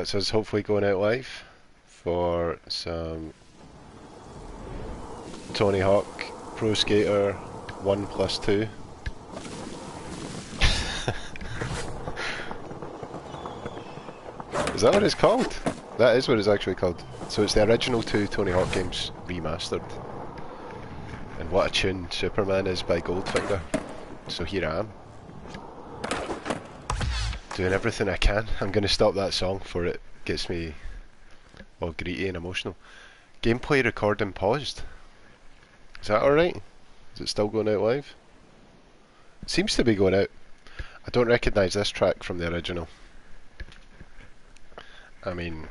That's us hopefully going out live for some Tony Hawk Pro Skater 1+2. Is that what it's called? That is what it's actually called. So it's the original two Tony Hawk games remastered. And what a tune Superman is by Goldfinger. So here I am. Doing everything I can. I'm going to stop that song before it gets me all greedy and emotional. Gameplay recording paused. Is that alright? Is it still going out live? It seems to be going out. I don't recognise this track from the original. I mean...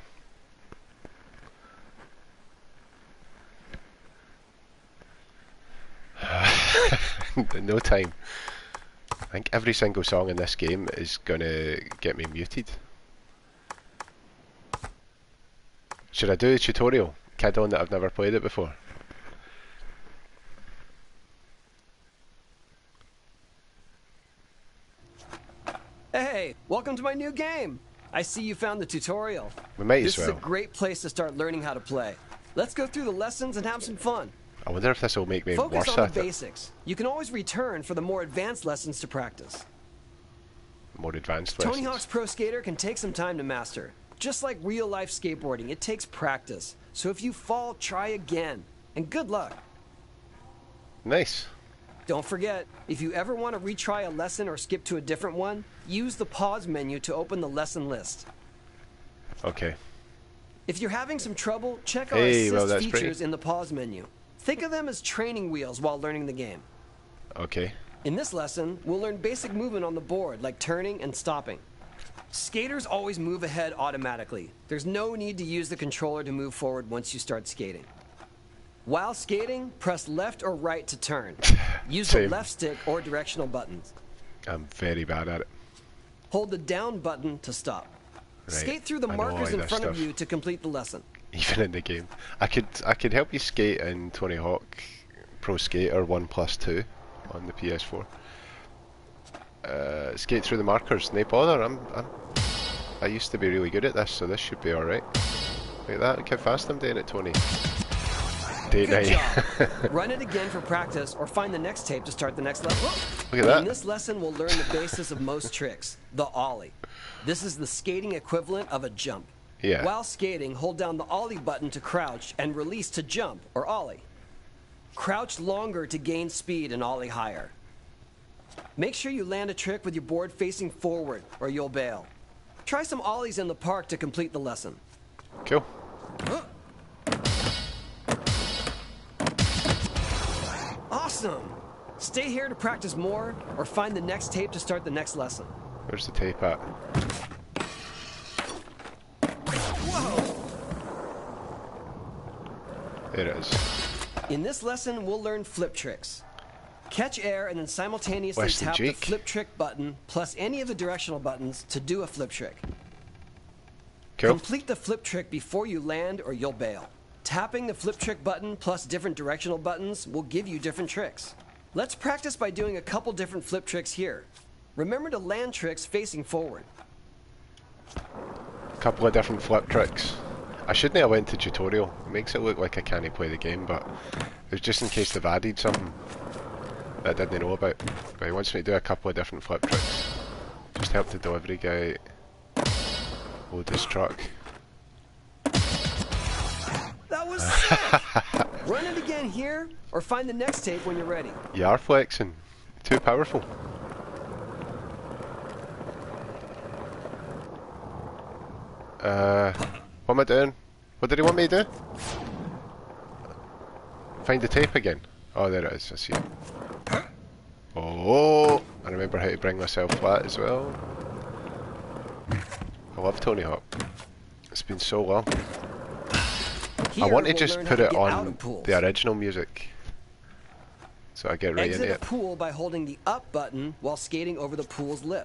in no time. I think every single song in this game is gonna get me muted. Should I do a tutorial? Kid on that I've never played it before. Hey, welcome to my new game. I see you found the tutorial. We might as This well. is a great place to start learning how to play. Let's go through the lessons and have some fun. I wonder if this will make me Focus worse on at the it. basics. You can always return for the more advanced lessons to practice. More advanced Tony lessons. Hawk's Pro Skater can take some time to master. Just like real-life skateboarding, it takes practice. So if you fall, try again. And good luck. Nice. Don't forget, if you ever want to retry a lesson or skip to a different one, use the pause menu to open the lesson list. Okay. If you're having some trouble, check our Hey, well, assist that's features pretty. in the pause menu. Think of them as training wheels while learning the game. Okay. In this lesson, we'll learn basic movement on the board, like turning and stopping. Skaters always move ahead automatically. There's no need to use the controller to move forward once you start skating. While skating, press left or right to turn. Use the Same. left stick or directional buttons. I'm very bad at it. Hold the down button to stop. Right. Skate through the I know all markers in this front of stuff. you to complete the lesson. Even in the game. I could help you skate in Tony Hawk Pro Skater 1+2 on the PS4. Skate through the markers, no bother. I used to be really good at this, so this should be alright. Like that, look how fast I'm doing it, Tony. Date Good night. job. Run it again for practice or find the next tape to start the next level. Look at that. In this lesson, we'll learn the basis of most tricks, the ollie. This is the skating equivalent of a jump. Yeah. While skating, hold down the ollie button to crouch and release to jump or ollie. Crouch longer to gain speed and ollie higher. Make sure you land a trick with your board facing forward or you'll bail. Try some ollies in the park to complete the lesson. Cool. Awesome! Stay here to practice more or find the next tape to start the next lesson. Where's the tape at? There it is. In this lesson, we'll learn flip tricks. Catch air and then simultaneously Weston tap the Jake. flip trick button plus any of the directional buttons to do a flip trick. Cool. Complete the flip trick before you land or you'll bail. Tapping the flip trick button plus different directional buttons will give you different tricks. Let's practice by doing a couple different flip tricks here. Remember to land tricks facing forward. Couple of different flip tricks. I shouldn't have went to tutorial. It makes it look like I can't play the game, but it was just in case they've added something that I didn't know about. But he wants me to do a couple of different flip tricks. Just help the delivery guy load his truck. That was sick! Run it again here or find the next tape when you're ready. You are flexing. Too powerful. What am I doing? What did he want me to do? Find the tape again. Oh, there it is. I see it. Oh, I remember how to bring myself flat as well. I love Tony Hawk. It's been so long. Here, I want to we'll just learn put how to it get out on of pools. the original music. So I get right Exit into a it. pool by holding the up button while skating over the pool's lip.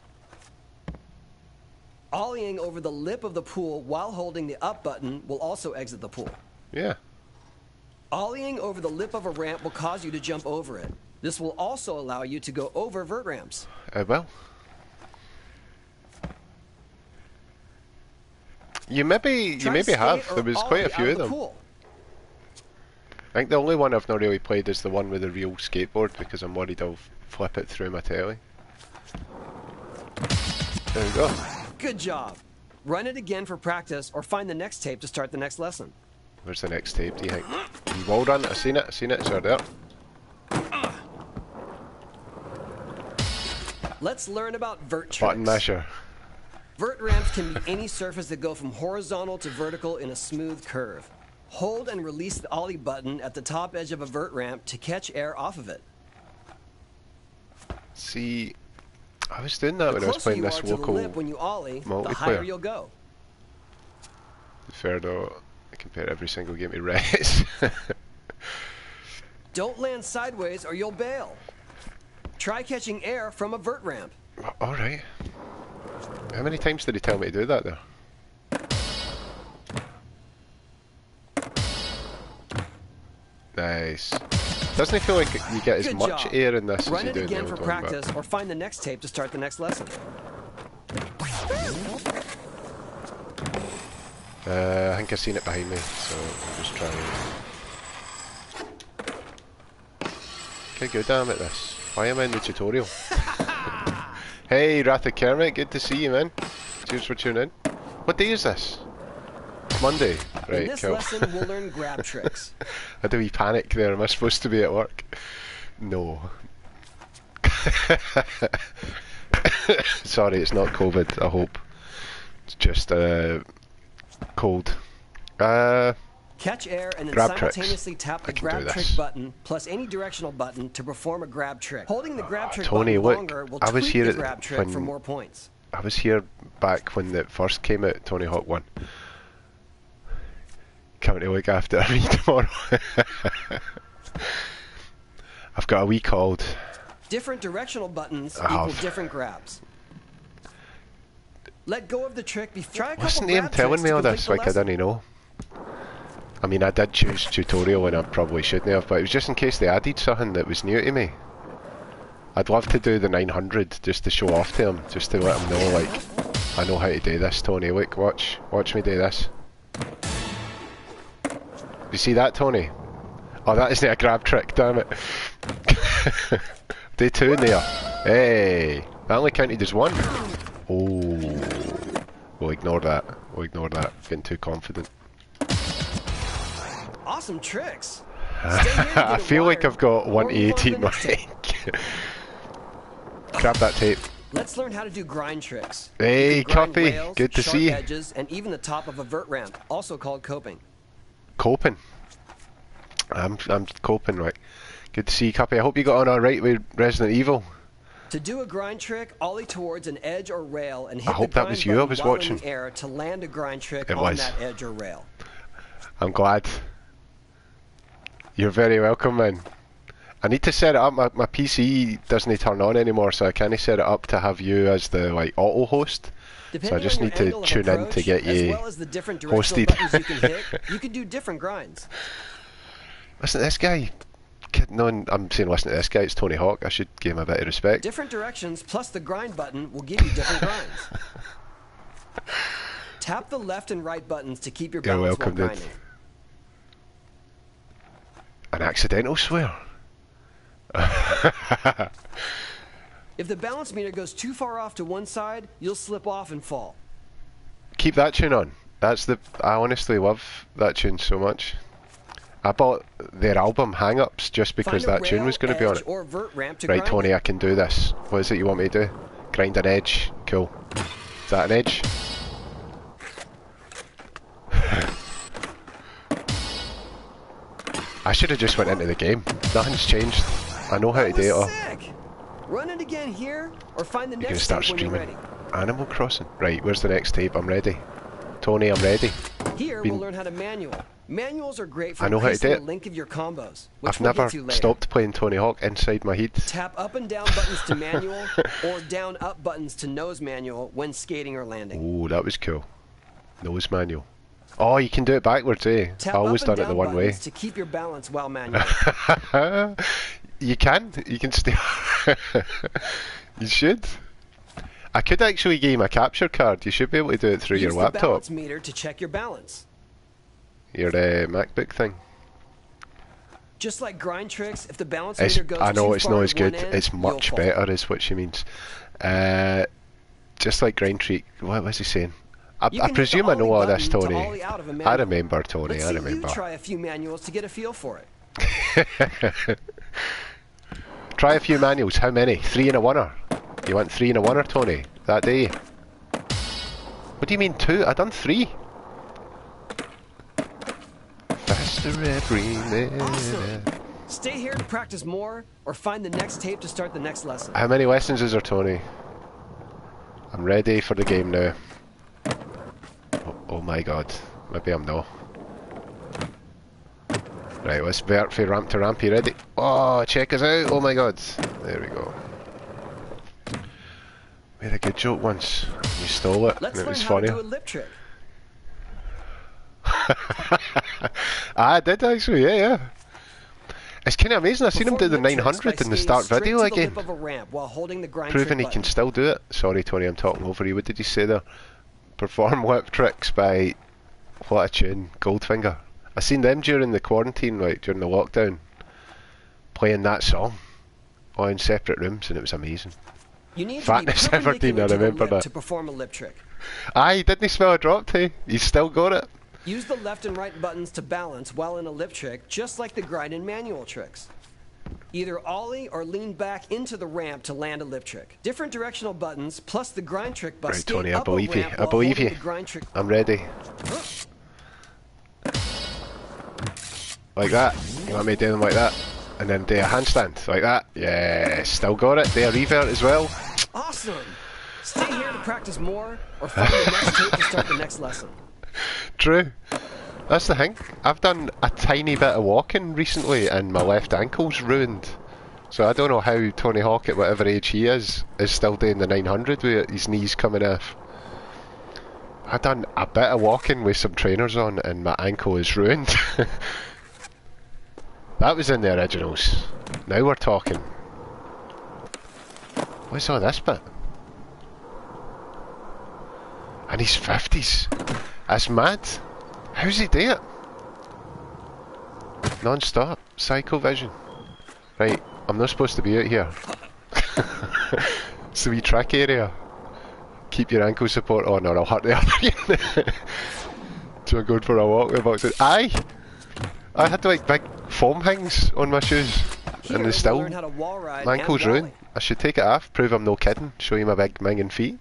Ollieing over the lip of the pool while holding the up button will also exit the pool. Yeah. Ollieing over the lip of a ramp will cause you to jump over it. This will also allow you to go over vert ramps. Well. You maybe have. There was quite a few of them. Pool. I think the only one I've not really played is the one with the real skateboard because I'm worried I'll flip it through my telly. There we go. Good job. Run it again for practice or find the next tape to start the next lesson. Where's the next tape, do you think? Wall run, I've seen it, it's right there. Let's learn about vert tricks. Button masher. Vert ramps can be any surface that go from horizontal to vertical in a smooth curve. Hold and release the ollie button at the top edge of a vert ramp to catch air off of it. See, I was doing that when I was playing this local lip when you ollie, multiplayer. the higher you'll go. Fair though, I compare every single game to Res. Don't land sideways or you'll bail. Try catching air from a vert ramp. Alright. How many times did he tell me to do that there? Nice. Doesn't it feel like you get as much air in this as you do in the old one? Run it again for practice or find the next tape to start the next lesson. I think I've seen it behind me, so I'm just trying. Okay, good, damn at this. Why am I in the tutorial? Hey, Wrath of Kermit, good to see you, man. Cheers for tuning in. What day is this? It's Monday. Right, in this cool. lesson, we'll learn grab tricks. I had a wee panic there. Am I supposed to be at work? No. Sorry, it's not COVID, I hope. It's just cold. Catch air and then simultaneously tap the grab trick button plus any directional button to perform a grab trick. Holding the grab trick button longer will tweak the grab trick for more points. I was here back when it first came out, Tony Hawk 1. Can't wait to look after me tomorrow. I've got a wee cold. Different directional buttons equal different grabs. Let go of the trick before. Try a couple Wasn't him telling me all this like I didn't know? I mean, I did choose tutorial and I probably shouldn't have, but it was just in case they added something that was new to me. I'd love to do the 900 just to show off to him, just to let him know, like, I know how to do this, Tony. Look, watch me do this. You see that, Tony? Oh, that isn't a grab trick, damn it. Day 2 in there. Hey, that only counted as one. Oh, we'll ignore that. Getting too confident. Awesome tricks. I feel like I've got 180 in my mic. Grab that tape. Let's learn how to do grind tricks. Hey, Cuppy. Good to see you. Edges, and even the top of a vert ramp, also called coping. Coping. I'm coping, right. Good to see you, Cuppy. I hope you got on alright with Resident Evil. To do a grind trick, ollie towards an edge or rail and hit I hope the that was you I was watching. in the air to land a grind trick on that edge or rail. I'm glad. You're very welcome, man. I need to set it up. My PC doesn't turn on anymore, so I can't set it up to have you as the auto host. So I just need to tune in to get you hosted. You can hit, you can do different grinds. Listen to this guy. No, I'm saying listen to this guy. It's Tony Hawk. I should give him a bit of respect. Different directions plus the grind button will give you different grinds. Tap the left and right buttons to keep your balance while grinding. Dude. An accidental swear. If the balance meter goes too far off to one side, you'll slip off and fall. Keep that tune on. I honestly love that tune so much. I bought their album Hang Ups just because that tune was going to be on it. Or vert ramp to right, Tony, I can do this. What is it you want me to do? Grind an edge. Cool. Is that an edge? I should have just went into the game. Nothing's changed. I know how to do it all. Run it again here, or find the next tape start streaming. Animal Crossing. Right, where's the next tape? I'm ready. Tony, I'm ready. Here we'll learn how to manual. Manuals are great for increasing the length of your combos. I've never stopped playing Tony Hawk inside my head. Tap up and down buttons to manual, or down up buttons to nose manual when skating or landing. Ooh, that was cool. Nose manual. Oh, you can do it backwards, eh? Tap I always done it the one way. To keep your balance while manual. You can stay. You should. I could actually give him a capture card. You should be able to do it through your Use the laptop. balance meter to check your balance. Your MacBook thing. Just like grind tricks, if the balance meter goes I know too it's far not to as good. one end, It's much you'll fall. better, is what she means. Just like grind trick. What was he saying? You I can hit presume the I know all ollie this, button to Tony. ollie out of a I manual. remember, Tony. Let's I see remember. you try a few manuals to get a feel for it. Try a few manuals. How many? 3 and a oneer. You want 3 and a oneer, Tony? That day? What do you mean 2? I done 3. Faster every minute. Awesome. Stay here to practice more, or find the next tape to start the next lesson. How many lessons is there, Tony? I'm ready for the game now. Oh my god. Maybe I'm not. Right, let's vert for ramp to ramp. You ready? Oh, check us out. Oh my god. There we go. We had a good joke once. We stole it, Let's and it learn was how funny. to do a lip trick. I did actually, yeah. It's kind of amazing. I've seen him do Perform the lip tricks 900 by in the skating start straight video to the again. lip of a ramp while holding the grind Proving trick he can button. still do it. Sorry, Tony, I'm talking over you. What did you say there? Perform lip tricks by, what a tune, Goldfinger. I seen them during the quarantine, like during the lockdown, playing that song, all in separate rooms, and it was amazing. You need Fatness to be Aberdeen, I perpendicular to the remember lip that. to perform a lip trick. Aye, didn't he smell a drop too? He's still got it. Use the left and right buttons to balance while in a lip trick, just like the grind and manual tricks. Either ollie or lean back into the ramp to land a lip trick. Different directional buttons plus the grind trick bus. Right, Tony, I up a believe you. ramp I while believe holding you. the grind trick. I'm ready. Like that. You want me to do them like that? And then do a handstand, like that. Yeah, still got it. Do a revert as well. Awesome! Stay here to practice more, or find the next tape to start the next lesson. True. That's the thing. I've done a tiny bit of walking recently and my left ankle's ruined. So I don't know how Tony Hawk, at whatever age he is still doing the 900 with his knees coming off. I've done a bit of walking with some trainers on and my ankle is ruined. That was in the originals. Now we're talking. What's all this bit? And he's 50s. That's mad. How's he do it? Non-stop. Psycho vision. Right, I'm not supposed to be out here. It's the wee track area. Keep your ankle support on or I'll hurt the other end. So I'm going for a walk with boxes. Aye! I had like big foam things on my shoes. Here, And they we'll still... learn how to wall ride My and ankle's wall ruined. it. I should take it off, prove I'm no kidding, show you my big minging feet.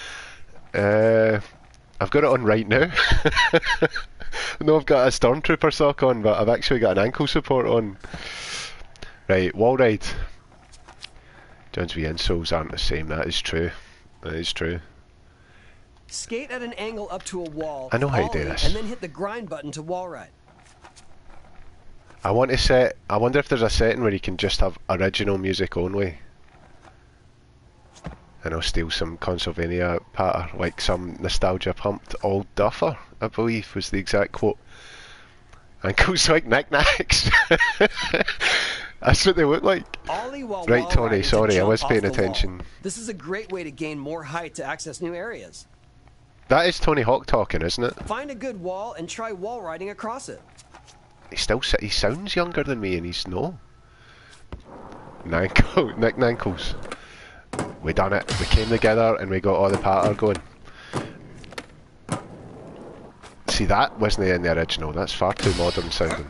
I've got it on right now. I know I've got a Stormtrooper sock on, but I've actually got an ankle support on. Right, wall ride. John's wee insoles aren't the same, that is true. That is true. Skate at an angle up to a wall. I know how to do ollie, this. And then hit the grind button to wall ride. I want to set... I wonder if there's a setting where you can just have original music only. And I'll steal some Consolvania patter, like some nostalgia pumped old duffer, I believe was the exact quote. Ankles like knickknacks. That's what they look like. Ollie while Right, wall Tony, riding to sorry, I jump was off paying the wall. attention. This is a great way to gain more height to access new areas. That is Tony Hawk talking, isn't it? Find a good wall and try wall riding across it. He sounds younger than me and he's no. Nick Nankles. We done it. We came together and we got all the patter going. See, that wasn't in the original. That's far too modern sounding.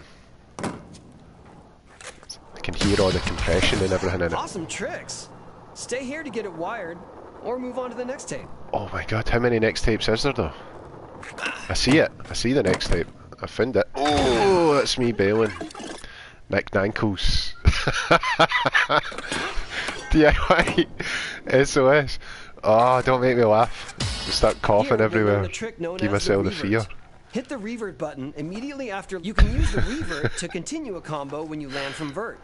I can hear all the compression and everything in it. Awesome tricks. Stay here to get it wired, or move on to the next tape. Oh my god, how many next tapes is there though? I see it. I see the next tape. I found it. Oh, that's me bailing. Nick Nankles. DIY SOS. Oh, don't make me laugh. I start coughing Here, we'll learn everywhere. the trick known Give as myself the revert. fear. Hit the revert button immediately after. You can use the revert to continue a combo when you land from vert.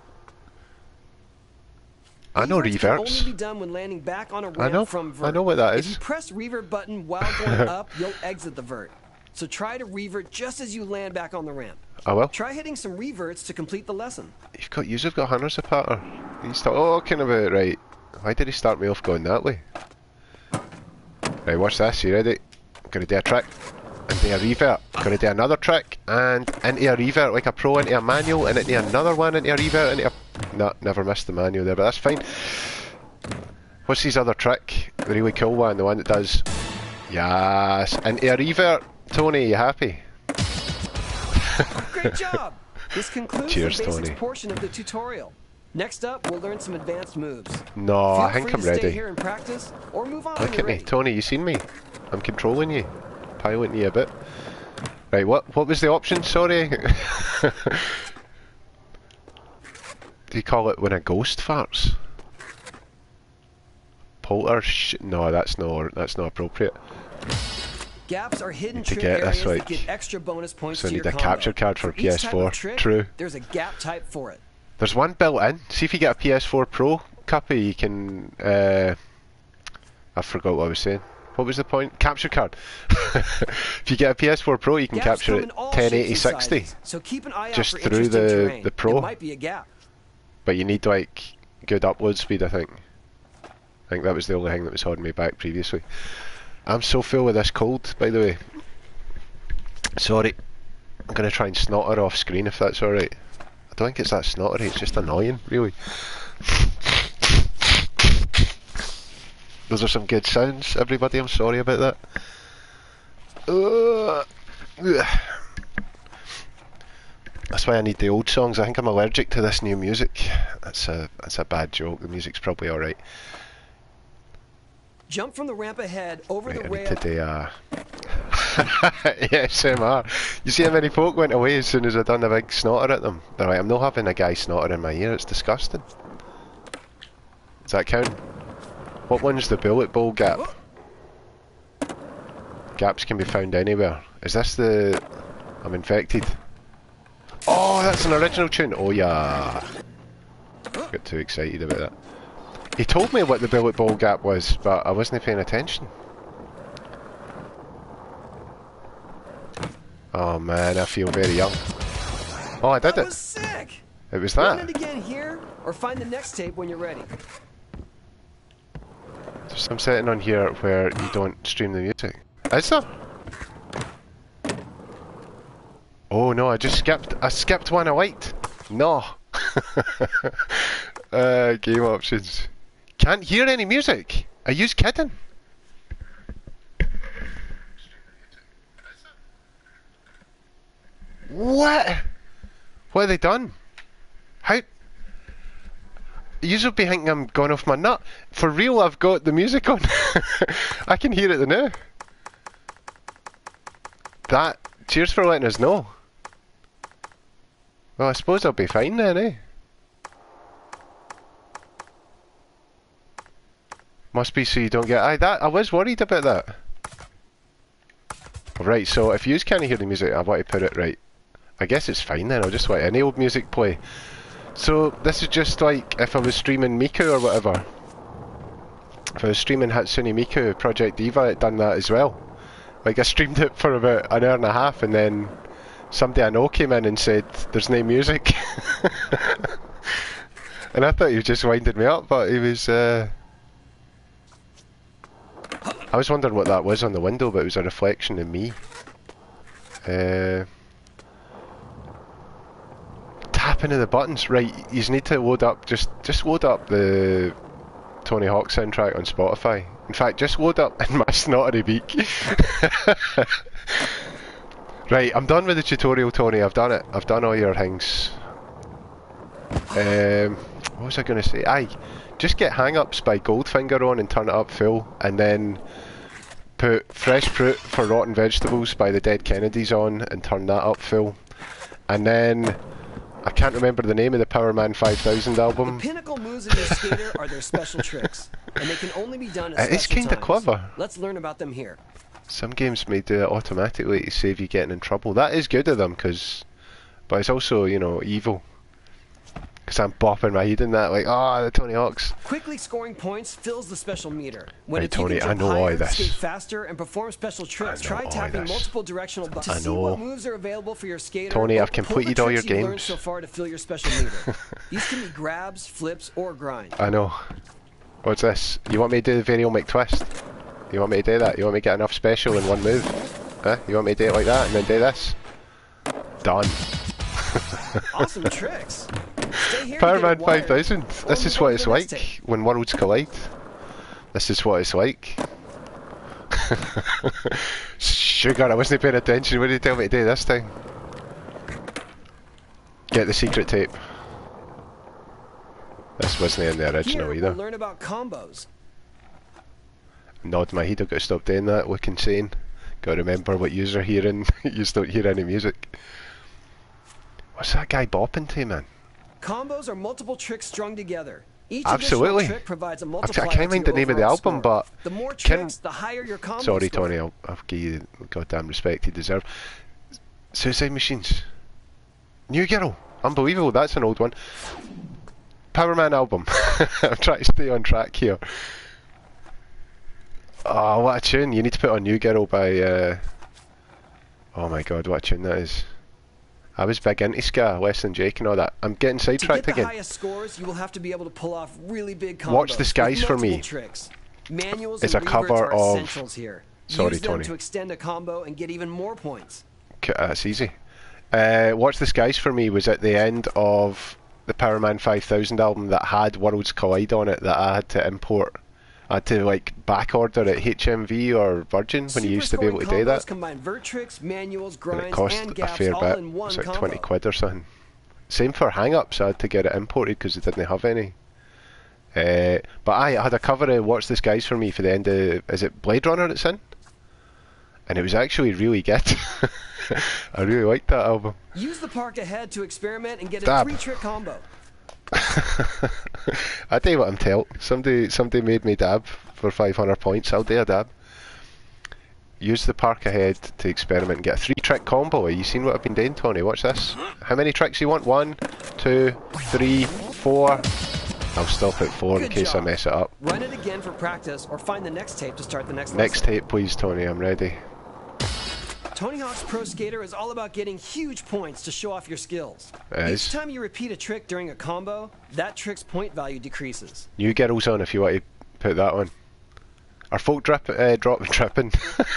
I know Reverts can reverts. only be done when landing back on a ramp I know. from vert. I know what that If is. you press revert button while going up, you'll exit the vert. So try to revert just as you land back on the ramp. I will. Try hitting some reverts to complete the lesson. You've got hundreds of patter. He's talking about right. Why did he start me off going that way? Right, watch this, you ready? I'm gonna do a trick, into a revert, gonna do another trick, and into a revert like a pro, into a manual, and into another one, into a revert, into a... No, never missed the manual there, but that's fine. What's his other trick? The really cool one, the one that does... Yes, into a revert. Tony, you happy? Great job! This concludes Cheers, the basics Tony. portion of the tutorial. Next up, we'll learn some advanced moves. No, I think Feel I'm free to stay ready. here and practice, or move on when Look you're at me. ready. Tony, you seen me? I'm controlling you. Piloting you a bit. Right, what was the option? Sorry. Do you call it when a ghost farts? No, that's not appropriate. Gaps are hidden To trick get areas this, that like, give extra bonus points so I to need your a combo. capture card for each type of PS4. trick, True. There's a gap type for it. There's one built in. See if you get a PS4 Pro copy, you can... I forgot what I was saying. What was the point? Capture card. If you get a PS4 Pro, you can Gaps capture come it in all 1080 shapes and 60. sizes, so keep an eye out just for through interesting the terrain. Pro. It might be a gap. But you need like good upload speed, I think. I think that was the only thing that was holding me back previously. I'm so full with this cold, by the way. Sorry. I'm going to try and snot her off screen if that's alright. I don't think it's that snottery, it's just annoying, really. Those are some good sounds, everybody. I'm sorry about that. That's why I need the old songs. I think I'm allergic to this new music. That's a bad joke. The music's probably alright. Jump from the ramp ahead over Right, the I need rail. to do ASMR. You see how many folk went away as soon as I done a big snotter at them? Alright, I'm not having a guy snotter in my ear. It's disgusting. Does that count? What one's the bullet bowl gap? Gaps can be found anywhere. Is this the... I'm infected. Oh, that's an original tune. Oh yeah. Got too excited about that. He told me what the bullet bowl gap was, but I wasn't paying attention. Oh man, I feel very young. Oh, I did That it. was sick! It was Run it that. again here, or find the next tape when you're ready. There's some setting on here where you don't stream the music. Is there? Oh no, I skipped one I liked. No. Game options. Can't hear any music. Are you kidding? What? What have they done? How? You'll be thinking I'm going off my nut. For real, I've got the music on. I can hear it now. That. Cheers for letting us know. Well, I suppose I'll be fine then, eh? Must be so you don't get... I was worried about that. Right, so if you can't hear the music, I want to put it right. I guess it's fine then, I'll just let any old music play. So, this is just like if I was streaming Miku or whatever. If I was streaming Hatsune Miku, Project Diva had done that as well. Like, I streamed it for about an hour and a half and then somebody I know came in and said, there's no music. And I thought he was just winding me up, but he was... I was wondering what that was on the window, but it was a reflection of me. Tapping of the buttons, right? You need to load up. Just load up the Tony Hawk soundtrack on Spotify. In fact, just load up in my snottery beak. Right, I'm done with the tutorial, Tony. I've done it. I've done all your things. What was I going to say? Aye, just get Hang-Ups by Goldfinger on and turn it up full, and then put Fresh Fruit for Rotten Vegetables by the Dead Kennedys on and turn that up full. And then, I can't remember the name of the Power Man 5000 album. The pinnacle moves in the skater are their special tricks, and they can only be done at special It's kinda times. clever. Let's learn about them here. Some games may do it automatically to save you getting in trouble. That is good of them, but it's also, you know, evil. Because I'm bopping my head in that, like, the Tony Hawks. Quickly scoring points fills the special meter. When Right, if you Tony, can I jump know all higher, of this. skate faster, and perform special tricks, I know try all of tapping this. multiple directional buttons. I To see know. what moves are available for your skater, Tony, I've pull the completed all your tricks you've learned games. so far to fill your special meter. These can be grabs, flips, or grinds. I know. What's this? You want me to do the varial McTwist? You want me to do that? You want me to get enough special in one move? Huh? You want me to do it like that and then do this? Done. Awesome tricks. Stay here Power to get Man a wire, 5000. or This is move what on to it's the next like tape. when worlds collide. This is what it's like. Sugar, I wasn't paying attention. What did you tell me to do this time? Get the secret tape. This wasn't in the original Here, either. we'll learn about combos. Nod my head, I've got to stop doing that. Look insane. Got to remember what you're hearing. You don't hear any music. What's that guy bopping to, man? Combos are multiple tricks strung together. Each Absolutely. additional trick provides a I multiplier can't mind to the your name of the overall album, score. but the more can- tricks, the higher your combo Sorry, score. Tony, I'll give you the goddamn respect you deserve. Suicide Machines. New Girl. Unbelievable, that's an old one. Power Man album. I'm trying to stay on track here. Oh, what a tune. You need to put on New Girl by... Oh my god, what a tune that is. I was big into ska, Wes and Jake and all that. I'm getting To get sidetracked the again. highest scores, you will have to be able to pull off really big combos. Watch the Skies with for me. multiple tricks. Manuals It's and a cover reverts are of- essentials here. Sorry, Use them Tony. to extend a combo and get even more points. That's easy. Watch the Skies for Me was at the end of the Power Man 5000 album that had Worlds Collide on it that I had to import. I had to like back order at HMV or Virgin when you used to be able to do that. Combine vert tricks, manuals, And grinds, it cost and a gaps fair all bit. in one It's like combo. 20 quid or something. Same for Hang Ups, I had to get it imported because they didn't have any. But I had a cover of Watch the Skies for Me for the end of, is it Blade Runner it's in? And it was actually really good. I really liked that album. Use the park ahead to experiment and get a Dab. 3-trick combo. I tell you what I'm tell. Somebody made me dab for 500 points. I'll do a dab. Use the park ahead to experiment and get a 3-trick combo. Have you seen what I've been doing, Tony? Watch this. How many tricks you want? 1, 2, 3, 4. I'll stop at 4 in Good case job. I mess it up. Run it again for practice or find the next tape to start the next Next lesson. tape, please, Tony. I'm ready. Tony Hawk's Pro Skater is all about getting huge points to show off your skills. It Each is. time you repeat a trick during a combo, that trick's point value decreases. New Girls on if you want to put that on. Are folk dripping?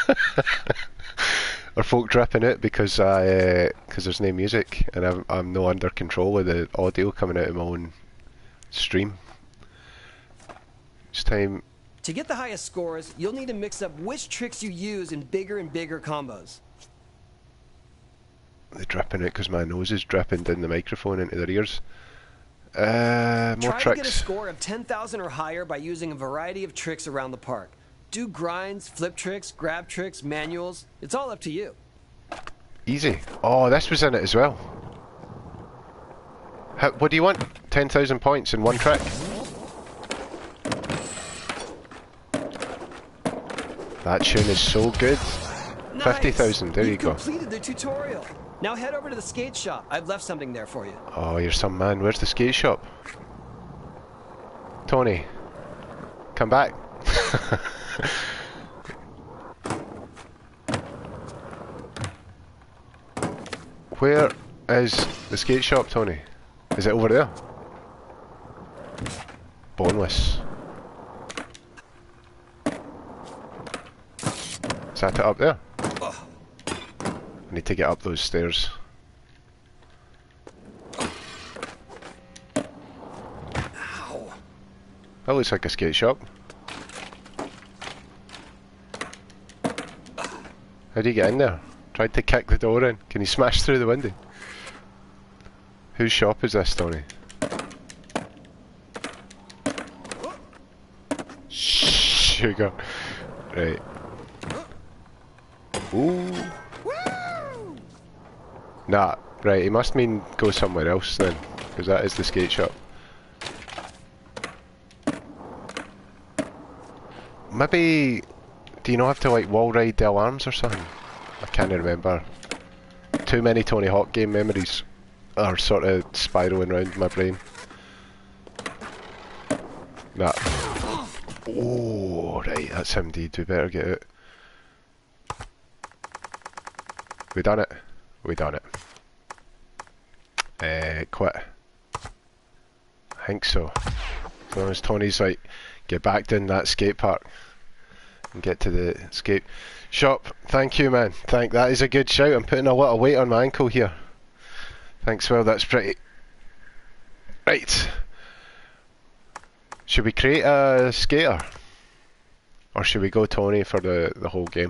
Are folk dripping it because there's no music and I'm no under control of the audio coming out of my own stream. It's time. To get the highest scores, you'll need to mix up which tricks you use in bigger and bigger combos. They're dripping it because my nose is dripping down the microphone into their ears. More Try to get a tricks. score of 10,000 or higher by using a variety of tricks around the park. Do grinds, flip tricks, grab tricks, manuals. It's all up to you. Easy. Oh, this was in it as well. What do you want? 10,000 points in one trick? That tune is so good. Nice. 50,000, there you go. Completed the tutorial. Now head over to the skate shop. I've left something there for you. Oh, you're some man. Where's the skate shop? Tony, come back. Where is the skate shop, Tony? Is it over there? Boneless. Is that it up there? I need to get up those stairs. Ow. That looks like a skate shop. How do you get in there? Tried to kick the door in. Can you smash through the window? Whose shop is this, Tony? Sugar. Right. Ooh. Nah, right, he must mean go somewhere else then, because that is the skate shop. Maybe, do you not have to like wall ride the alarms or something? I can't remember. Too many Tony Hawk game memories are sort of spiraling around my brain. Nah. Oh, right, that's him indeed, we better get out. We done it. We done it. Quit. I think so. As long as Tony's like, get back down that skate park. and get to the escape shop. Thank you, man. That is a good shout. I'm putting a lot of weight on my ankle here. Thanks, well, that's pretty... Right. Should we create a skater? Or should we go Tony for the whole game?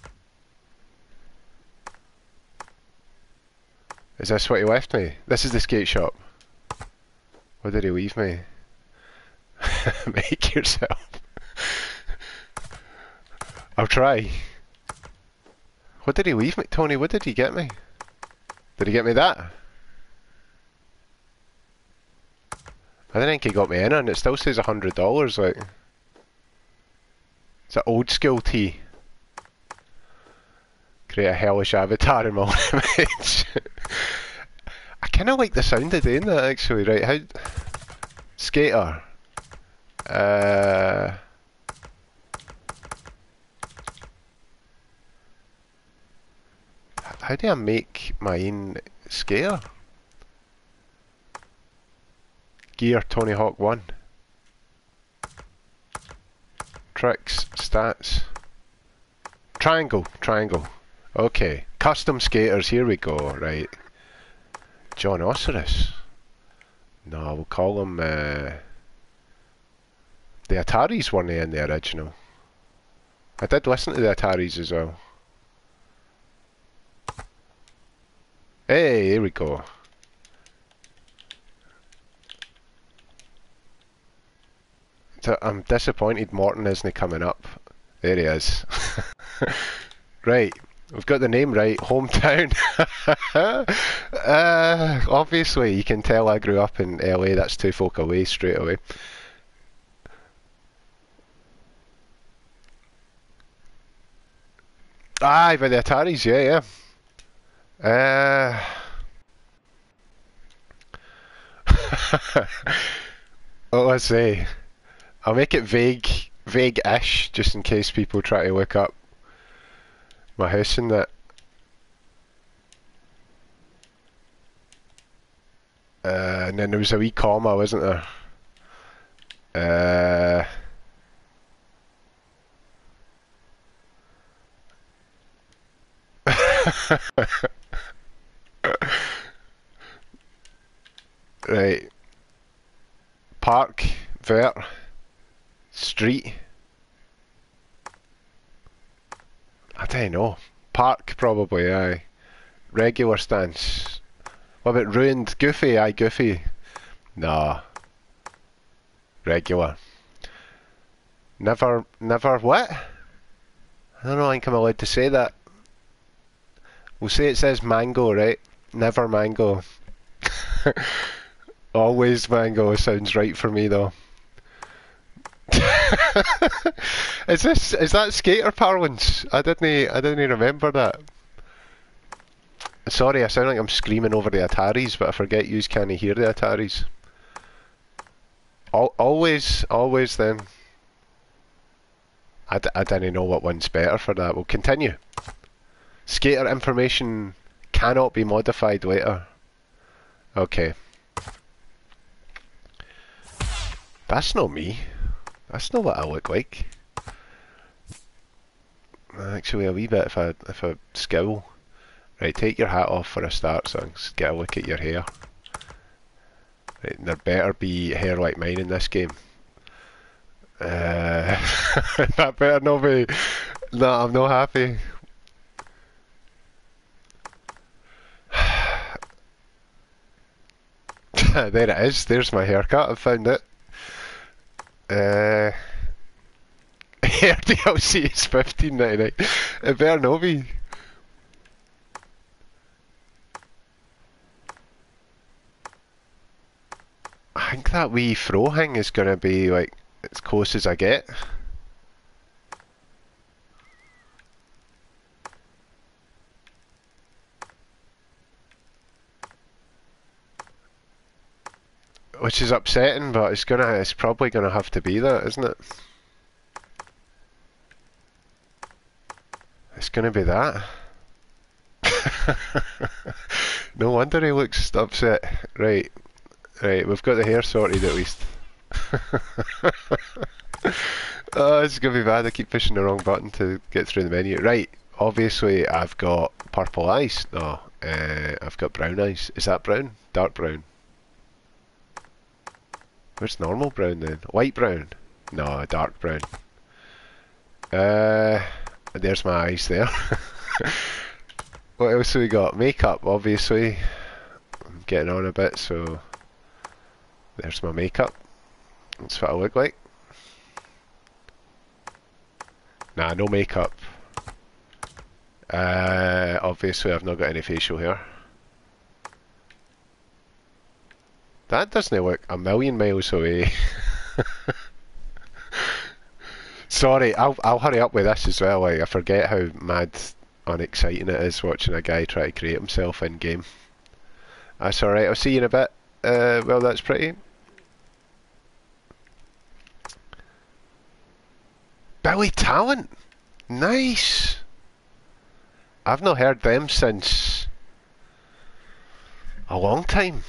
Is this what he left me? This is the skate shop. What did he leave me? Make yourself. I'll try. What did he leave me? Tony, what did he get me? Did he get me that? I don't think he got me in, and it still says $100, like. It's an old school tee. Create a hellish avatar in my own image. I kinda like the sound of doing that actually, right? How... Skater. How do I make my own skater? Gear Tony Hawk 1. Tricks, stats. Triangle. Okay. Custom skaters, here we go, right. John Osiris. No, we'll call them, the Ataris weren't in the original. I did listen to the Ataris as well. Hey, here we go. So I'm disappointed Morton isn't coming up. There he is. Right, we've got the name right. Hometown. Obviously, you can tell I grew up in LA. That's two folk away straight away. Aye, by the Ataris, yeah. What was I say? I'll make it vague-ish, just in case people try to look up my house and that. And then there was a wee comma, wasn't there? Right. Park, vert, street. I don't know. Park, probably, aye. Regular stance. What about ruined? Goofy, aye, goofy. Nah. Regular. Never what? I don't know, I think I'm allowed to say that. We'll say it says mango, right? Never mango. Always mango sounds right for me though. Is that skater parlance? I didn't remember that. Sorry, I sound like I'm screaming over the Ataris, but I forget you can't hear the Ataris. Always then. I didn't know what one's better for that. We'll continue. Skater information cannot be modified later. Okay. That's not me. That's not what I look like. Actually, a wee bit if I scowl. Right, take your hat off for a start, so I can get a look at your hair. Right, and there better be hair like mine in this game. That better not be. No, I'm not happy. There it is. There's my haircut. I found it. Hair DLC is $15.99. It better not be. I think that wee throw thing is gonna be like as close as I get. Which is upsetting, but it's probably gonna have to be that, isn't it? It's gonna be that. No wonder he looks upset. Right, we've got the hair sorted at least. Oh, it's gonna be bad. I keep pushing the wrong button to get through the menu. Right, obviously I've got purple eyes. No, I've got brown eyes. Is that brown? Dark brown. Where's normal brown then? Light brown? No, dark brown. There's my eyes there. What else have we got? Makeup, obviously. I'm getting on a bit, so there's my makeup. That's what I look like. Nah, no makeup. Obviously I've not got any facial hair. That doesn't look a million miles away. Sorry, I'll hurry up with this as well. Like, I forget how mad unexciting it is watching a guy try to create himself in game. That's alright, I'll see you in a bit. Well, that's pretty. Billy Talent! Nice! I've not heard them since a long time.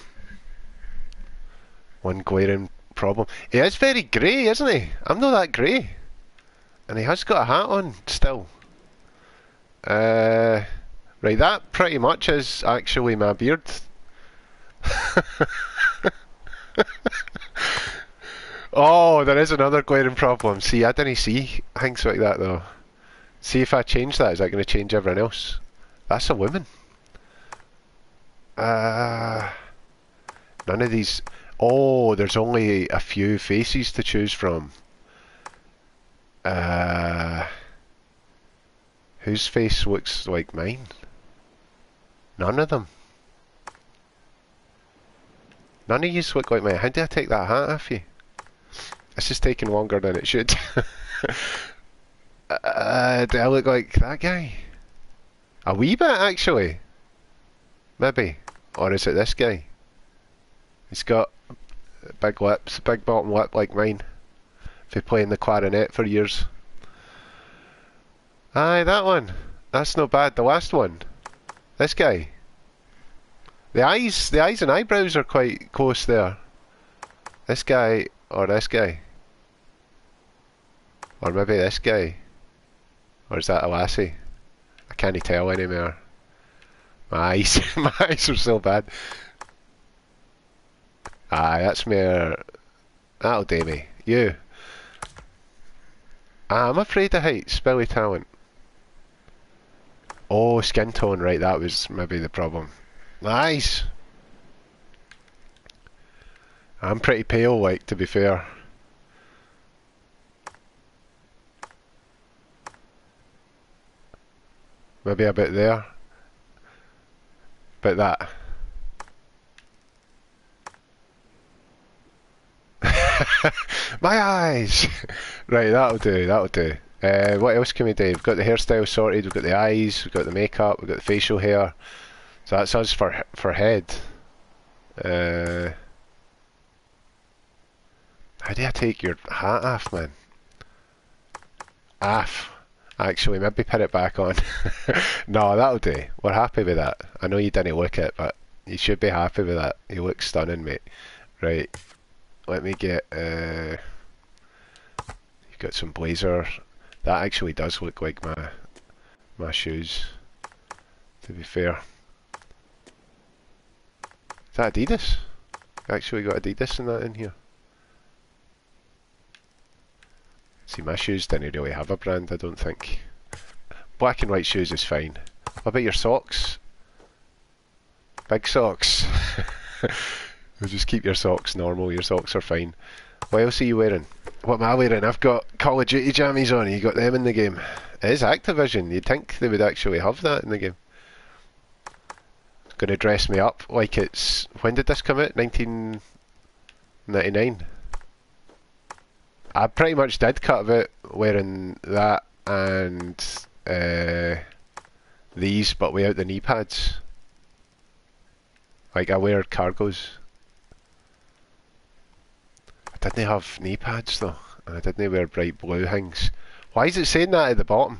One glaring problem. He is very grey, isn't he? I'm not that grey. And he has got a hat on still. Right, that pretty much is actually my beard. Oh, there is another glaring problem. See, I didn't see things like that though. See, if I change that, is that going to change everyone else? That's a woman. None of these... Oh, there's only a few faces to choose from. Whose face looks like mine? None of them. None of yous look like mine. How do I take that hat off you? This is taking longer than it should. Do I look like that guy? A wee bit, actually. Maybe. Or is it this guy? He's got big lips, big bottom lip like mine. If you're playing the clarinet for years. Aye, that one. That's not bad. The last one. This guy. The eyes and eyebrows are quite close there. This guy or this guy. Or maybe this guy. Or is that a lassie? I can't tell anymore. My eyes, my eyes are so bad. Aye, that's me. That'll do me. You. I'm afraid of heights. Billy Talent. Oh, skin tone. Right, that was maybe the problem. Nice. I'm pretty pale, like, to be fair. Maybe a bit there. Bit that. My eyes! Right, that'll do, that'll do. What else can we do? We've got the hairstyle sorted, we've got the eyes, we've got the makeup, we've got the facial hair. So that's us for head. How do I take your hat off, man? Off. Actually, maybe put it back on. No, that'll do. We're happy with that. I know you didn't look it, but you should be happy with that. You look stunning, mate. Right. Let me get... You've got some blazer. That actually does look like my shoes, to be fair. Is that Adidas? Actually got Adidas and that in here. See, my shoes didn't really have a brand, I don't think. Black and white shoes is fine. What about your socks? Big socks. We'll just keep your socks normal, your socks are fine. What else are you wearing? What am I wearing? I've got Call of Duty jammies on, you got them in the game. It is Activision, you'd think they would actually have that in the game. It's going to dress me up like it's... When did this come out? 1999? I pretty much did cut out wearing that and these, but without the knee pads. Like, I wear cargos. I didn't have knee pads though, and I didn't wear bright blue things. Why is it saying that at the bottom?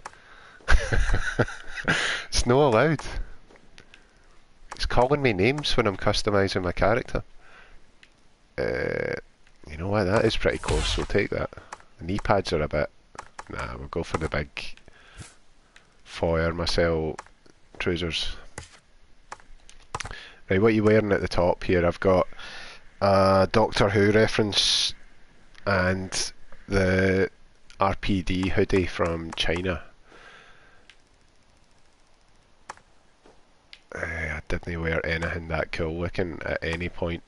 It's not allowed. It's calling me names when I'm customising my character. You know what, that is pretty close, we'll take that. The knee pads are a bit... Nah, we'll go for the big foyer Marcel trousers. Right, what are you wearing at the top here? I've got a Doctor Who reference and the RPD hoodie from China. I didn't wear anything that cool looking at any point.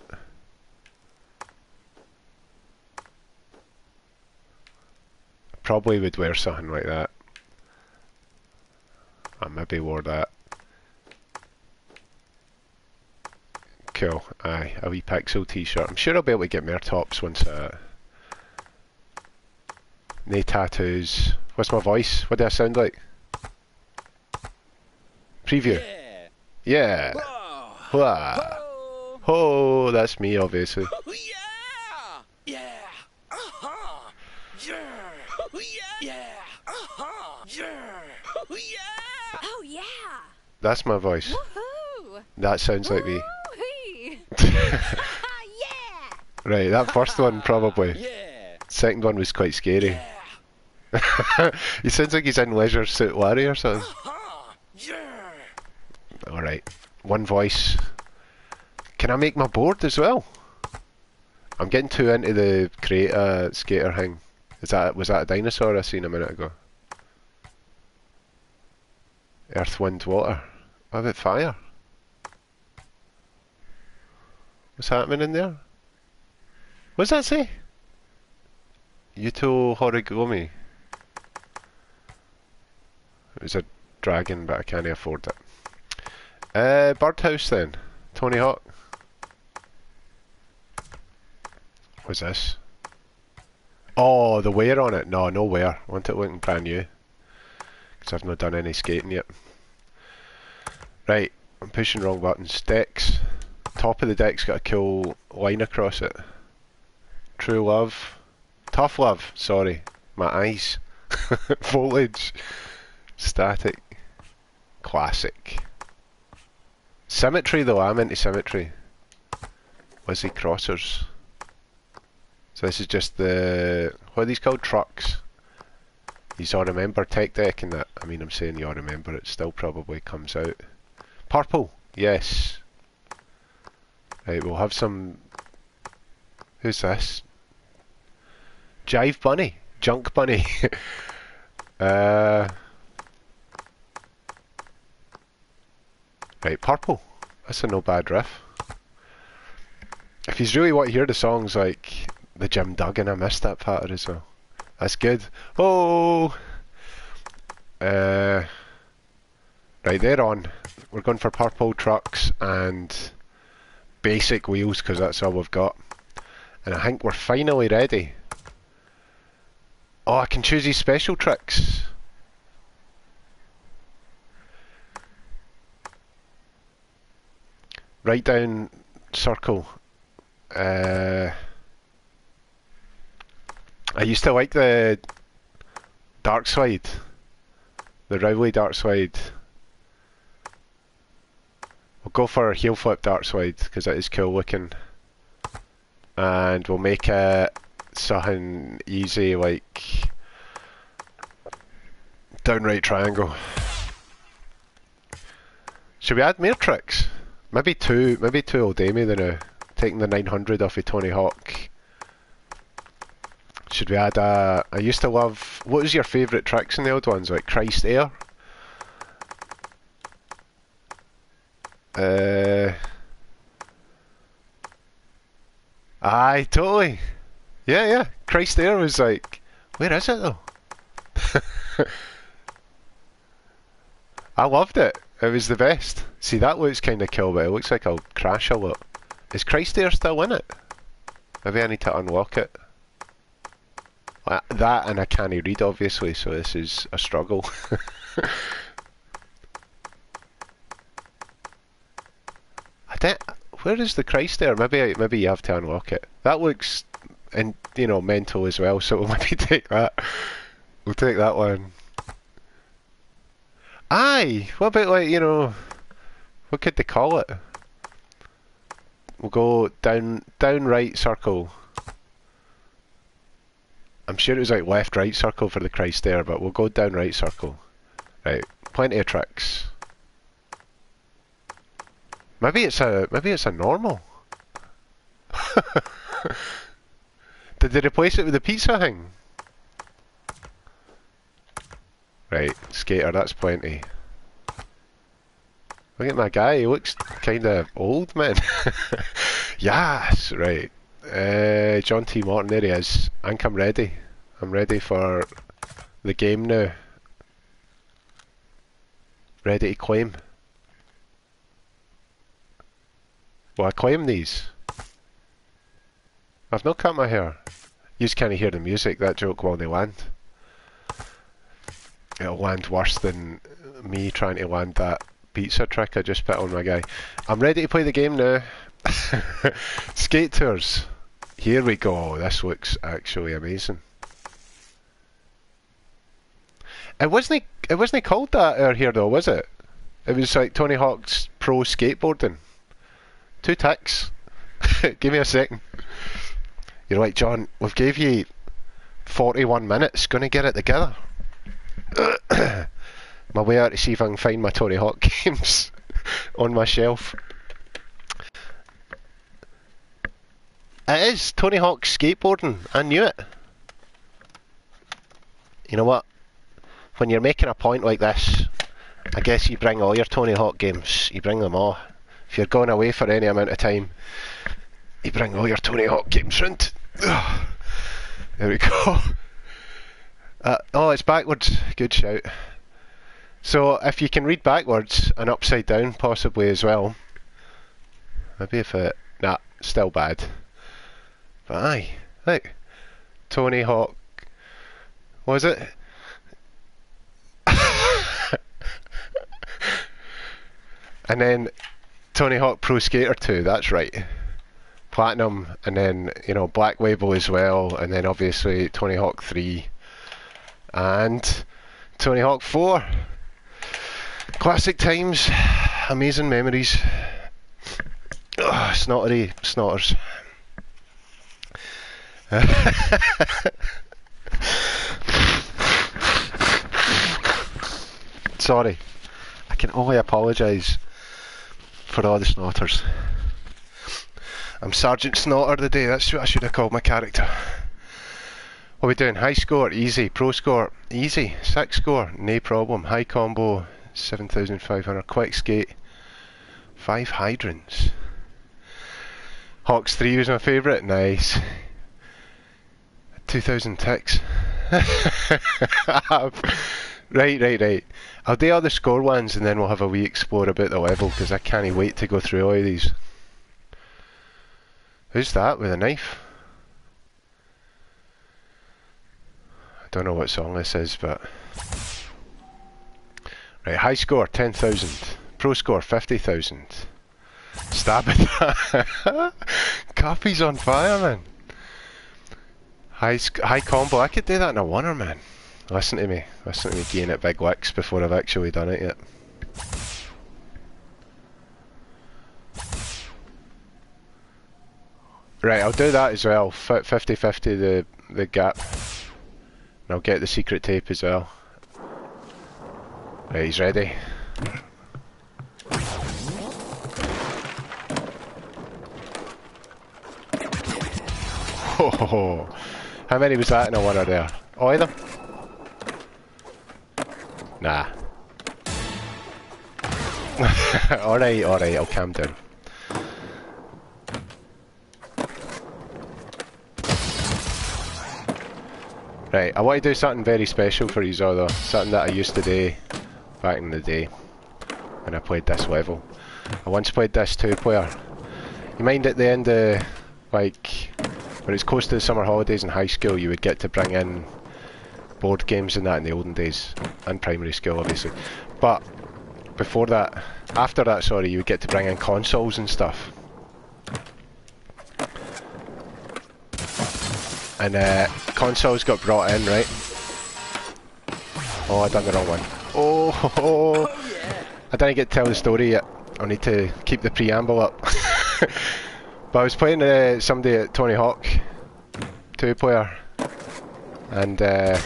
Probably would wear something like that. I maybe wore that. Cool, aye, a wee Pixel t-shirt. I'm sure I'll be able to get more tops once no tattoos. What's my voice? What do I sound like? Preview. Yeah. Whoa. Whoa. Oh, that's me, obviously. Oh, yeah. Yeah. Uh-huh. Yeah. Oh, yeah. Yeah. Uh-huh. Yeah. Oh, yeah. Oh yeah! That's my voice. Woohoo! That sounds like me. Woo-hee. Yeah! Right, that first one probably. Yeah. Second one was quite scary. Yeah. He sounds like he's in Leisure Suit Larry or something. Uh-huh. Yeah. Alright, one voice. Can I make my board as well? I'm getting too into the creator skater thing. Was that a dinosaur I seen a minute ago? Earth, wind, water. What about fire? What's happening in there? What's that say? Yuto Horigumi. It was a dragon, but I can't afford it. Birdhouse then. Tony Hawk. What's this? Oh, the wear on it. No wear. I want it looking brand new. Because I've not done any skating yet. Right, I'm pushing wrong buttons. Decks. Top of the deck's got a cool line across it. True love. Tough love, sorry. My eyes. Voltage. Static. Classic. Symmetry though, I'm into symmetry. Lizzie Crossers. So this is just the... what are these called? Trucks. You all remember Tech Deck and that? I mean, I'm saying you all remember, it still probably comes out. Purple! Yes! Right, we'll have some... Who's this? Jive Bunny! Junk Bunny! Right, purple. That's a no bad riff. If you really want to hear the songs like the Jim Duggan, I missed that part as well. That's good. Oh! Right, they're on. We're going for purple trucks and basic wheels because that's all we've got. And I think we're finally ready. Oh, I can choose these special tricks. Right down circle. I used to like the dark slide. The Rowley dark slide. We'll go for a heel flip dark slide because it is cool looking. And we'll make it something easy like downright triangle. Should we add more tricks? Maybe two will do me now. Taking the 900 off of Tony Hawk. Should we add a... I used to love... What was your favourite tricks in the old ones? Like Christ Air? Aye, totally. Yeah. Christ Air was like... Where is it though? I loved it. It was the best. See, that looks kind of cool, but it looks like I'll crash a lot. Is Christ Air still in it? Maybe I need to unlock it. That and I can't read obviously, so this is a struggle. Where is the Christ Air? Maybe you have to unlock it. That looks, mental as well. So we'll maybe take that. We'll take that one. Aye. What about what could they call it? We'll go down right circle. I'm sure it was like left, right circle for the Christ there, but we'll go down right circle. Right, plenty of tricks. Maybe it's a normal. Did they replace it with the pizza thing? Right, skater, that's plenty. Look at my guy, he looks kinda old, man. Yes, right. John T. Morton, there he is. I think I'm ready. I'm ready for the game now. Ready to claim. Will I claim these? I've not cut my hair. You just can't hear the music, that joke will they land. It'll land worse than me trying to land that pizza trick I just put on my guy. I'm ready to play the game now. Skate Tours. Here we go. This looks actually amazing. It wasn't called that out here though, was it? It was like Tony Hawk's Pro Skateboarding. 2 ticks. Give me a second. You're like, John, we've gave you 41 minutes. Gonna get it together. My way out to see if I can find my Tony Hawk games on my shelf. It is Tony Hawk Skateboarding. I knew it. You know what? When you're making a point like this, I guess you bring all your Tony Hawk games. You bring them all. If you're going away for any amount of time, you bring all your Tony Hawk games round. There we go. Oh, it's backwards. Good shout. So, if you can read backwards and upside down possibly as well. Maybe if it... Nah, still bad. But aye, look. Tony Hawk... What was it? And then Tony Hawk Pro Skater 2, that's right. Platinum, and then, you know, Black Label as well, and then obviously Tony Hawk 3 and Tony Hawk 4. Classic times, amazing memories. Ugh, snottery snotters. Sorry, I can only apologise for all the snotters. I'm Sergeant Snotter today, that's what I should have called my character. What are we doing? High score, easy. Pro score, easy. 6 score, no problem. High combo, 7,500. Quick skate, 5 hydrants. Hawks 3 was my favourite, nice. 2,000 ticks. Right. I'll do all the score ones and then we'll have a wee explore about the level because I can't wait to go through all of these. Who's that with a knife? I don't know what song this is, but... Right, high score 10,000. Pro score 50,000. Stab it. Coffee's on fire, man. High combo, I could do that in a oneer, man. Listen to me gain at big licks before I've actually done it yet. Right, I'll do that as well. 50-50 the gap. And I'll get the secret tape as well. Right, he's ready. Oh, how many was that in a oneer there? All of them? Nah. Alright, I'll calm down. Right, I want to do something very special for you all though. Something that I used to do back in the day when I played this level. I once played this 2-player. You mind at the end of, like, when it's close to the summer holidays in high school, you would get to bring in board games and that in the olden days, and primary school obviously. But before that, after that, sorry, you would get to bring in consoles and stuff. And consoles got brought in, right? Oh, I done the wrong one. Oh, yeah. I didn't get to tell the story yet. I need to keep the preamble up. But I was playing somebody at Tony Hawk 2-player. and they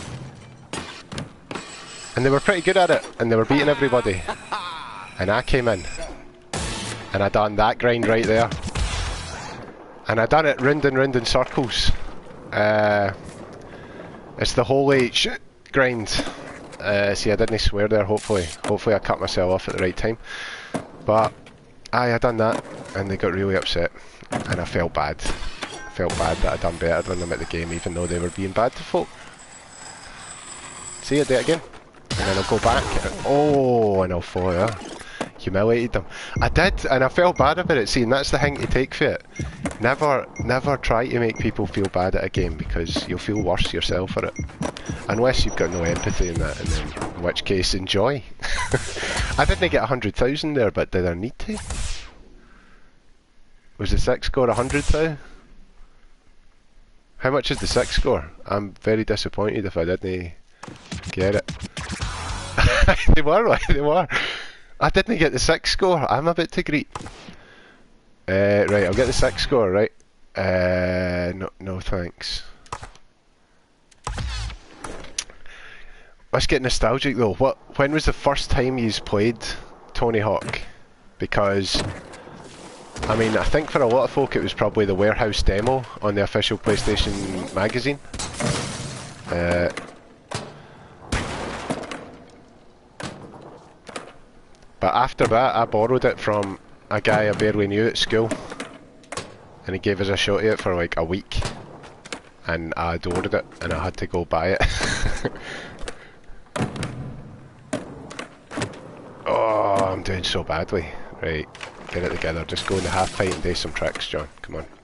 were pretty good at it, and they were beating everybody. And I came in, and I done that grind right there, and I done it round and round in circles. It's the holy shit grind. See, I didn't swear there. Hopefully I cut myself off at the right time. But I done that, and they got really upset, and I felt bad. I felt bad that I done better than them at the game, even though they were being bad to folk. See, I do it again, and then I'll go back. Oh, and I'll fall there. Humiliated them. I did, and I felt bad about it. See, and that's the thing to take for it. Never try to make people feel bad at a game, because you'll feel worse yourself for it. Unless you've got no empathy in that, and then, in which case, enjoy. I didn't get 100,000 there, but did I need to? Was the 6 score 100,000? How much is the 6 score? I'm very disappointed if I didn't get it. They were, right? They were. I didn't get the 6 score. I'm a bit too greedy. Right, I'll get the 6 score, right? No thanks. Let's get nostalgic though. When was the first time you played Tony Hawk? Because, I mean, I think for a lot of folk it was probably the warehouse demo on the official PlayStation magazine. But after that, I borrowed it from a guy I barely knew at school, and he gave us a shot at it for like a week, and I adored it, and I had to go buy it. Oh, I'm doing so badly. Right, get it together. Just go in the half fight and do some tricks, John. Come on.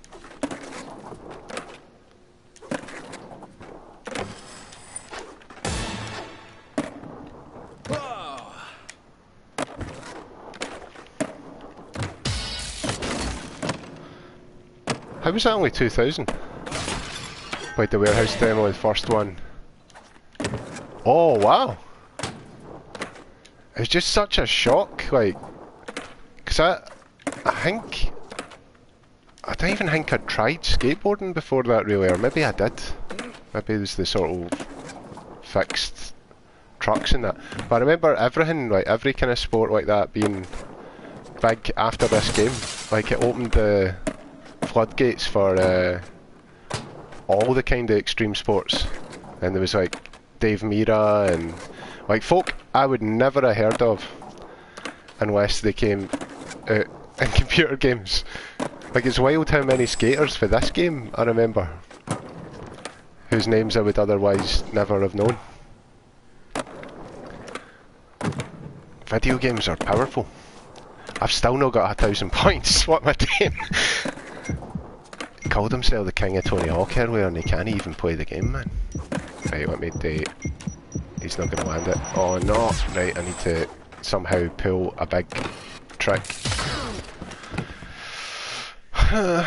How was that only 2,000? Played the warehouse demo, the first one. Oh wow! It was just such a shock, like, cause I don't even think I'd tried skateboarding before that really, or maybe I did. Maybe it was the sort of fixed trucks and that. But I remember everything, like every kind of sport like that being big after this game. Like it opened the floodgates for all the kind of extreme sports, and there was like Dave Mira and like folk I would never have heard of unless they came out in computer games. Like it's wild how many skaters for this game I remember, whose names I would otherwise never have known. Video games are powerful. I've still not got 1,000 points. What am I doing? He called himself the king of Tony Hawk earlier and he can't even play the game, man. Right, let me do... He's not going to land it. Oh no! Right, I need to somehow pull a big trick. I've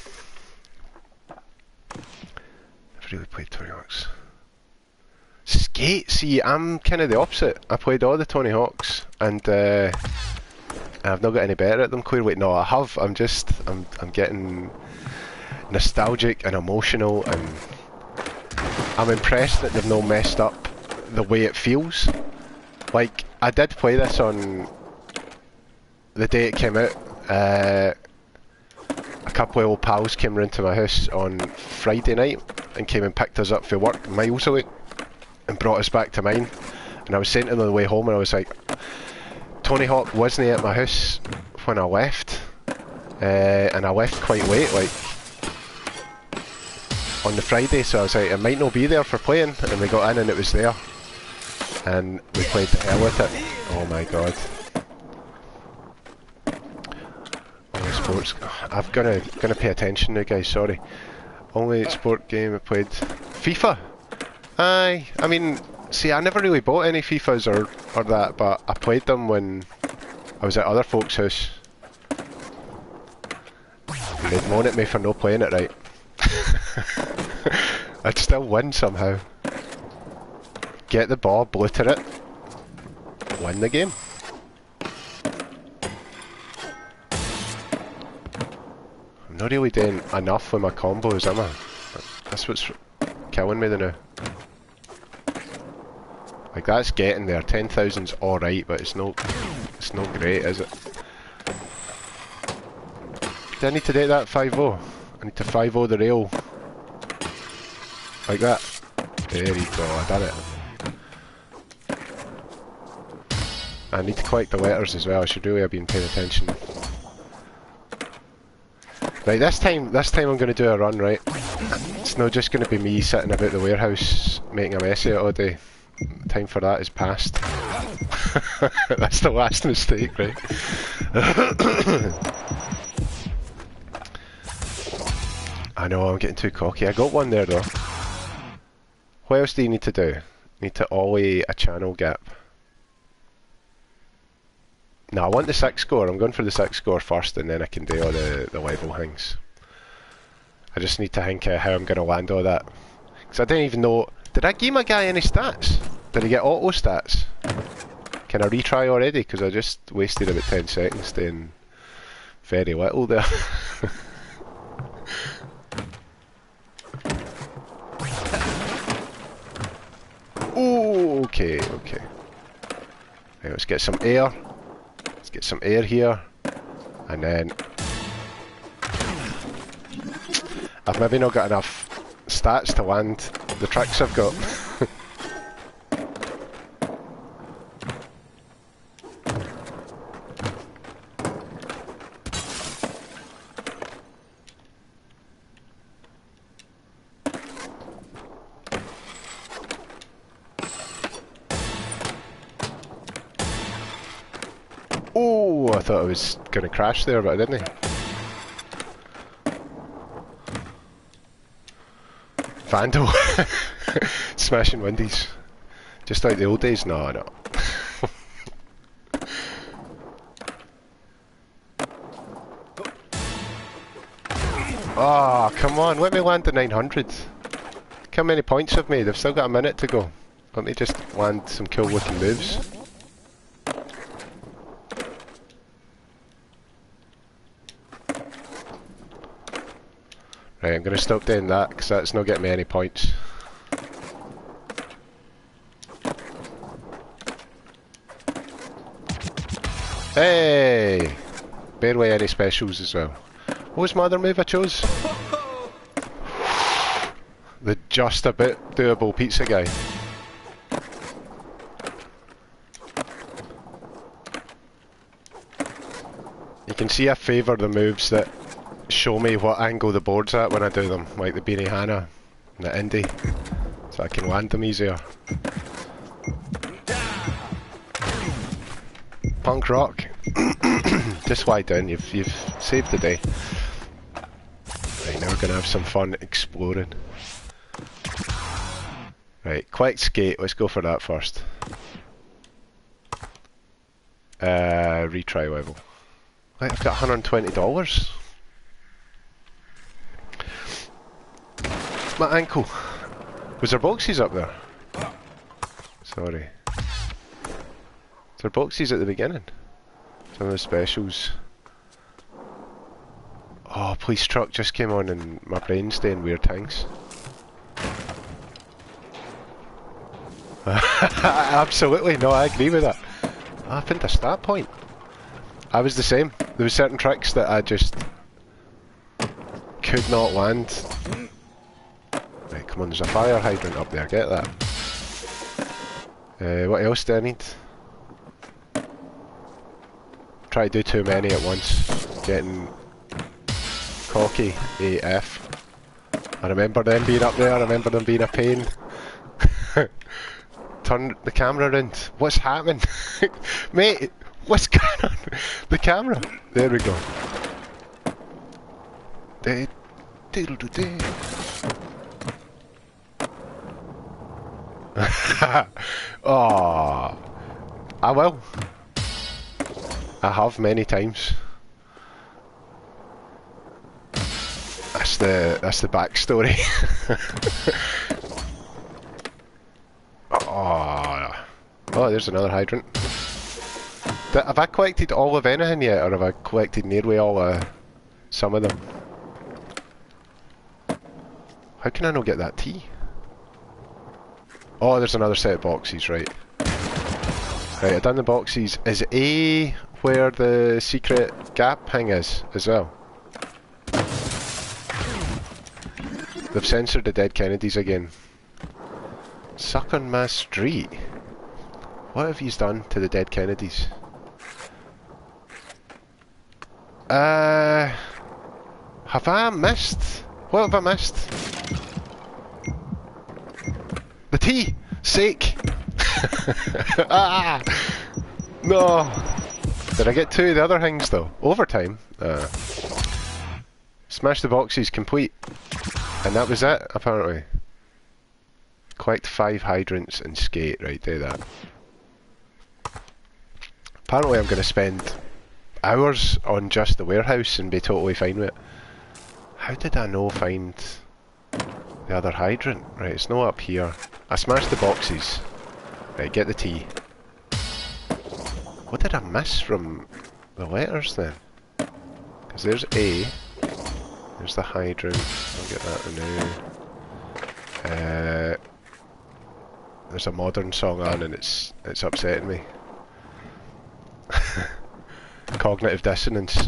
really played Tony Hawks. Skate? See, I'm kind of the opposite. I played all the Tony Hawks and I've not got any better at them clearly. No, I have. I'm getting nostalgic and emotional, and I'm impressed that they've not messed up the way it feels. Like, I did play this on the day it came out. A couple of old pals came round to my house on Friday night and came and picked us up for work miles away and brought us back to mine. And I was saying to them on the way home, and I was like, Tony Hawk wasn't at my house when I left, and I left quite late, like on the Friday, so I was like, it might not be there for playing, and we got in and it was there, and we played the hell with it. Oh my god. Only sports... I'm gonna pay attention now, guys, sorry. Only sport game I played... FIFA! Aye, I mean, see, I never really bought any FIFAs or that, but I played them when I was at other folks' house. And they'd moan at me for not playing it right. I'd still win somehow. Get the ball, blitter it, win the game. I'm not really doing enough with my combos, am I? That's what's killing me now. Like that's getting there. 10,000's alright, but it's no great, is it? Do I need to do that 5-0? I need to 5-0 the rail. Like that. There you go, I done it. I need to collect the letters as well, I should really have been paying attention. Right, this time I'm going to do a run, right? It's not just going to be me sitting about the warehouse making a mess of it all day. Time for that is past. That's the last mistake, right? I know, I'm getting too cocky. I got one there though. What else do you need to do? Need to ollie a channel gap. No, I want the 6 score. I'm going for the 6 score first and then I can do all the level things. I just need to think how I'm going to land all that. Because I didn't even know... Did I give my guy any stats? Did he get auto stats? Can I retry already? Because I just wasted about 10 seconds doing very little there. Oh, okay, okay. Right, let's get some air. Let's get some air here. And then... I've maybe not got enough stats to land the tricks I've got. Oh, I thought I was going to crash there, but I didn't. Vandal. Smashing windies. Just like the old days? No, no. Ah, oh, come on, let me land the 900. Look how many points I've made. I've still got a minute to go. Let me just land some cool looking moves. Right, I'm going to stop doing that because that's not getting me any points. Hey! Barely any specials as well. What was my other move I chose? The just a bit doable pizza guy. You can see I favour the moves that show me what angle the board's at when I do them, like the Beanie Hannah and the Indy, so I can land them easier. Punk rock. Just lie down, you've saved the day. Right, now we're gonna have some fun exploring. Right, quick skate, let's go for that first. Retry level. Right, I've got $120. My ankle. Was there boxes up there? Sorry. Was there boxes at the beginning? Some of the specials. Oh, police truck just came on and my brain's doing weird things. Absolutely, no, I agree with that. I pinned a stat point. I was the same. There were certain tricks that I just could not land. Right, come on, there's a fire hydrant up there, get that. What else do I need? Try to do too many at once. Getting cocky AF. I remember them being up there, I remember them being a pain. Turn the camera around. What's happening? Mate, what's going on? The camera. There we go. Oh, I will. I have many times. That's the backstory. Oh, there's another hydrant. Have I collected all of anything yet, or have I collected nearly all some of them? How can I not get that tea? Oh, there's another set of boxes, right. Right, I've done the boxes. Is A where the secret gap thing is, as well? They've censored the dead Kennedys again. Suck on my street. What have you done to the dead Kennedys? Have I missed? What have I missed? The tea! Sake! Ah! No! Did I get two of the other things though? Overtime? Smash the boxes complete. And that was it, apparently. Collect 5 hydrants and skate, right, do that. Apparently I'm going to spend hours on just the warehouse and be totally fine with it. How did I know find the other hydrant? Right, it's not up here. I smashed the boxes. Right, get the tea. What did I miss from the letters then? Because there's A. There's the hydrant. I'll get that now. There's a modern song on and it's upsetting me. Cognitive dissonance.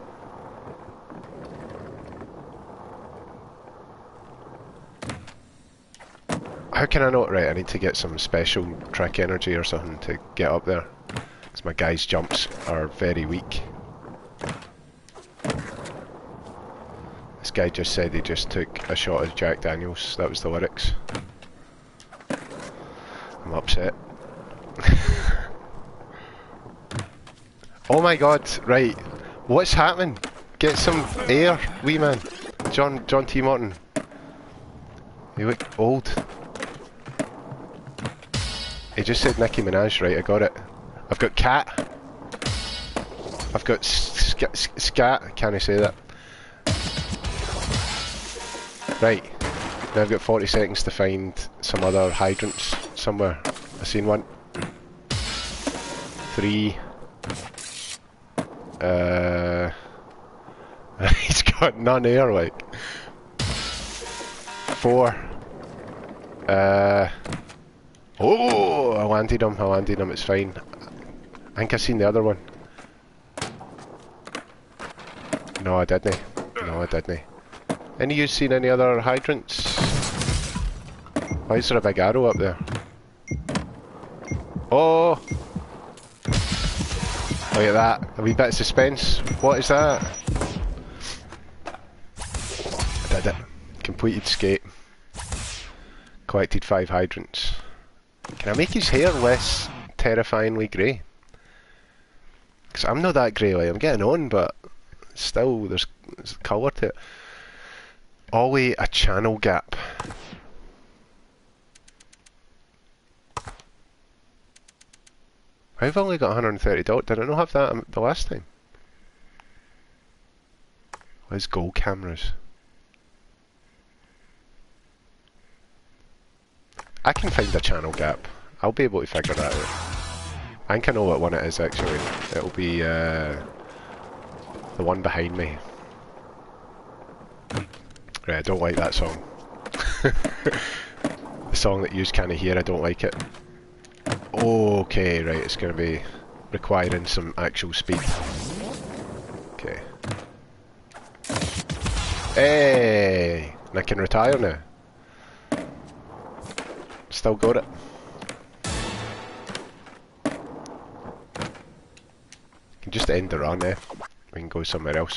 How can I not? Right, I need to get some special trick energy or something to get up there. Because my guy's jumps are very weak. This guy just said he just took a shot of Jack Daniels. That was the lyrics. I'm upset. Oh my god, right. What's happening? Get some air, wee man. John T. Morton. You look old. He just said Nicki Minaj, right, I got it. I've got cat. I've got scat, can I say that? Right, now I've got 40 seconds to find some other hydrants somewhere. I've seen one. 3. He's got none here, like. 4. Oh, I landed him, it's fine. I think I've seen the other one. No, I didn't. Any of you seen any other hydrants? Why is there a big arrow up there? Oh! Look at that, a wee bit of suspense. What is that? I did it. Completed skate. Collected 5 hydrants. Can I make his hair less terrifyingly grey? Because I'm not that grey, like, I'm getting on, but still, there's colour to it. Ollie, a channel gap. I've only got $130. Did I not have that the last time? Where's gold cameras? I can find a channel gap. I'll be able to figure that out. I think I know what one it is actually. It'll be the one behind me. Right, I don't like that song. The song that you can't hear, I don't like it. Okay, right, it's going to be requiring some actual speed. Okay. Hey! And I can retire now. Still got it. Can just end the run there. We can go somewhere else.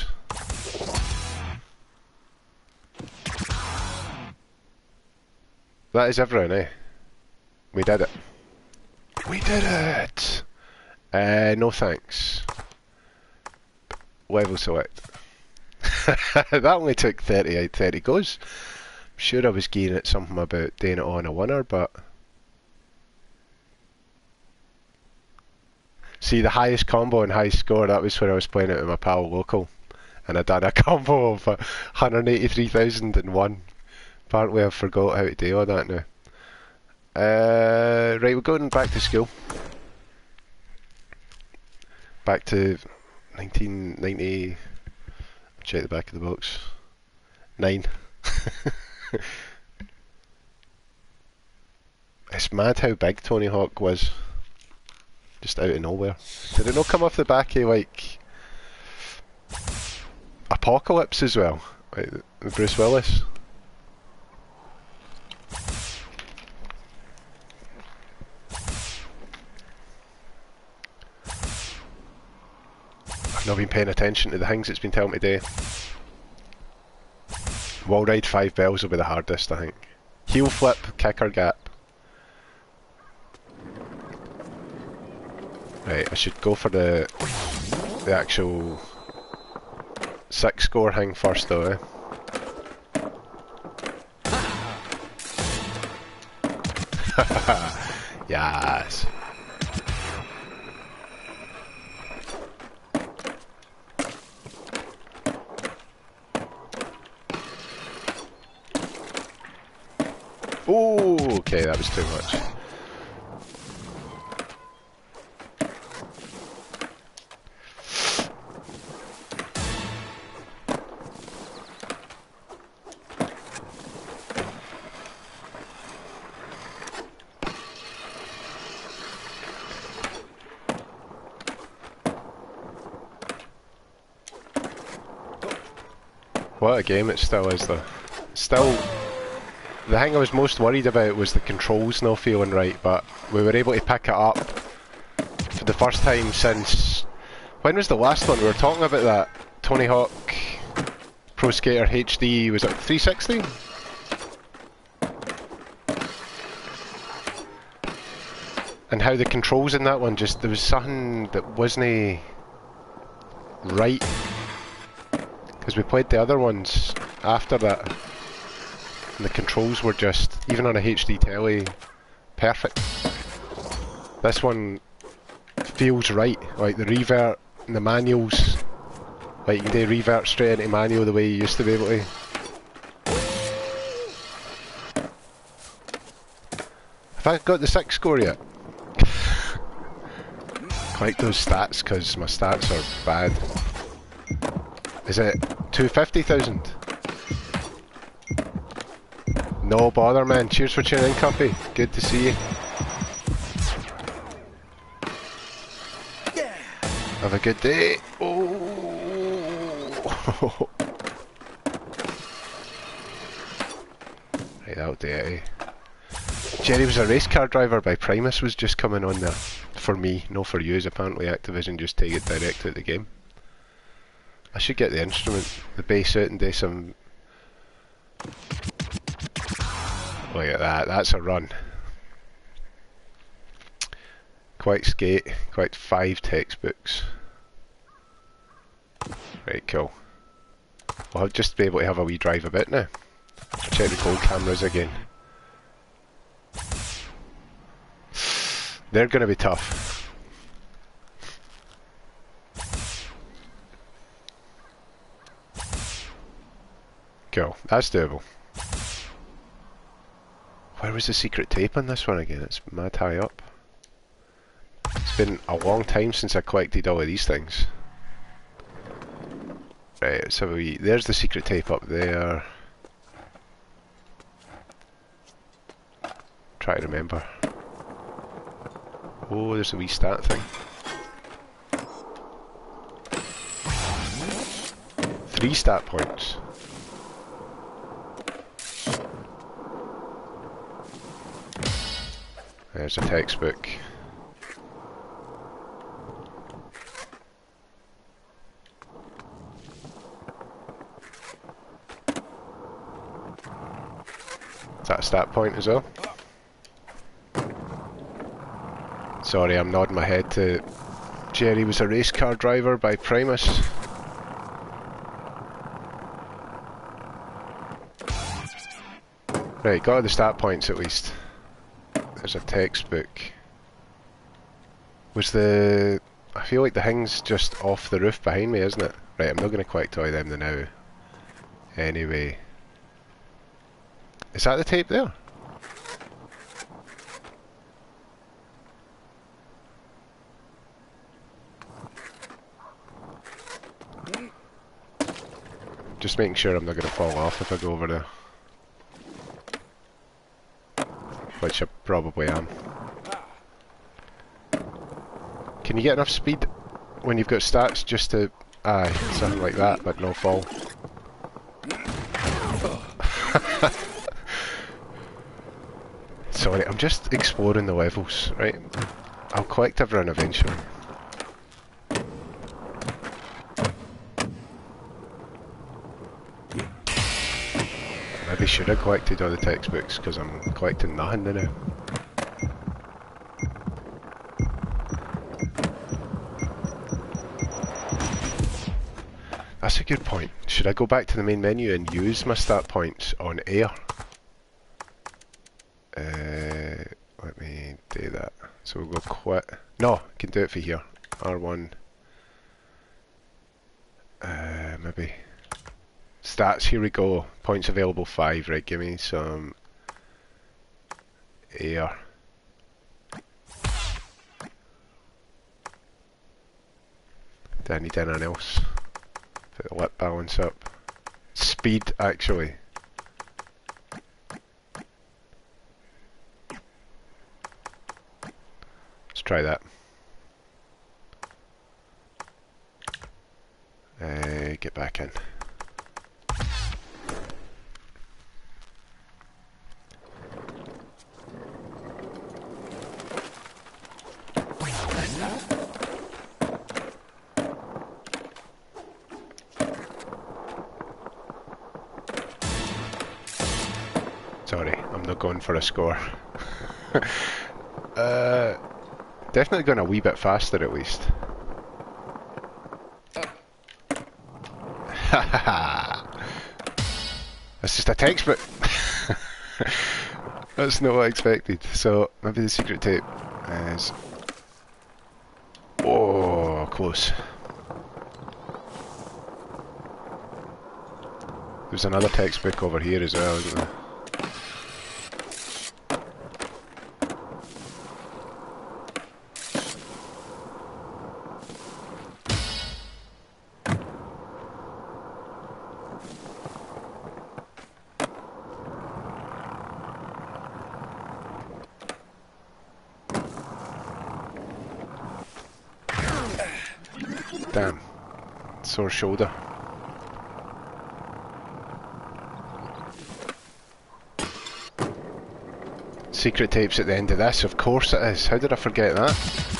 That is everyone, eh? We did it. We did it! No thanks. Level select. That only took 30 goes. I'm sure I was gearing at something about doing it on a winner, but... See, the highest combo and highest score, that was when I was playing it with my pal local. And I done a combo of 183,001. Apparently I've forgot how to do all that now. Right, we're going back to school. Back to 1990... Check the back of the box. 9. It's mad how big Tony Hawk was. Just out of nowhere. Did it not come off the back of like Apocalypse as well? Like the Bruce Willis? I've not been paying attention to the things it's been telling me to do. Wall ride 5 bells will be the hardest, I think. Heel flip, kicker gap. Right, I should go for the actual 6 score thing first though, eh? Yes. Oh, okay, that was too much. What a game it still is though. Still, the thing I was most worried about was the controls not feeling right, but we were able to pick it up for the first time since... When was the last one? We were talking about that Tony Hawk Pro Skater HD, was it 360? And how the controls in that one just, there was something that wasn't right. Because we played the other ones after that, and the controls were just, even on a HD telly, perfect. This one feels right, like the revert and the manuals, like you can do revert straight into manual the way you used to be able to. Have I got the 6 score yet? Collect those stats because my stats are bad. Is it 250,000? No bother, man. Cheers for tuning in, Cuppy. Good to see you. Yeah. Have a good day. Oh. Right, that'll do it, eh? Jerry Was a Race Car Driver by Primus was just coming on there. For me, no for you. Apparently Activision just take it direct out the game. I should get the instrument, the bass out and do some... Look at that, that's a run. Quite skate, quite 5 textbooks. Right, cool. I'll just be able to have a wee drive a bit now. Check the gold cameras again. They're going to be tough. Cool, that's doable. Where was the secret tape on this one again? It's mad high up. It's been a long time since I collected all of these things. Right, let's have a wee... There's the secret tape up there. Try to remember. Oh, there's a wee stat thing. 3 stat points. There's a textbook. Is that a stat point as well? Sorry, I'm nodding my head to Jerry Was a Race Car Driver by Primus. Right, got the stat points at least. There's a textbook. Was the... I feel like the thing's just off the roof behind me, isn't it? Right, I'm not going to quick toy them now. Anyway. Is that the tape there? Just making sure I'm not going to fall off if I go over there. which I probably am. Can you get enough speed when you've got stats just to... Aye, something like that, but no fall. Sorry, I'm just exploring the levels, right? I'll collect everyone eventually. Maybe should have collected all the textbooks, because I'm collecting nothing now. That's a good point. Should I go back to the main menu and use my stat points on air? Let me do that. So we'll go quit. No, I can do it for here. R1. Maybe. Stats, here we go. Points available 5, right? Give me some air. Do I need anything else? Put the lip balance up. Speed, actually. Let's try that. Get back in. Sorry, I'm not going for a score. Definitely going a wee bit faster at least. That's just a textbook. That's not what I expected. So maybe the secret tape is... Oh, close. There's another textbook over here as well, isn't there? Damn. Sore shoulder. Secret tape's at the end of this, of course it is. How did I forget that?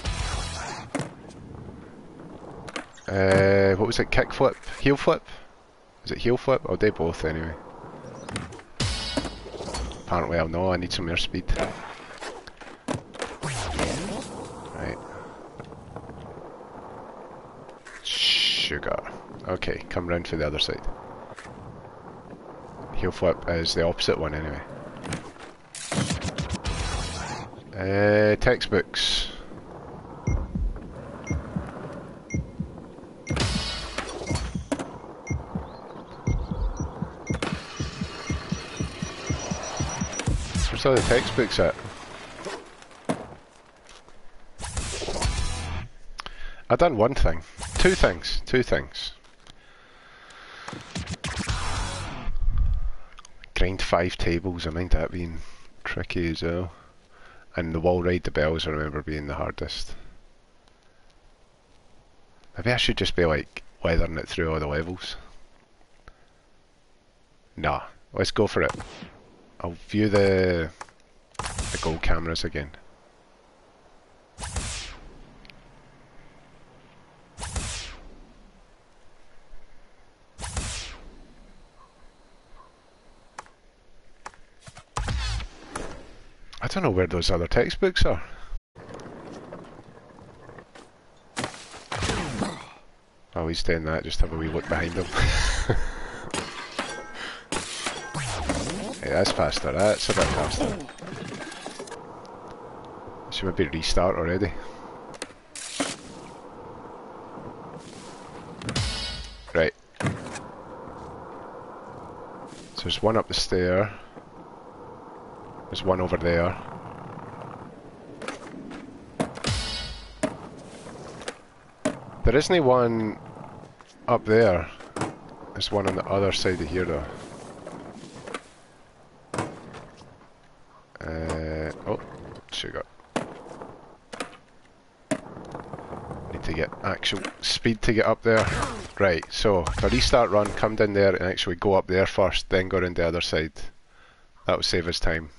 What was it? Kick flip? Heel flip? Is it heel flip? I'll do both anyway. Apparently I'll know, I need some more speed. Right. Sugar. Okay, come round for the other side. Heel flip is the opposite one anyway. Textbooks. Where's all the textbooks at? I've done one thing. Two things. Grind 5 tables, I mind that being tricky as well. And the wall ride the bells I remember being the hardest. Maybe I should just be like weathering it through all the levels. Nah, let's go for it. I'll view the gold cameras again. I don't know where those other textbooks are. Oh, he's doing that, just have a wee look behind him. Hey, that's faster, that's a bit faster. Should maybe restart already. Right. So there's one up the stair. There's one over there. There isn't one up there. There's one on the other side of here though. sugar. Need to get actual speed to get up there. Right, so if I restart run, come down there and actually go up there first, then go around the other side. That will save us time.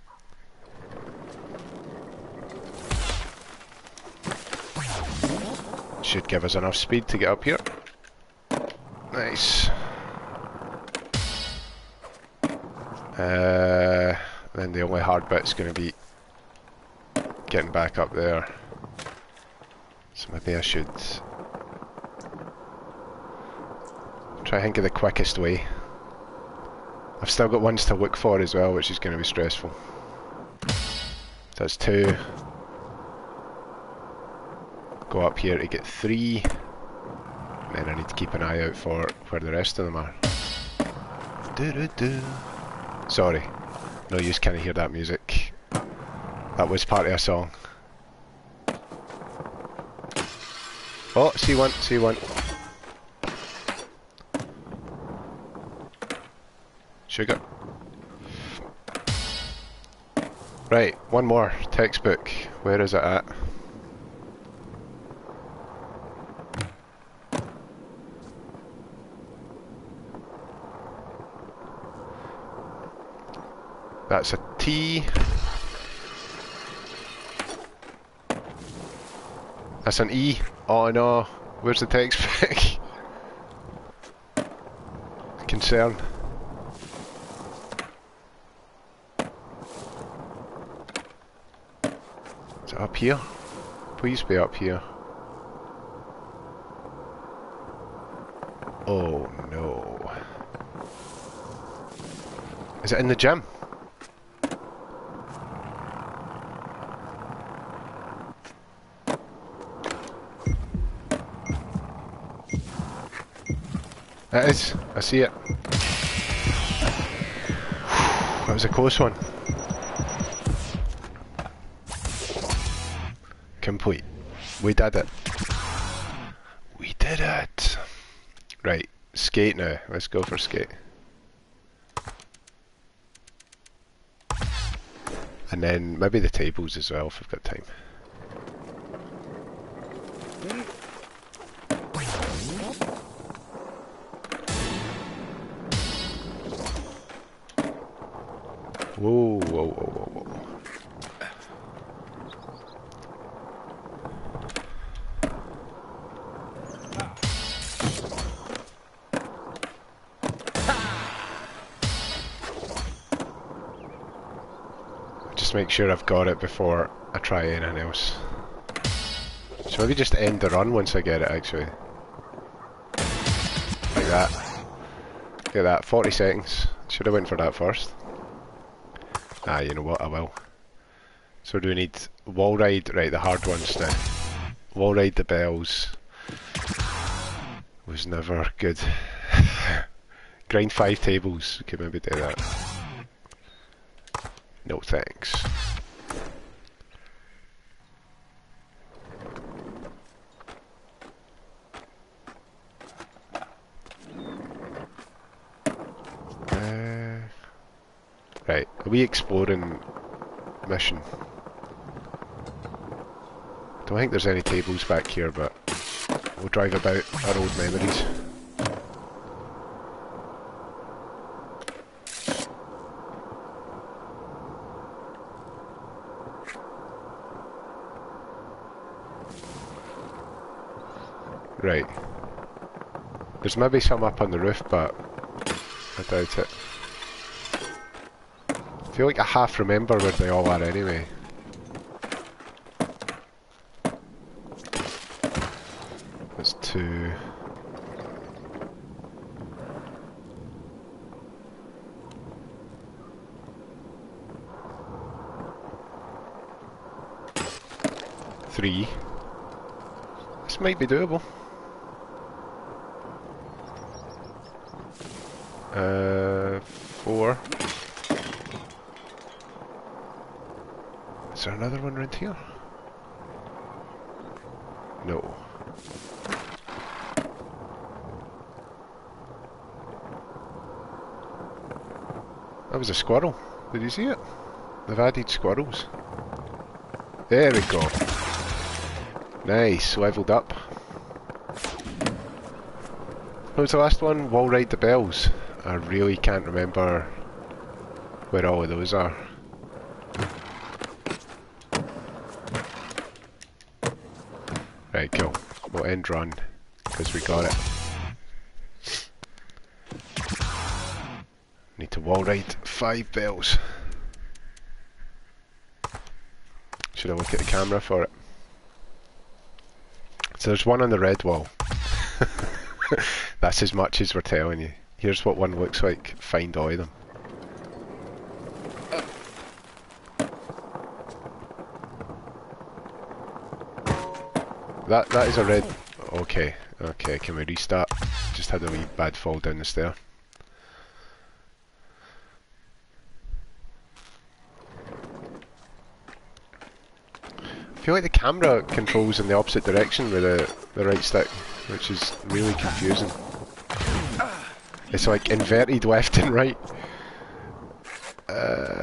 Should give us enough speed to get up here. Nice. Then the only hard bit's going to be getting back up there. So maybe I should try and think of the quickest way. I've still got ones to look for as well, which is going to be stressful. That's 2. Go up here to get 3. And then I need to keep an eye out for where the rest of them are. Sorry, no use, can't hear that music. That was part of a song. Oh, C1, C1. Sugar. Right, one more. Textbook. Where is it at? That's a T. That's an E. Oh no, where's the textbook? Concern. Is it up here? Please be up here. Oh no. Is it in the gym? It is. I see it. That was a close one. Complete. We did it. We did it. Right. Skate now. Let's go for skate. And then maybe the tables as well if we've got time. Whoa, whoa, whoa, whoa, whoa. Just make sure I've got it before I try anything else. So maybe just end the run once I get it actually. Like that. Get that, 40 seconds. Should have went for that first. Ah, you know what, I will. So do we need wall ride? Right, the hard ones now. Wall ride the bells. Was never good. Grind 5 tables. We could maybe do that. No thanks. Right, are we exploring mission? Don't think there's any tables back here, but we'll drive about our old memories. Right. There's maybe some up on the roof, but I doubt it. I feel like I half remember where they all are anyway. That's 2. Three. This might be doable. 4. Is there another one around here? No. That was a squirrel. Did you see it? They've added squirrels. There we go. Nice, leveled up. What was the last one? Wall Ride the Bells. I really can't remember where all of those are. Right, cool. We'll end run, because we got it. Need to wall ride 5 bells. Should I look at the camera for it? So there's one on the red wall. That's as much as we're telling you. Here's what one looks like. Find all of them. That is a red... Okay, okay, can we restart? Just had a wee bad fall down the stair. I feel like the camera controls in the opposite direction with the right stick, which is really confusing. It's like inverted left and right. I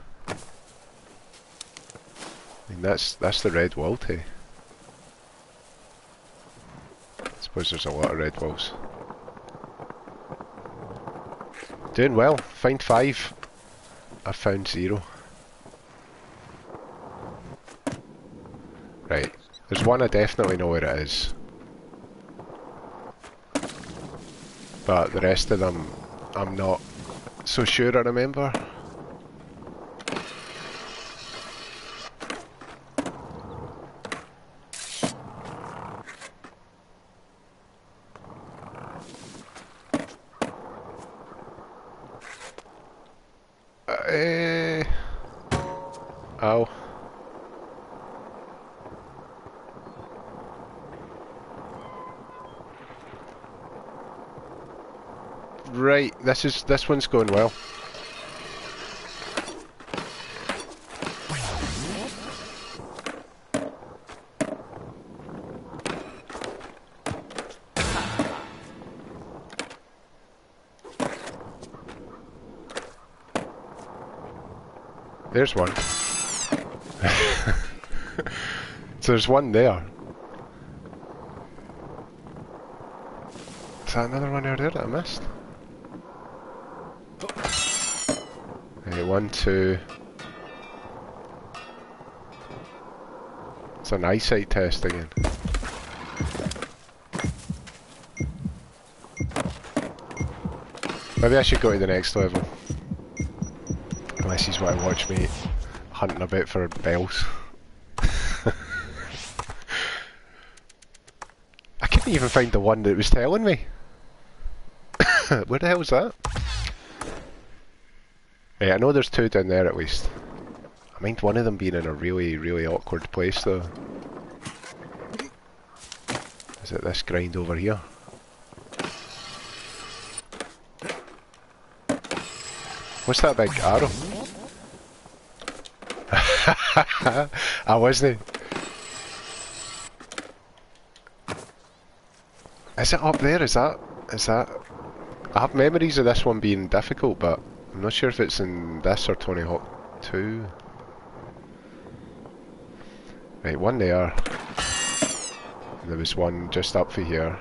mean that's the red wall too. I suppose there's a lot of red walls. Doing well. Find 5. I found 0. Right. There's one I definitely know where it is. But the rest of them, I'm not so sure I remember. Ow. Right, this one's going well. There's one. So there's one there. Is that another one out there that I missed? Okay, 1, 2. It's an eyesight test again. Maybe I should go to the next level. Unless he's want to watch me hunting about for bells. I couldn't even find the one that was telling me. Where the hell was that? Yeah, I know there's 2 down there at least. I mind one of them being in a really, really awkward place though. Is it this grind over here? What's that big arrow? I wasn't. Is it up there? Is that? I have memories of this one being difficult, but I'm not sure if it's in this or Tony Hawk 2. Right, one there. And there was one just up for here.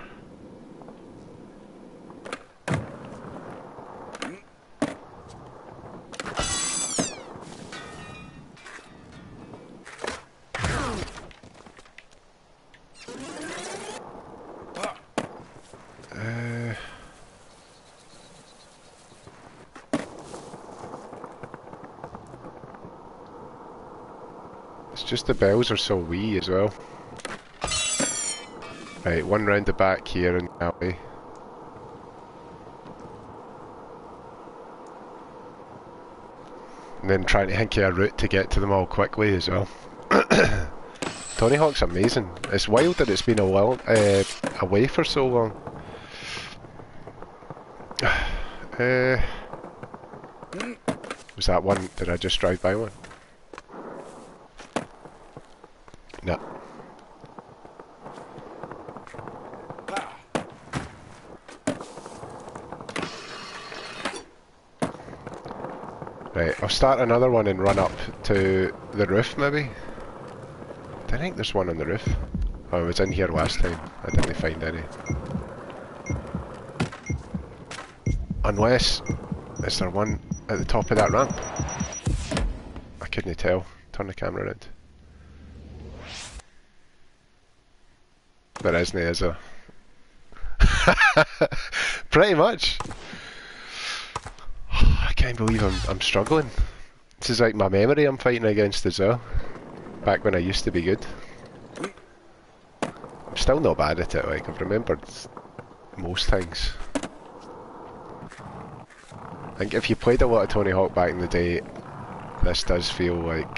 Just the bells are so wee as well. Right, one round the back here and that way. And then trying to think of a route to get to them all quickly as well. Tony Hawk's amazing. It's wild that it's been away for so long. Was that one? Did I just drive by one? No. Right, I'll start another one and run up to the roof maybe. I think there's one on the roof. Oh, I was in here last time. I didn't find any. Unless, is there one at the top of that ramp? I couldn't tell. Turn the camera around. There isn't, is there? Pretty much. I can't believe I'm struggling. This is like my memory I'm fighting against as well. Back when I used to be good. I'm still not bad at it, like I've remembered most things. I think if you played a lot of Tony Hawk back in the day, this does feel like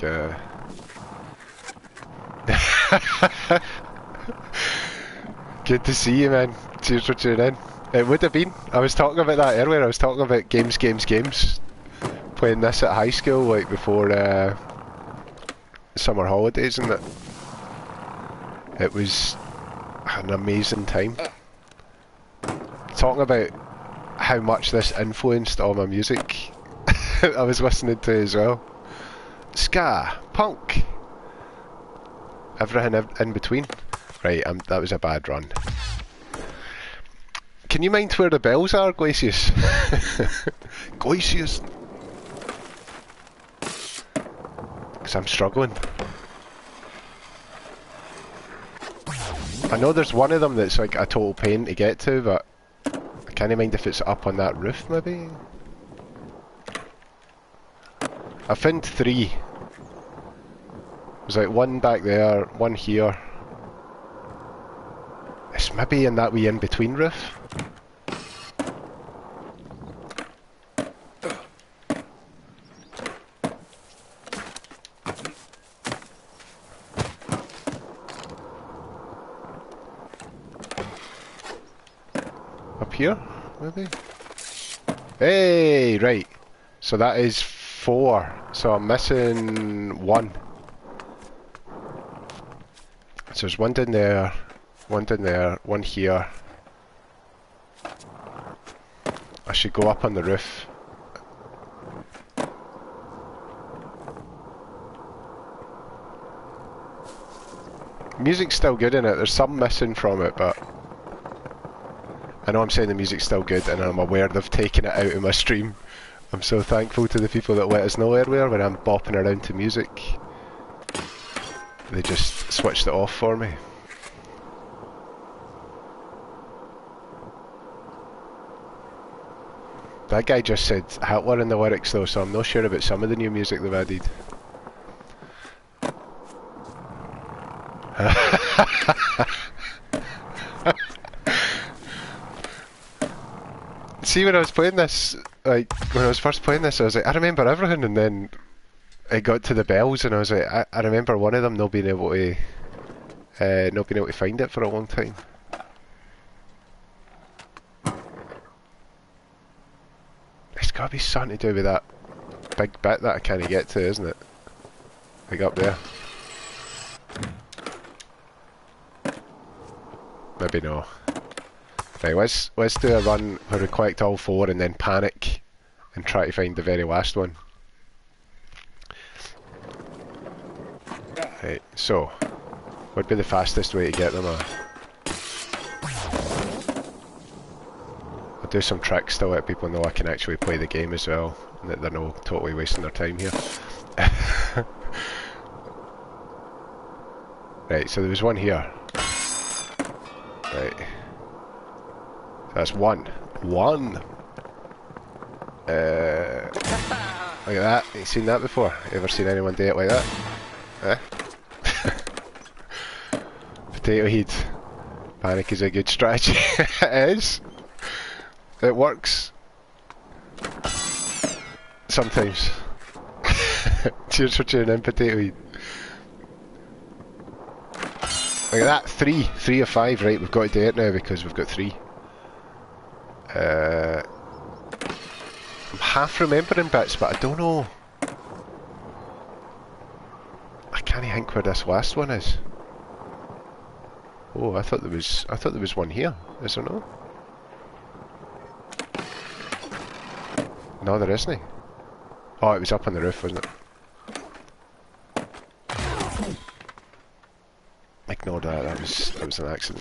good to see you, man. Cheers for tuning in. It would have been. I was talking about that earlier. I was talking about games. Playing this at high school, like before summer holidays, and it was an amazing time. Talking about how much this influenced all my music I was listening to as well. Ska, punk, everything in between. Right, that was a bad run. Can you mind where the bells are, Glacius? Glacius! Because I'm struggling. I know there's one of them that's like a total pain to get to, but I can't mind if it's up on that roof, maybe? I found 3. There's like one back there, one here. It's maybe in that wee in-between roof. Up here, maybe? Hey, right. So that is 4. So I'm missing 1. So there's one down there, one here. I should go up on the roof. Music's still good in it. There's some missing from it, but I know I'm saying the music's still good, and I'm aware they've taken it out of my stream. I'm so thankful to the people that let us know earlier when I'm bopping around to music. They just switched it off for me. That guy just said Hitler in the lyrics though, so I'm not sure about some of the new music they've added. See, when I was playing this, like, when I was first playing this, I was like, I remember everything, and then it got to the bells, and I was like, I remember one of them not being able to find it for a long time. It's got to be something to do with that big bit that I can't get to, isn't it? Like up there. Maybe no. Right, let's do a run where we collect all 4 and then panic and try to find the very last one. Right, so what would be the fastest way to get them? I'll do some tricks to let people know I can actually play the game as well, and that they're not totally wasting their time here. Right, so there was one here. Right. That's 1. 1! Look at that. You seen that before? You ever seen anyone do it like that? Eh? Potato heat. Panic is a good strategy. It is. It works. Sometimes. Cheers for tuning in, Potato heat. Look at that. 3. 3 of 5. Right, we've got to do it now because we've got 3. I'm half remembering bits, but I don't know. I can't think where this last one is. Oh, I thought there was one here. Is there not? No, there isn't. Oh, it was up on the roof, wasn't it? that was an accident.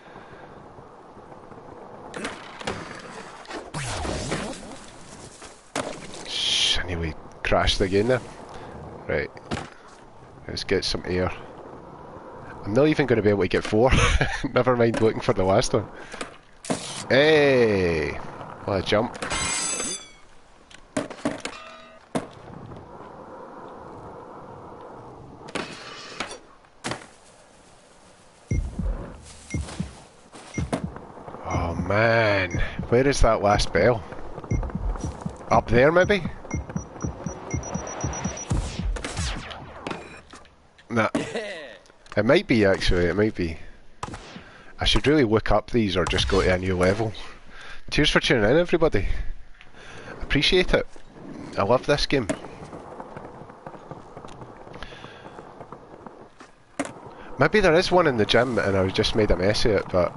Shh, anyway, crashed again there. Right. Let's get some air. I'm not even going to be able to get 4. Never mind looking for the last one. Hey! What a jump. Oh man, where is that last bell? Up there maybe? Nah. It might be actually, it might be. I should really look up these or just go to a new level. Cheers for tuning in everybody. Appreciate it. I love this game. Maybe there is one in the gym and I just made a mess of it, but...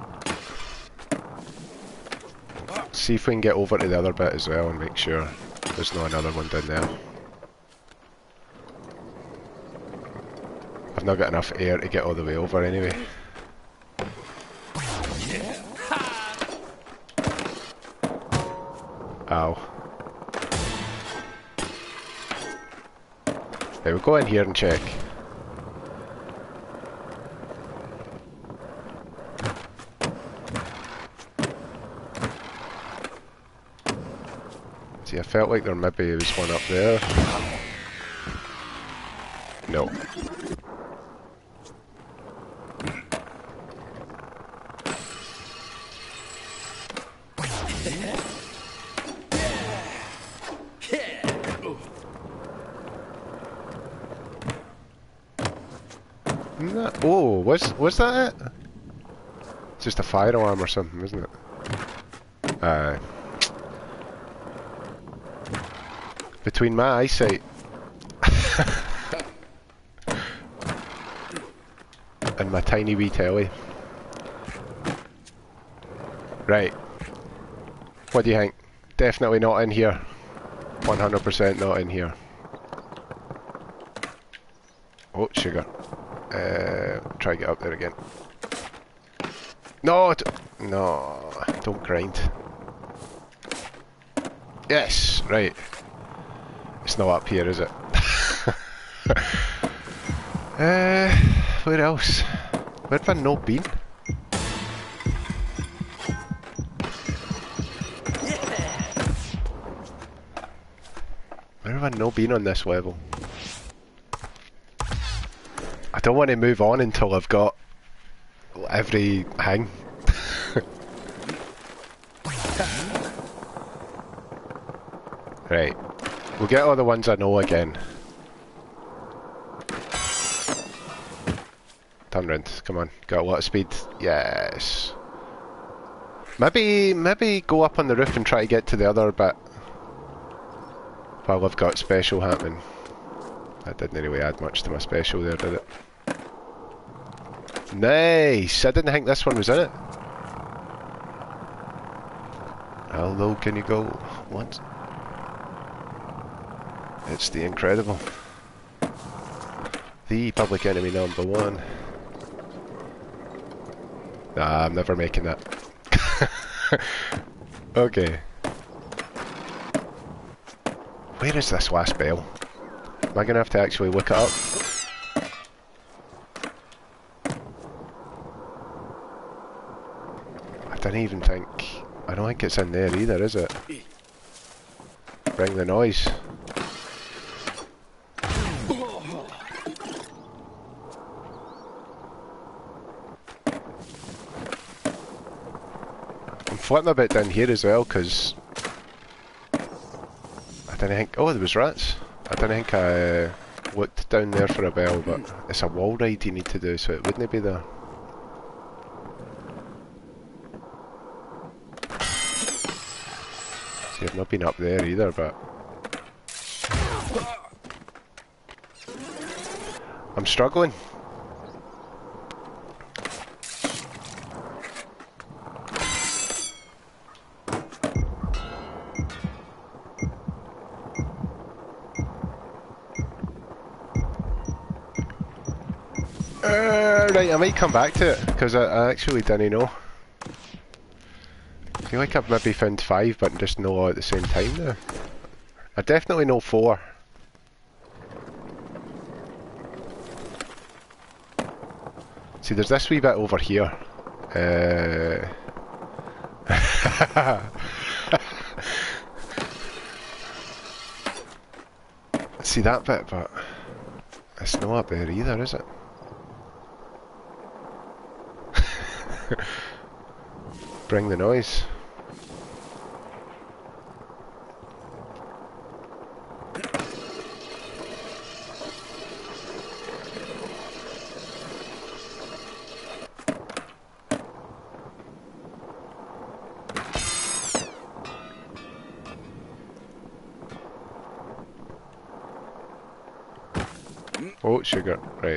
see if we can get over to the other bit as well and make sure there's not another one down there. I've not got enough air to get all the way over anyway. Ow. Right, we'll go in here and check. See, I felt like there maybe was one up there. No. Oh, was that it? It's just a fire alarm or something, isn't it? Between my eyesight and my tiny wee telly. Right. What do you think? Definitely not in here. 100% not in here. Oh, sugar. Try to get up there again. No! No, don't grind. Yes, right. It's not up here, is it? Where else? Where have I not been? Where have I not been on this level? I don't want to move on until I've got every hang. Right. We'll get all the ones I know again. Turn round, come on. Got a lot of speed. Yes. Maybe go up on the roof and try to get to the other bit. While I've got special happening. That didn't really add much to my special there, did it? Nice! I didn't think this one was in it. How low can you go? Once. It's the Incredible. The Public Enemy #1. Nah, I'm never making that. Okay. Where is this last bell? Am I gonna have to actually look it up? I don't even think... I don't think it's in there either, is it? Bring the noise. I'm flitting a bit down here as well, because... I didn't think... Oh, there was rats. I didn't think I looked down there for a bell, but it's a wall ride you need to do, so it wouldn't be there. See, I've not been up there either, but... I'm struggling. Right, I might come back to it, because I actually didn't know. I feel like I've maybe found 5, but just know all at the same time now. I definitely know 4. See, there's this wee bit over here. See that bit, but it's not up there either, is it? Bring the noise. Oh, sugar, right.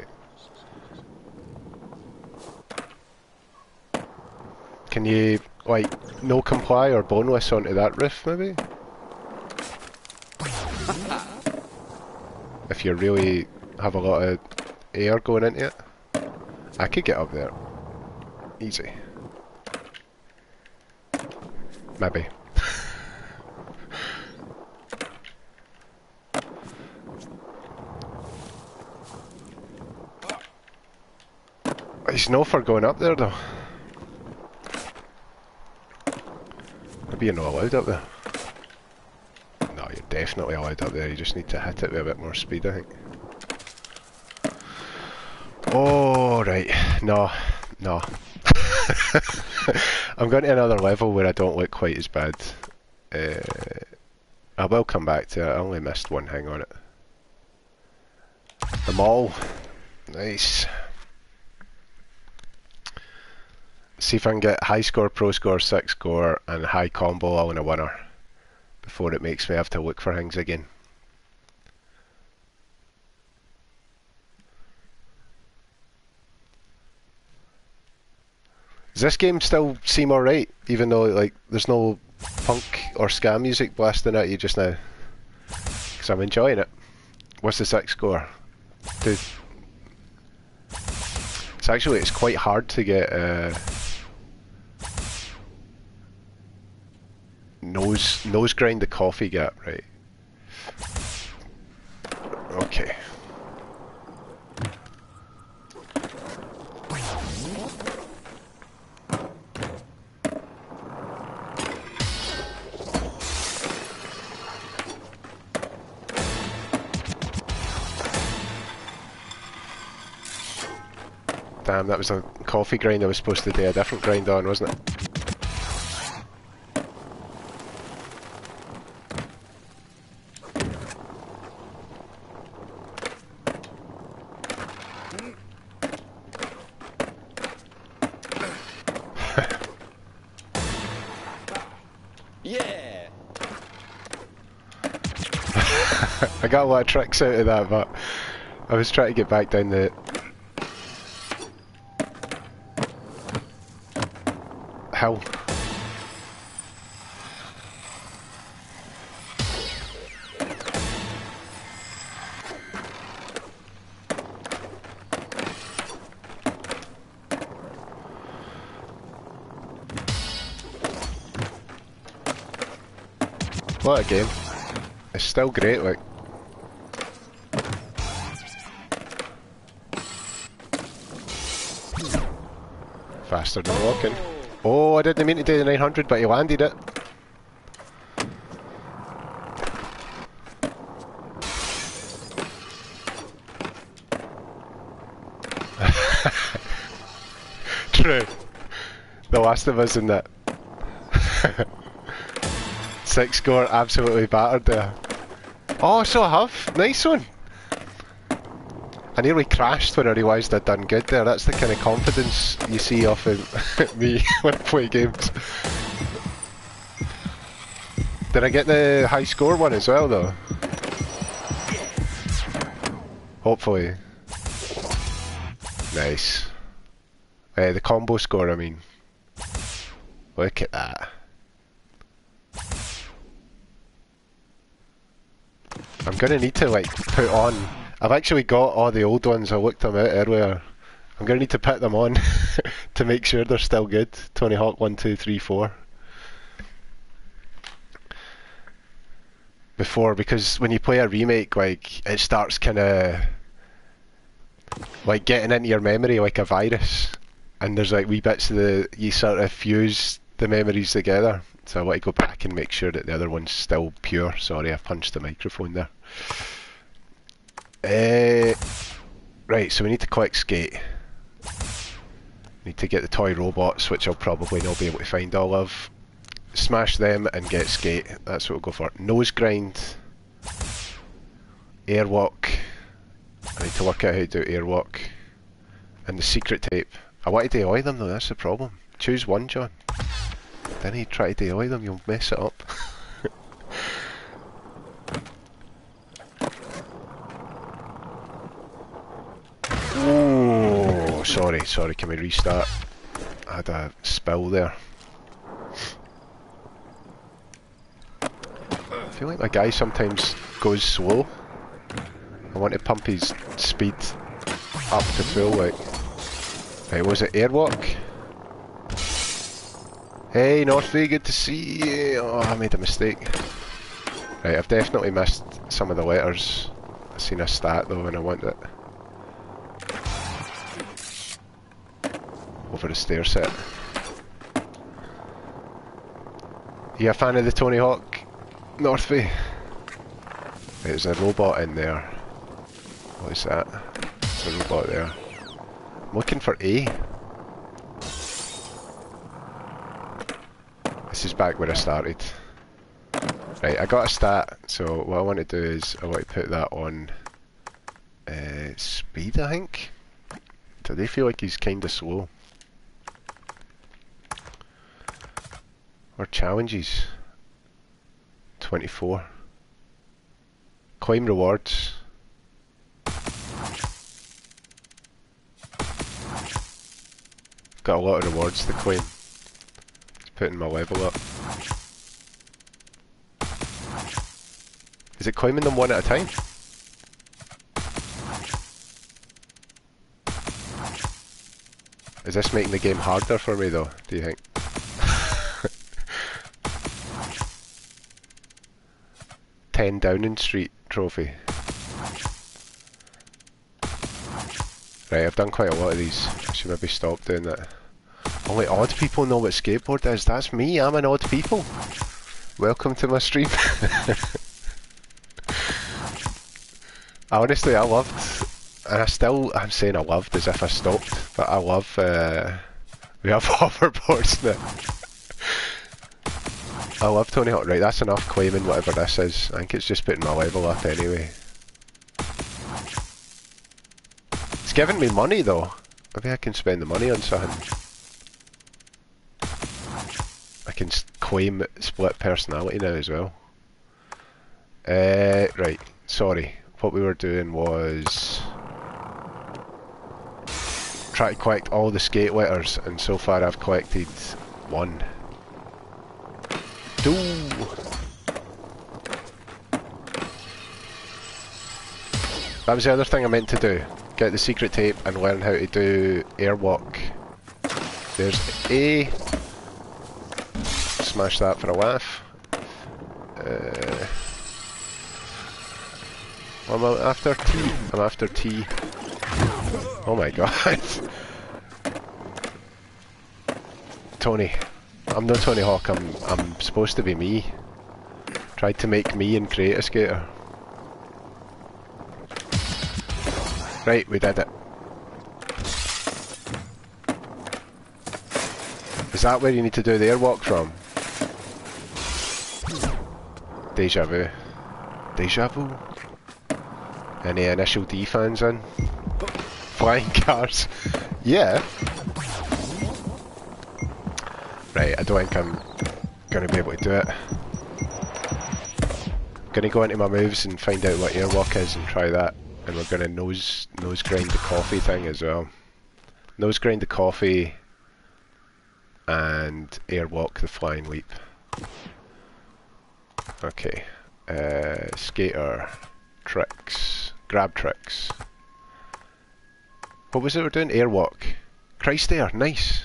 Can you, like, no comply or boneless onto that roof, maybe? If you really have a lot of air going into it. I could get up there. Easy. Maybe. He's no for going up there though. Maybe you're not allowed up there. No, you're definitely allowed up there, you just need to hit it with a bit more speed, I think. Oh, right. No. No. I'm going to another level where I don't look quite as bad. I will come back to it, I only missed one thing on it. The mall. Nice. See if I can get high score, pro score, 6 score, and high combo all in a winner before it makes me have to look for things again. Does this game still seem alright, even though like there's no punk or ska music blasting at you just now? Because I'm enjoying it. What's the 6 score? Dude. It's quite hard to get nose grind the coffee gap, right? Okay. Damn, that was a coffee grind I was supposed to do a different grind on, wasn't it? Yeah. I got a lot of tricks out of that, but I was trying to get back down the hill. What a game. It's still great, like. Faster than walking. Oh, I didn't mean to do the 900, but he landed it. True. The Last of Us in that. 6 score, absolutely battered there. Oh, so I have. Nice one. I nearly crashed when I realised I'd done good there. That's the kind of confidence you see off of me when I play games. Did I get the high score one as well though? Hopefully. Nice. The combo score, I mean. Look at that. I'm gonna need to like put on. I've actually got all the old ones. I looked them out earlier. I'm going to need to put them on to make sure they're still good. Tony Hawk 1, 2, 3, 4. Before, because when you play a remake, like, it starts kind of like getting into your memory like a virus, and there's like wee bits of you sort of fuse the memories together. So I want to go back and make sure that the other one's still pure. Sorry, I punched the microphone there. Right, so we need to collect skate. Need to get the toy robots, which I'll probably not be able to find all of. Smash them and get skate. That's what we'll go for. Nose grind. Airwalk. I need to work out how to do airwalk. And the secret tape. I want to DIY them though, that's the problem. Choose one, John. Then you try to DIY them, you'll mess it up. Oh, sorry, can we restart? I had a spill there. I feel like my guy sometimes goes slow. I want to pump his speed up to full, like. Right, was it airwalk? Hey, Northie, good to see you. Oh, I made a mistake. Right, I've definitely missed some of the letters. I seen a stat though when I want it. Over the stair set. You a fan of the Tony Hawk, Northie? Right, there's a robot in there. What is that? There's a robot there. I'm looking for A. This is back where I started. Right, I got a stat, so what I want to do is I want to put that on speed, I think. Do they feel like he's kinda slow? Or challenges? 24. Claim rewards. Got a lot of rewards to claim. It's putting my level up. Is it claiming them one at a time? Is this making the game harder for me though, do you think? $10 Downing Street trophy. Right, I've done quite a lot of these. I should maybe stop doing that. Only odd people know what skateboard is. That's me, I'm an odd people. Welcome to my stream. Honestly, I loved, and I'm saying I loved as if I stopped, but I love, we have hoverboards now. I love Tony Hawk. Right, that's enough claiming whatever this is. I think it's just putting my level up anyway. It's giving me money though. Maybe I can spend the money on something. I can claim split personality now as well. Right, sorry. What we were doing was try to collect all the skate letters, and so far I've collected one. Two. That was the other thing I meant to do. Get the secret tape and learn how to do airwalk. There's A. Smash that for a laugh. What am I after? T. I'm after T. Oh my god. Tony. I'm not Tony Hawk, I'm supposed to be me. Tried to make me and create a skater. Right, we did it. Is that where you need to do the airwalk from? Deja vu. Deja vu? Any initial D fans in? Flying cars? Yeah. Right, I don't think I'm gonna be able to do it. I'm gonna go into my moves and find out what airwalk is and try that. And we're gonna nose grind the coffee thing as well. Nose grind the coffee and airwalk the flying leap. Okay. Skater tricks. Grab tricks. What was it we're doing? Airwalk. Christ there, nice.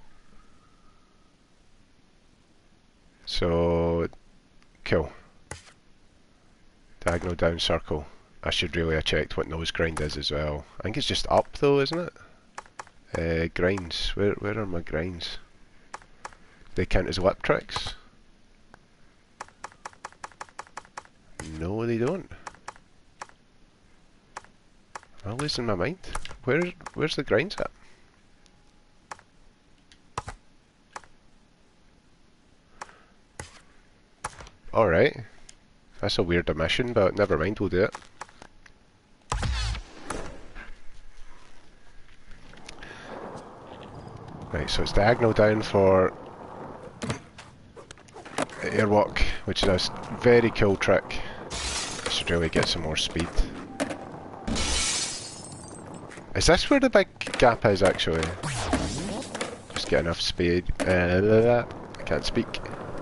So, cool. Diagonal down circle. I should really have checked what nose grind is as well. I think it's just up though, isn't it? Grinds. Where are my grinds? They count as lip tricks? No, they don't. Am I losing my mind? Where's the grinds at? Alright. That's a weird omission, but never mind, we'll do it. Right, so it's diagonal down for airwalk, which is a very cool trick. I should really get some more speed. Is this where the big gap is actually? Just get enough speed. I can't speak.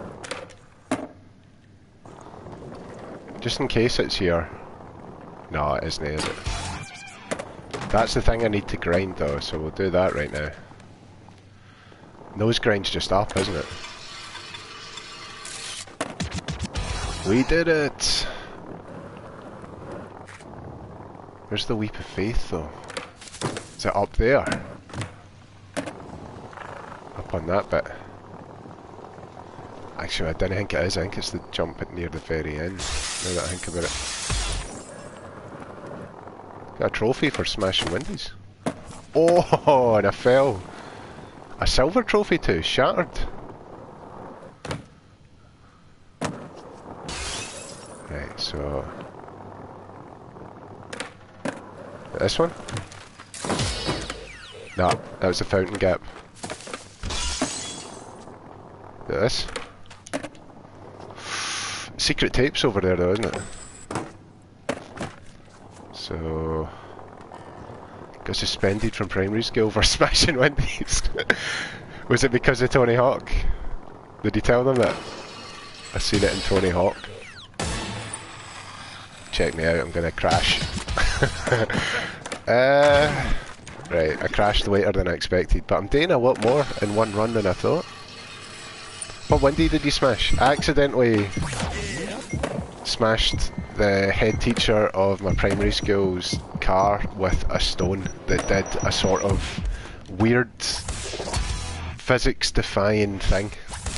Just in case it's here. No, it isn't, is it? That's the thing I need to grind though, so we'll do that right now. Nose grind's just up, isn't it? We did it! Where's the leap of faith though? Is it up there? Up on that bit. Actually, I don't think it is. I think it's the jump near the very end. Now that I think about it. Got a trophy for smashing windies. Oh, and I fell. A silver trophy too. Shattered. Right, so... This one? No, that was the fountain gap. This? Secret tape's over there though, isn't it? So... Got suspended from primary school for smashing windies. Was it because of Tony Hawk? Did he tell them that? I seen it in Tony Hawk. Check me out, I'm gonna crash. Right, I crashed later than I expected, but I'm doing a lot more in one run than I thought. What windy did you smash? I accidentally smashed the head teacher of my primary school's car with a stone that did a sort of weird physics-defying thing.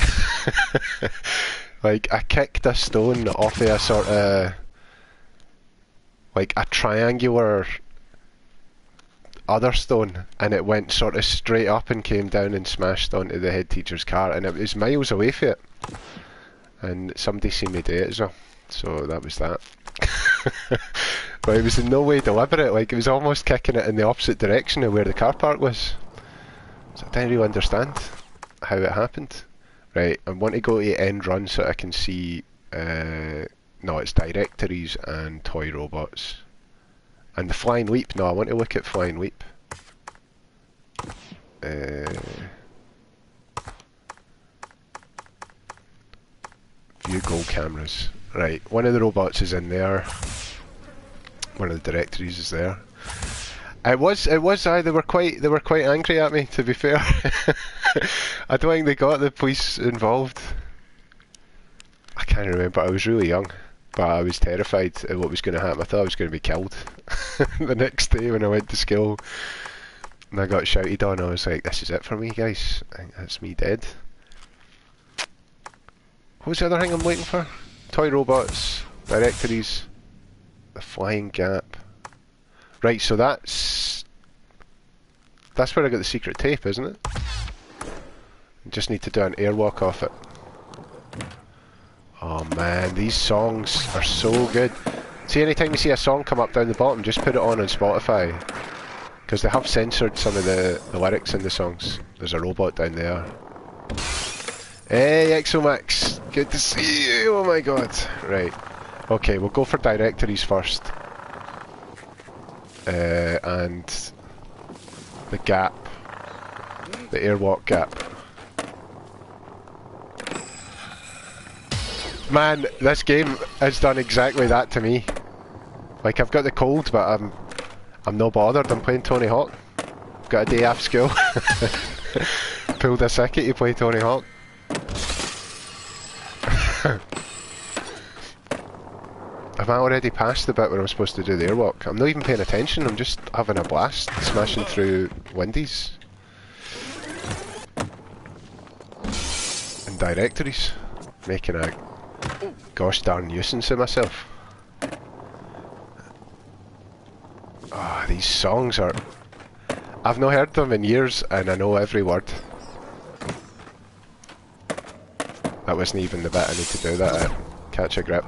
Like, I kicked a stone off of a sort of... like a triangular other stone, and it went sort of straight up and came down and smashed onto the head teacher's car, and it was miles away from it. And somebody seen me do it as well, so that was that. But it was in no way deliberate, like it was almost kicking it in the opposite direction of where the car park was. So I didn't really understand how it happened. Right, I want to go to end run so I can see, no, it's directories and toy robots. And the flying leap, no, I want to look at flying leap. View goal cameras. Right, one of the robots is in there. One of the directories is there. They were quite angry at me, to be fair. I don't think they got the police involved. I can't remember, I was really young. But I was terrified of what was going to happen. I thought I was going to be killed the next day when I went to school. And I got shouted on. I was like, this is it for me, guys. I think that's me dead. What was the other thing I'm waiting for? Toy robots, directories, the flying gap. Right, so that's where I got the secret tape, isn't it? I just need to do an airwalk off it. Oh man, these songs are so good. See, anytime you see a song come up down the bottom, just put it on Spotify. Because they have censored some of the lyrics in the songs. There's a robot down there. Hey, Exomax! Good to see you! Oh my god! Right. Okay, we'll go for directories first. And the gap. The airwalk gap. Man, this game has done exactly that to me. Like, I've got the cold, but I'm no bothered. I'm playing Tony Hawk. got a day off school. Pulled a sickie to play Tony Hawk. Have I already passed the bit where I'm supposed to do the airwalk? I'm not even paying attention, I'm just having a blast, smashing through Wendy's. And directories. Making a gosh darn nuisance of myself. Ah, these songs are... I've not heard them in years and I know every word. That wasn't even the bit I need to do that at. Catch a grip.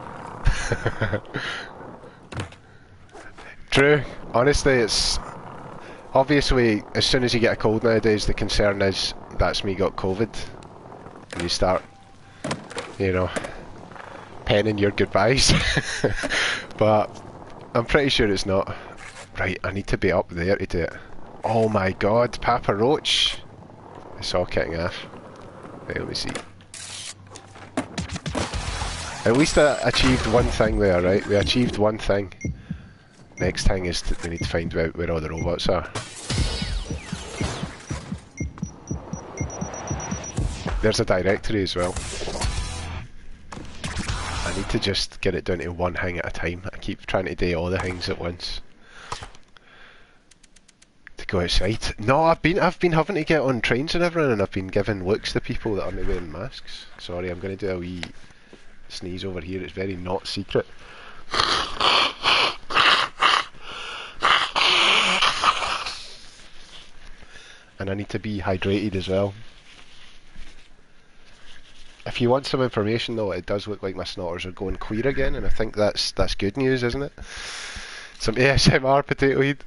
True. Honestly, it's... Obviously, as soon as you get a cold nowadays, the concern is that's me got COVID. And you start, you know, penning your goodbyes. But I'm pretty sure it's not. Right, I need to be up there to do it. Oh my god, Papa Roach! It's all kicking off. Right, let me see. At least I achieved one thing there, right? We achieved one thing. Next thing is we need to find out where all the robots are. There's a directory as well. I need to just get it down to one thing at a time. I keep trying to do all the things at once. To go outside. No, I've been having to get on trains and everything, and I've been giving looks to people that aren't wearing masks. Sorry, I'm going to do a wee sneeze over here. It's very not secret. And I need to be hydrated as well. If you want some information though, it does look like my snotters are going clear again, and I think that's good news, isn't it? Some ASMR potato head.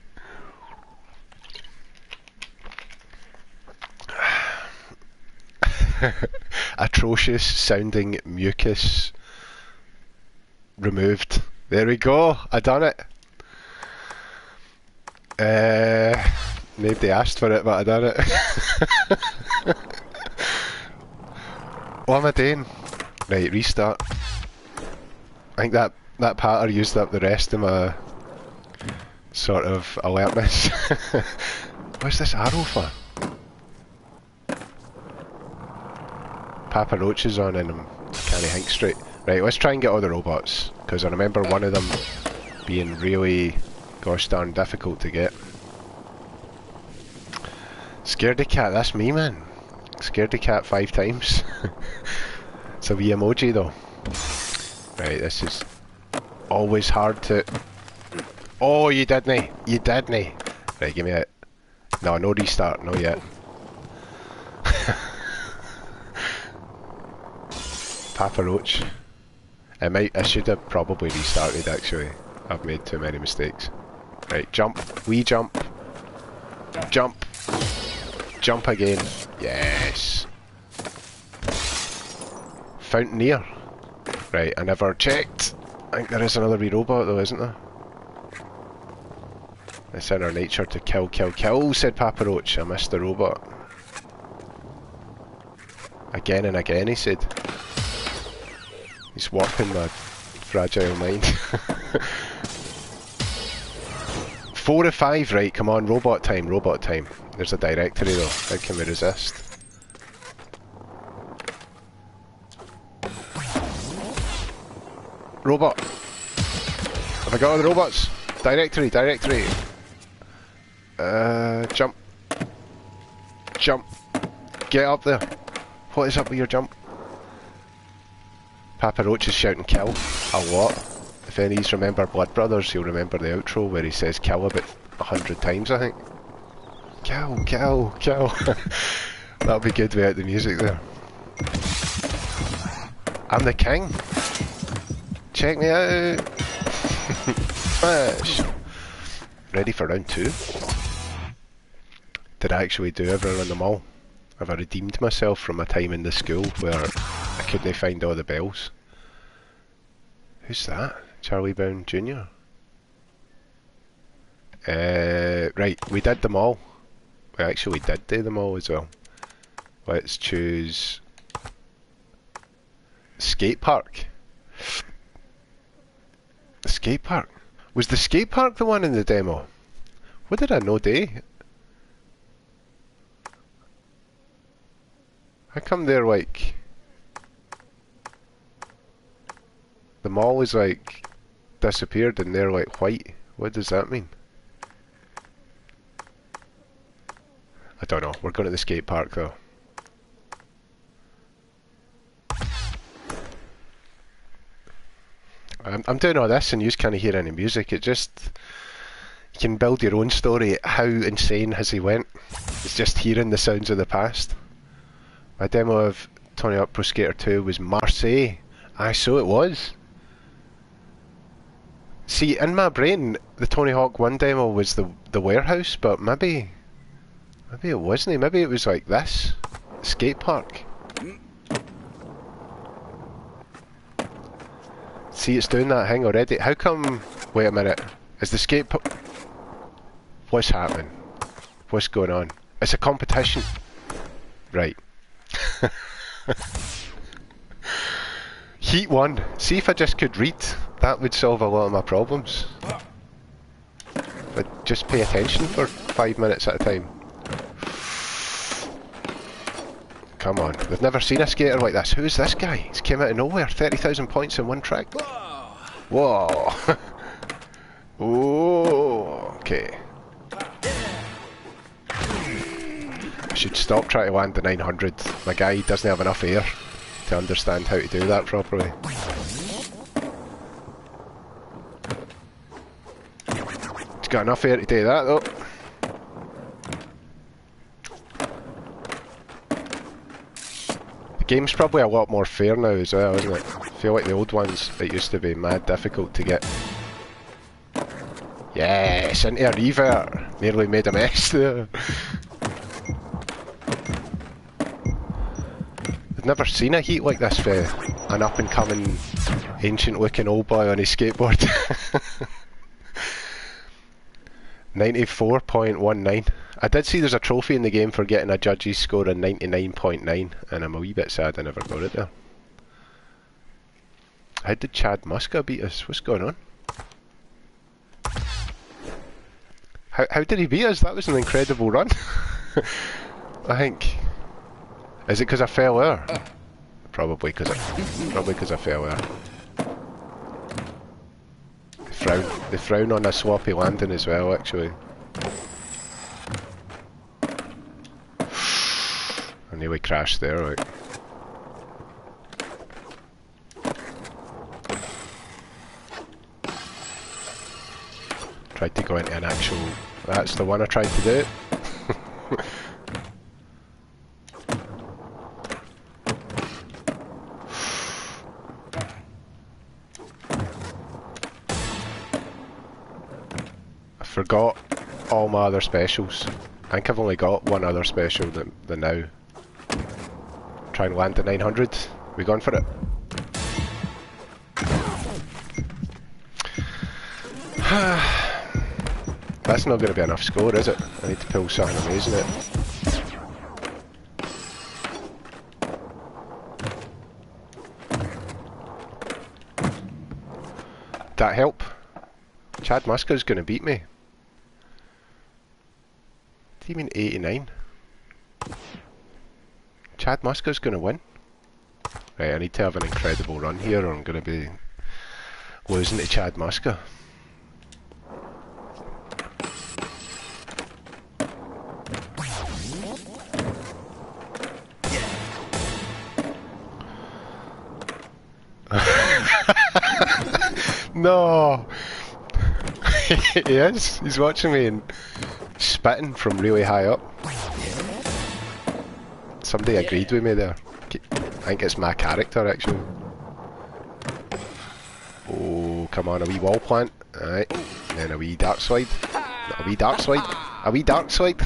Atrocious sounding mucus removed. There we go, I done it. Nobody asked for it, but I done it. What am I doing? Right, restart. I think that patter used up the rest of my sort of alertness. What's this arrow for? Papa Roach is on and I can't think straight. Right, let's try and get all the robots, because I remember one of them being really gosh darn difficult to get. Scaredy cat, that's me, man. Scaredy cat 5 times. It's a wee emoji though. Right, this is always hard to... Oh, you didn't! You didn't! Right, give me it. No, no restart, no yet. Papa Roach. I should have probably restarted actually. I've made too many mistakes. Right, jump. Wee jump. Jump. Jump again. Yes. Fountaineer. Right, I never checked. I think there is another wee robot though, isn't there? It's in our nature to kill, kill, kill, said Papa Roach. I missed the robot. Again and again, he said. He's warping my fragile mind. 4 of 5, right, come on, robot time, robot time. There's a directory though, how can we resist? Robot! Have I got all the robots? Directory, directory! Jump. Jump. Get up there. What is up with your jump? Papa Roach is shouting kill a lot. If any of you remember Blood Brothers, you'll remember the outro where he says kill about 100 times, I think. Kill, kill, kill. That'll be good without the music there. I'm the king. Check me out. Smash. Ready for round 2. Did I actually do everything on the mall? Have I redeemed myself from my time in the school where I couldn't find all the bells? Who's that? Charlie Brown Jr.? Right, we did them all. We actually did do them all as well. Let's choose... Skate park. The skate park? Was the skate park the one in the demo? What did I know do? How come they're like... The mall is like disappeared and they're like white? What does that mean? I don't know. We're going to the skate park though. I'm doing all this and you can't hear any music. It just... You can build your own story. How insane has he went? It's just hearing the sounds of the past. My demo of Tony Hawk Pro Skater 2 was Marseille. Aye, so it was. See, in my brain, the Tony Hawk 1 demo was the warehouse, but maybe it wasn't. Maybe it was like this. Skate park. See, it's doing that thing already. How come... Wait a minute. Is the skate park... What's happening? What's going on? It's a competition. Right. Heat 1. See if I just could read. That would solve a lot of my problems. But just pay attention for 5 minutes at a time. Come on. We've never seen a skater like this. Who's this guy? He's came out of nowhere. 30,000 points in one trick. Whoa. Oh, okay. I should stop trying to land the 900. My guy doesn't have enough air to understand how to do that properly. He's got enough air to do that though. The game's probably a lot more fair now as well, isn't it? I feel like the old ones, it used to be mad difficult to get. Yes, into a revert. Nearly made a mess there. I've never seen a heat like this for an up and coming ancient looking old boy on his skateboard. 94.19. I did see there's a trophy in the game for getting a judge's score of 99.9 and I'm a wee bit sad I never got it there. How did Chad Muska beat us? What's going on? How did he beat us? That was an incredible run. I think. Is it because I fell there? Probably because I fell there. They frown on a sloppy landing as well, actually. I nearly crashed there, right? Tried to go into an actual... That's the one I tried to do. I forgot all my other specials. I think I've only got one other special than now. Try and land the 900. We going for it? That's not going to be enough score, is it? I need to pull something amazing out. That help? Chad Muska's going to beat me. What do you mean 89? Chad Muska's going to win? Right, I need to have an incredible run here or I'm going to be losing to Chad Muska. No! He is. He's watching me and spitting from really high up. Somebody agreed with me there. I think it's my character actually. Oh, come on, a wee wall plant. Alright. And then a wee dark slide. A wee dark slide. A wee dark slide.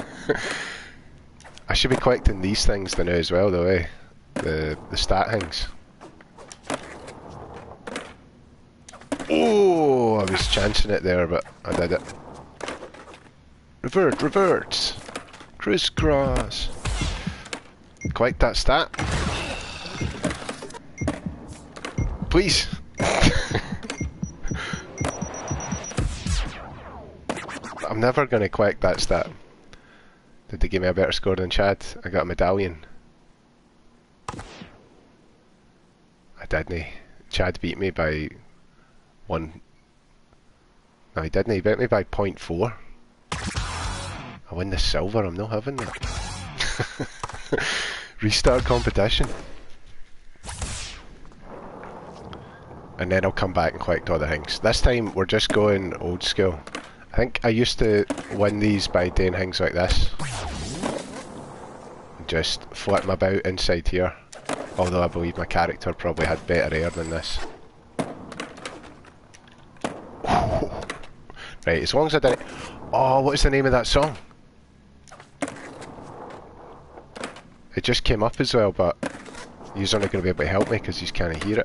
I should be collecting these things now as well though, eh? The stat things. Oh, I was chancing it there, but I did it. Revert, revert. Crisscross. Collect that stat. Please. I'm never going to collect that stat. Did they give me a better score than Chad? I got a medallion. didn't he? Chad beat me by 1. No, he didn't. He beat me by 0.4. I win the silver. I'm not having that. Restart competition. And then I'll come back and collect all the things. This time we're just going old school. I think I used to win these by doing things like this. Just flip them about inside here. Although I believe my character probably had better air than this. Right, as long as I didn't... Oh, what is the name of that song? It just came up as well, but he's only going to be able to help me because he can't hear it.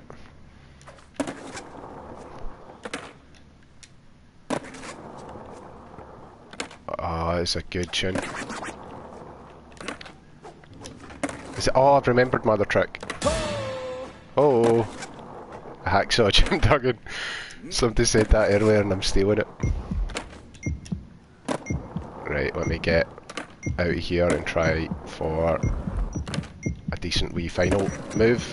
Oh, it's a good tune. Is it? Oh, I've remembered my other trick. Oh, a hacksaw Jim Duggan. Somebody said that earlier and I'm stealing it. Right, let me get out of here and try for a decent wee final move.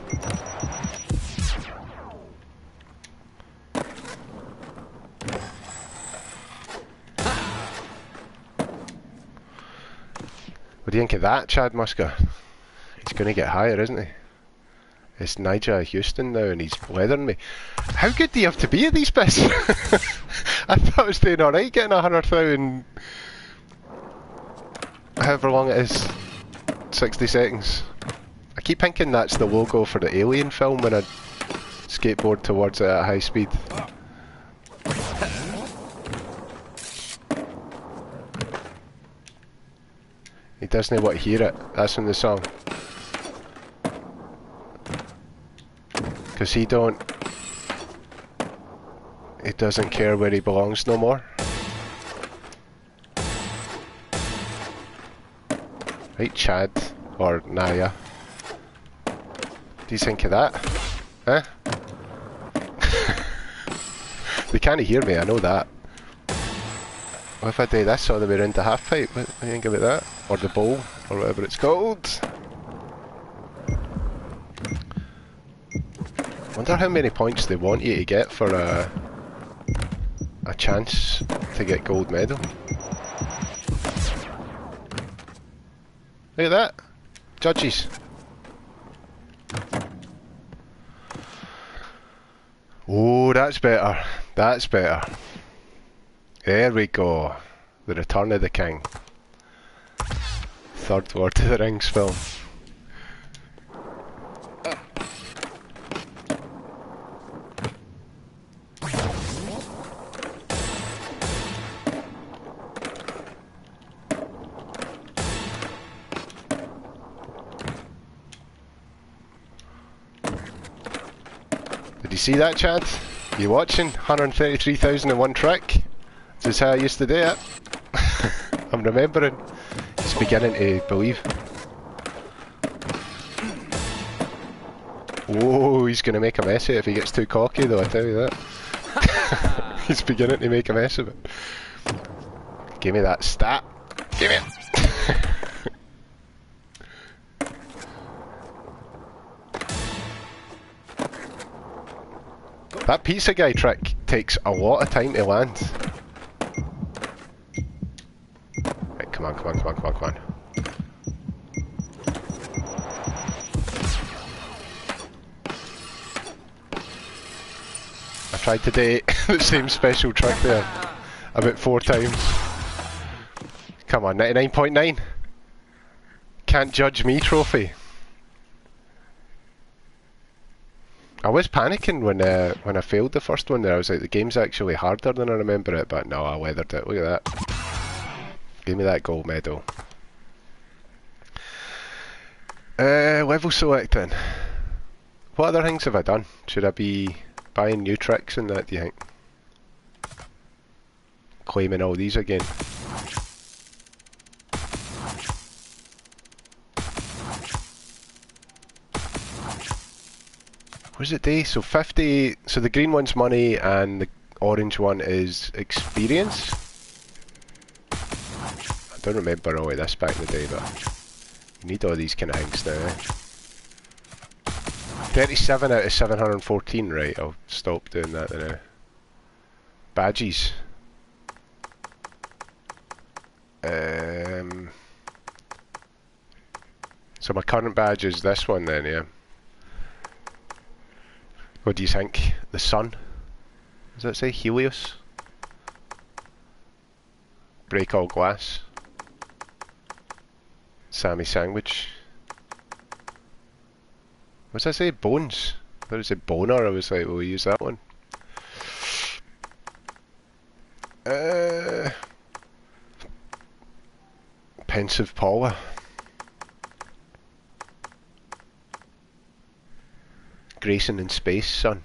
What do you think of that, Chad Muska? He's going to get higher, isn't he? It's Nigel Houston now and he's weathering me. How good do you have to be at these bits? I thought I was doing alright getting 100,000... however long it is. 60 seconds. I keep thinking that's the logo for the Alien film when I skateboard towards it at high speed. He doesn't want to hear it. That's in the song. Because he doesn't care where he belongs no more. Right, Chad, or Naya. What do you think of that? Huh? They can't hear me, I know that. What if I do this all the way around the half pipe? What do you think about that? Or the bowl, or whatever it's called. Wonder how many points they want you to get for a chance to get gold medal. Look at that. Judges. Oh, that's better. That's better. There we go. The Return of the King. Third Lord of the Rings film. Did you see that, Chad? You watching? 133,001 trick? This is how I used to do it. I'm remembering. It's beginning to believe. Oh, he's going to make a mess of it if he gets too cocky though, I tell you that. He's beginning to make a mess of it. Give me that stat. Give me it. That pizza guy trick takes a lot of time to land. Right, come on, come on, come on, come on, come on. I tried to do the same special trick there about 4 times. Come on, 99.9. Can't judge me trophy. I was panicking when I failed the first one there. I was like, the game's actually harder than I remember it, but no, I weathered it. Look at that. Give me that gold medal. Level selecting. What other things have I done? Should I be buying new tricks and that, do you think? Claiming all these again. What does it do? So 50, so the green one's money and the orange one is experience? I don't remember all of this back in the day, but you need all these kind of things now, eh? 37 out of 714, right? I'll stop doing that now. Badges. So my current badge is this one then, yeah. What do you think? The sun? Does that say Helios? Break all glass. Sammy Sandwich. What's that say? Bones? I thought it said boner. I was like, we'll use that one. Pensive Paula. Grayson in space, son.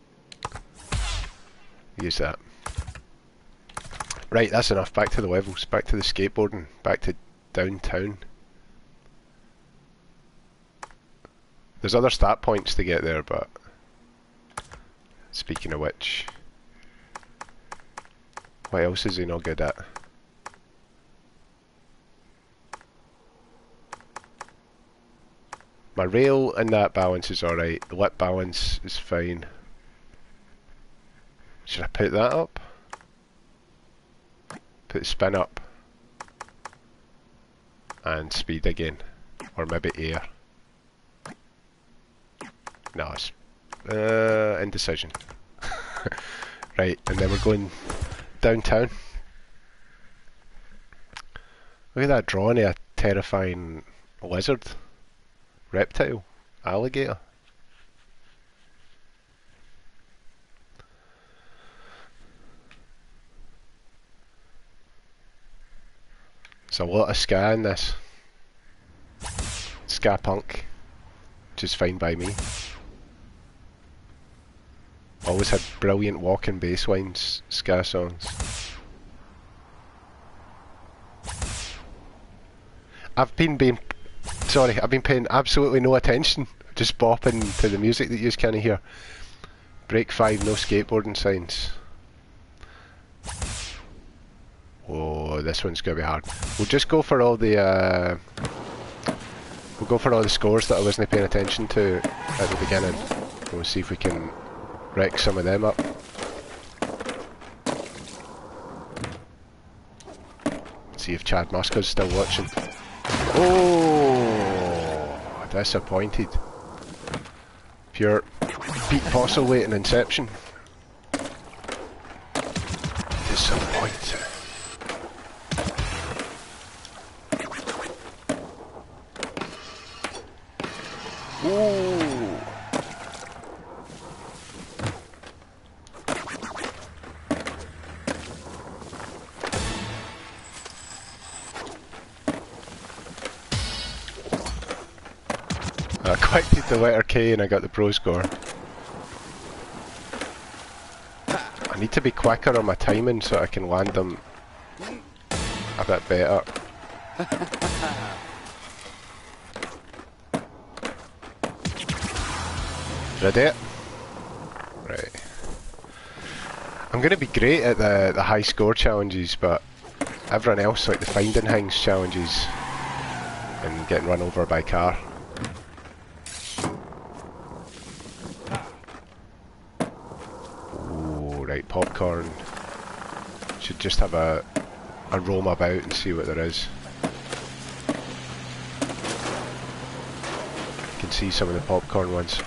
Use that. Right, that's enough. Back to the levels. Back to the skateboarding. Back to downtown. There's other stat points to get there, but... Speaking of which... What else is he not good at? My rail and that balance is alright. The lip balance is fine. Should I put that up? Put spin up. And speed again. Or maybe air. No, it's indecision. Right, and then we're going downtown. Look at that drawing of a terrifying lizard. Reptile. Alligator. There's a lot of ska in this. Ska punk. Which is fine by me. Always had brilliant walking bass lines, ska songs. I've been paying absolutely no attention, just bopping to the music that you can't hear. Break 5, no skateboarding signs. Oh, this one's gonna be hard. We'll just go for all the we'll go for all the scores that I wasn't paying attention to at the beginning. We'll see if we can wreck some of them up. See if Chad Muska's still watching. Oh, disappointed. Pure Pete Postlethwaite and Inception. Disappointed. Ooh. I collected the letter K and I got the pro score. I need to be quicker on my timing so I can land them a bit better. Ready? Right. I'm going to be great at the high score challenges, but everyone else, like the finding things challenges and getting run over by car. Ooh, right, popcorn. Should just have a roam about and see what there is. You can see some of the popcorn ones.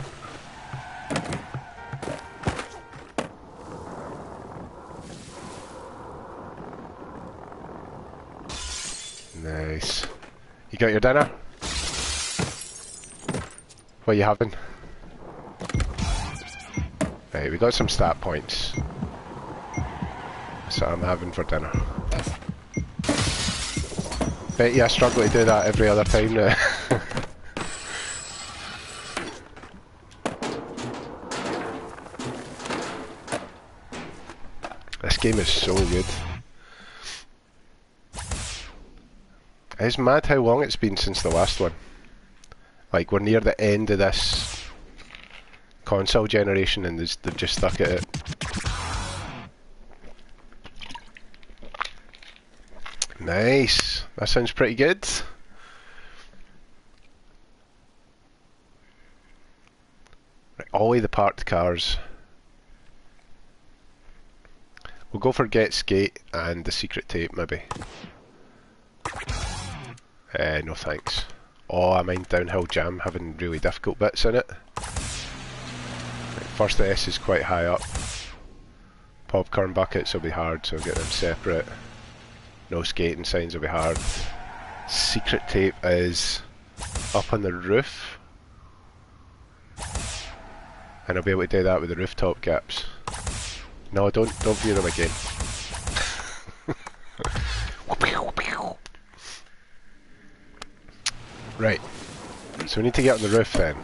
Nice. You got your dinner? What are you having? Right, we got some stat points. So I'm having for dinner. Bet you I struggle to do that every other time now. This game is so good. It's mad how long it's been since the last one. Like, we're near the end of this console generation and they've just stuck at it. Nice. That sounds pretty good. Ollie the parked cars. We'll go for Get Skate and the secret tape, maybe. No thanks. Oh, I mind Downhill Jam having really difficult bits in it. Right, first S is quite high up. Popcorn buckets will be hard, so I'll get them separate. No skating signs will be hard. Secret tape is up on the roof. And I'll be able to do that with the rooftop gaps. No, don't view them again. Right. So we need to get on the roof then.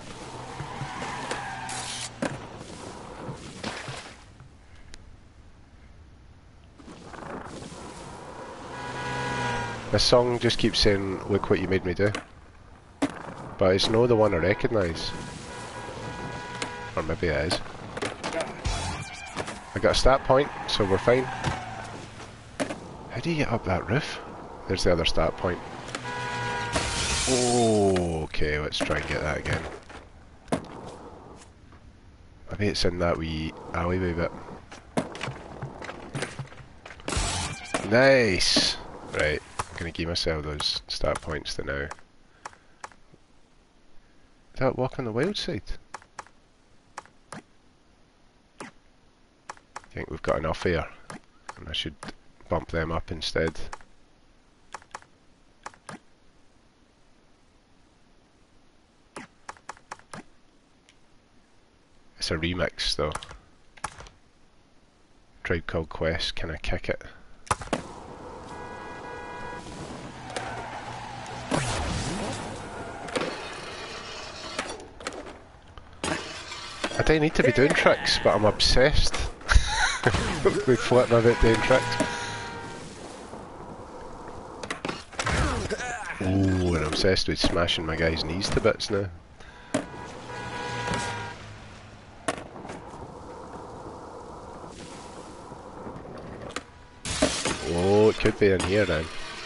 This song just keeps saying, look what you made me do. But it's no the one I recognise. Or maybe it is. I got a stat point, so we're fine. How do you get up that roof? There's the other stat point. Oh, okay, let's try and get that again. Maybe it's in that wee alleyway bit. Nice! Right, I'm gonna give myself those stat points to now. Is that Walk on the Wild Side? I think we've got enough here, and I should bump them up instead. It's a remix though. Tribe Called Quest, can I kick it? I don't need to be doing tricks, but I'm obsessed. We flip my bit doing tricks. Ooh, and I'm obsessed with smashing my guy's knees to bits now. Oh, it could be in here then.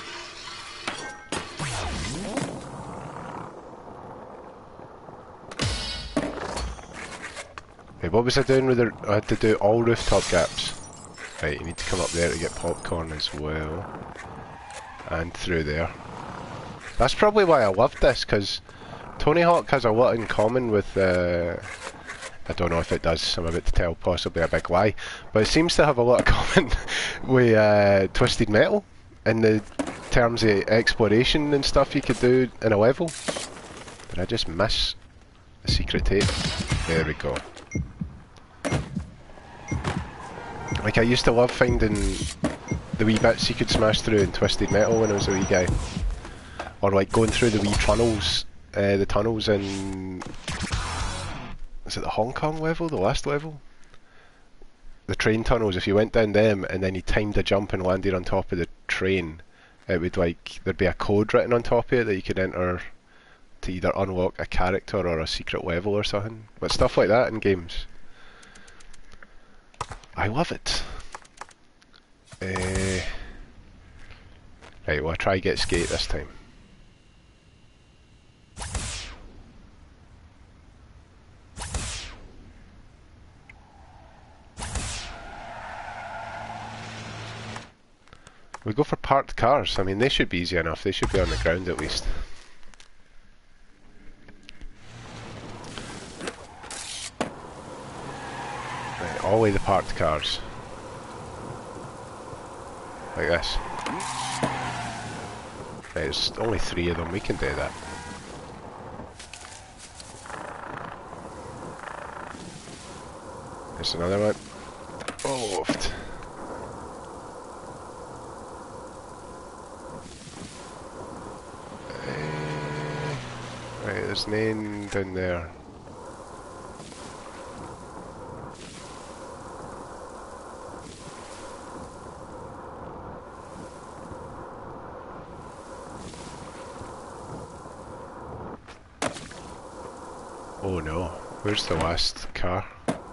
Right, what was I doing with the... I had to do all rooftop gaps. Right, you need to come up there to get popcorn as well. And through there. That's probably why I loved this, because Tony Hawk has a lot in common with... I don't know if it does, I'm about to tell possibly a big lie, but it seems to have a lot of common with Twisted Metal in the terms of exploration and stuff you could do in a level. Did I just miss the secret tape? There we go. Like, I used to love finding the wee bits you could smash through in Twisted Metal when I was a wee guy. Or like going through the wee tunnels, the tunnels in... Is it the Hong Kong level, the last level? The train tunnels, if you went down them and then you timed a jump and landed on top of the train, it would like, there'd be a code written on top of it that you could enter to either unlock a character or a secret level or something. But stuff like that in games. I love it. Right, well, I'll try Get Skate this time. We go for parked cars. I mean, they should be easy enough. They should be on the ground at least. Right, all the way the parked cars. Like this. Right, there's only 3 of them. We can do that. There's another one. Oh, right, there's none down there. Oh no, where's the last car?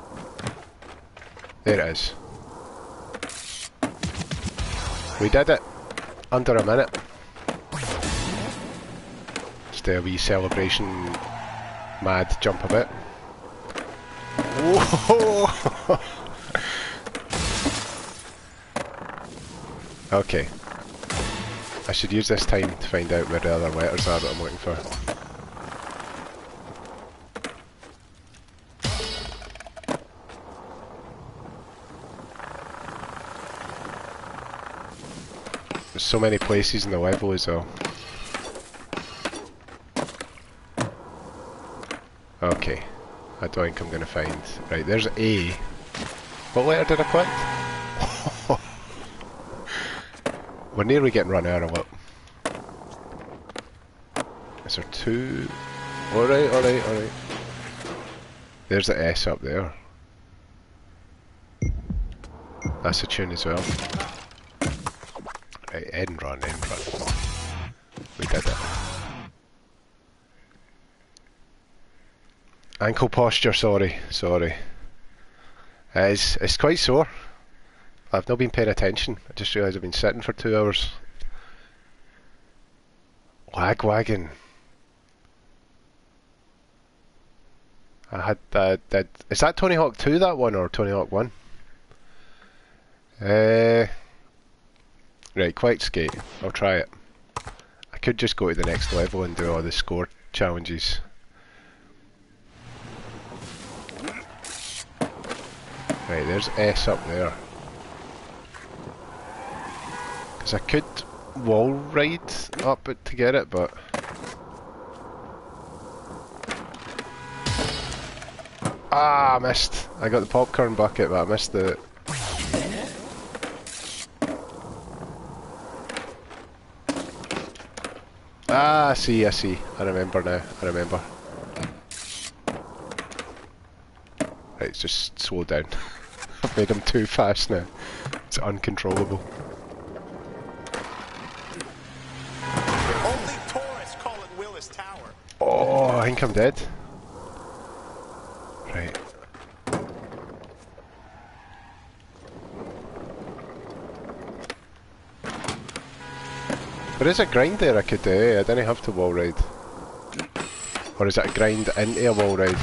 There it is. We did it! Under a minute. Just a wee celebration, mad jump a bit. Whoa! Okay. I should use this time to find out where the other letters are that I'm looking for. There's so many places in the level as well. Okay. I don't think I'm going to find... Right, there's A. What letter did I click? We're nearly getting run out of luck. Is there two? Alright, alright, alright. There's the S up there. That's a tune as well. Right, end run, end run. We did it. Ankle posture, sorry. It's quite sore. I've not been paying attention. I just realised I've been sitting for 2 hours. Lagwagon. I had that. Is that Tony Hawk 2, that one, or Tony Hawk 1? Right, quick skate. I'll try it. I could just go to the next level and do all the score challenges. Right, there's S up there. Because I could wall ride up it to get it, but... Ah, I missed. I got the popcorn bucket, but I missed the... Ah, I see. I remember now. I remember. Right, just slow down. I've made him too fast now. It's uncontrollable. Only tourists call it Willis Tower. Oh, I think I'm dead. Right. There is a grind there I could do, I didn't have to wall ride. Or is it a grind into a wall ride?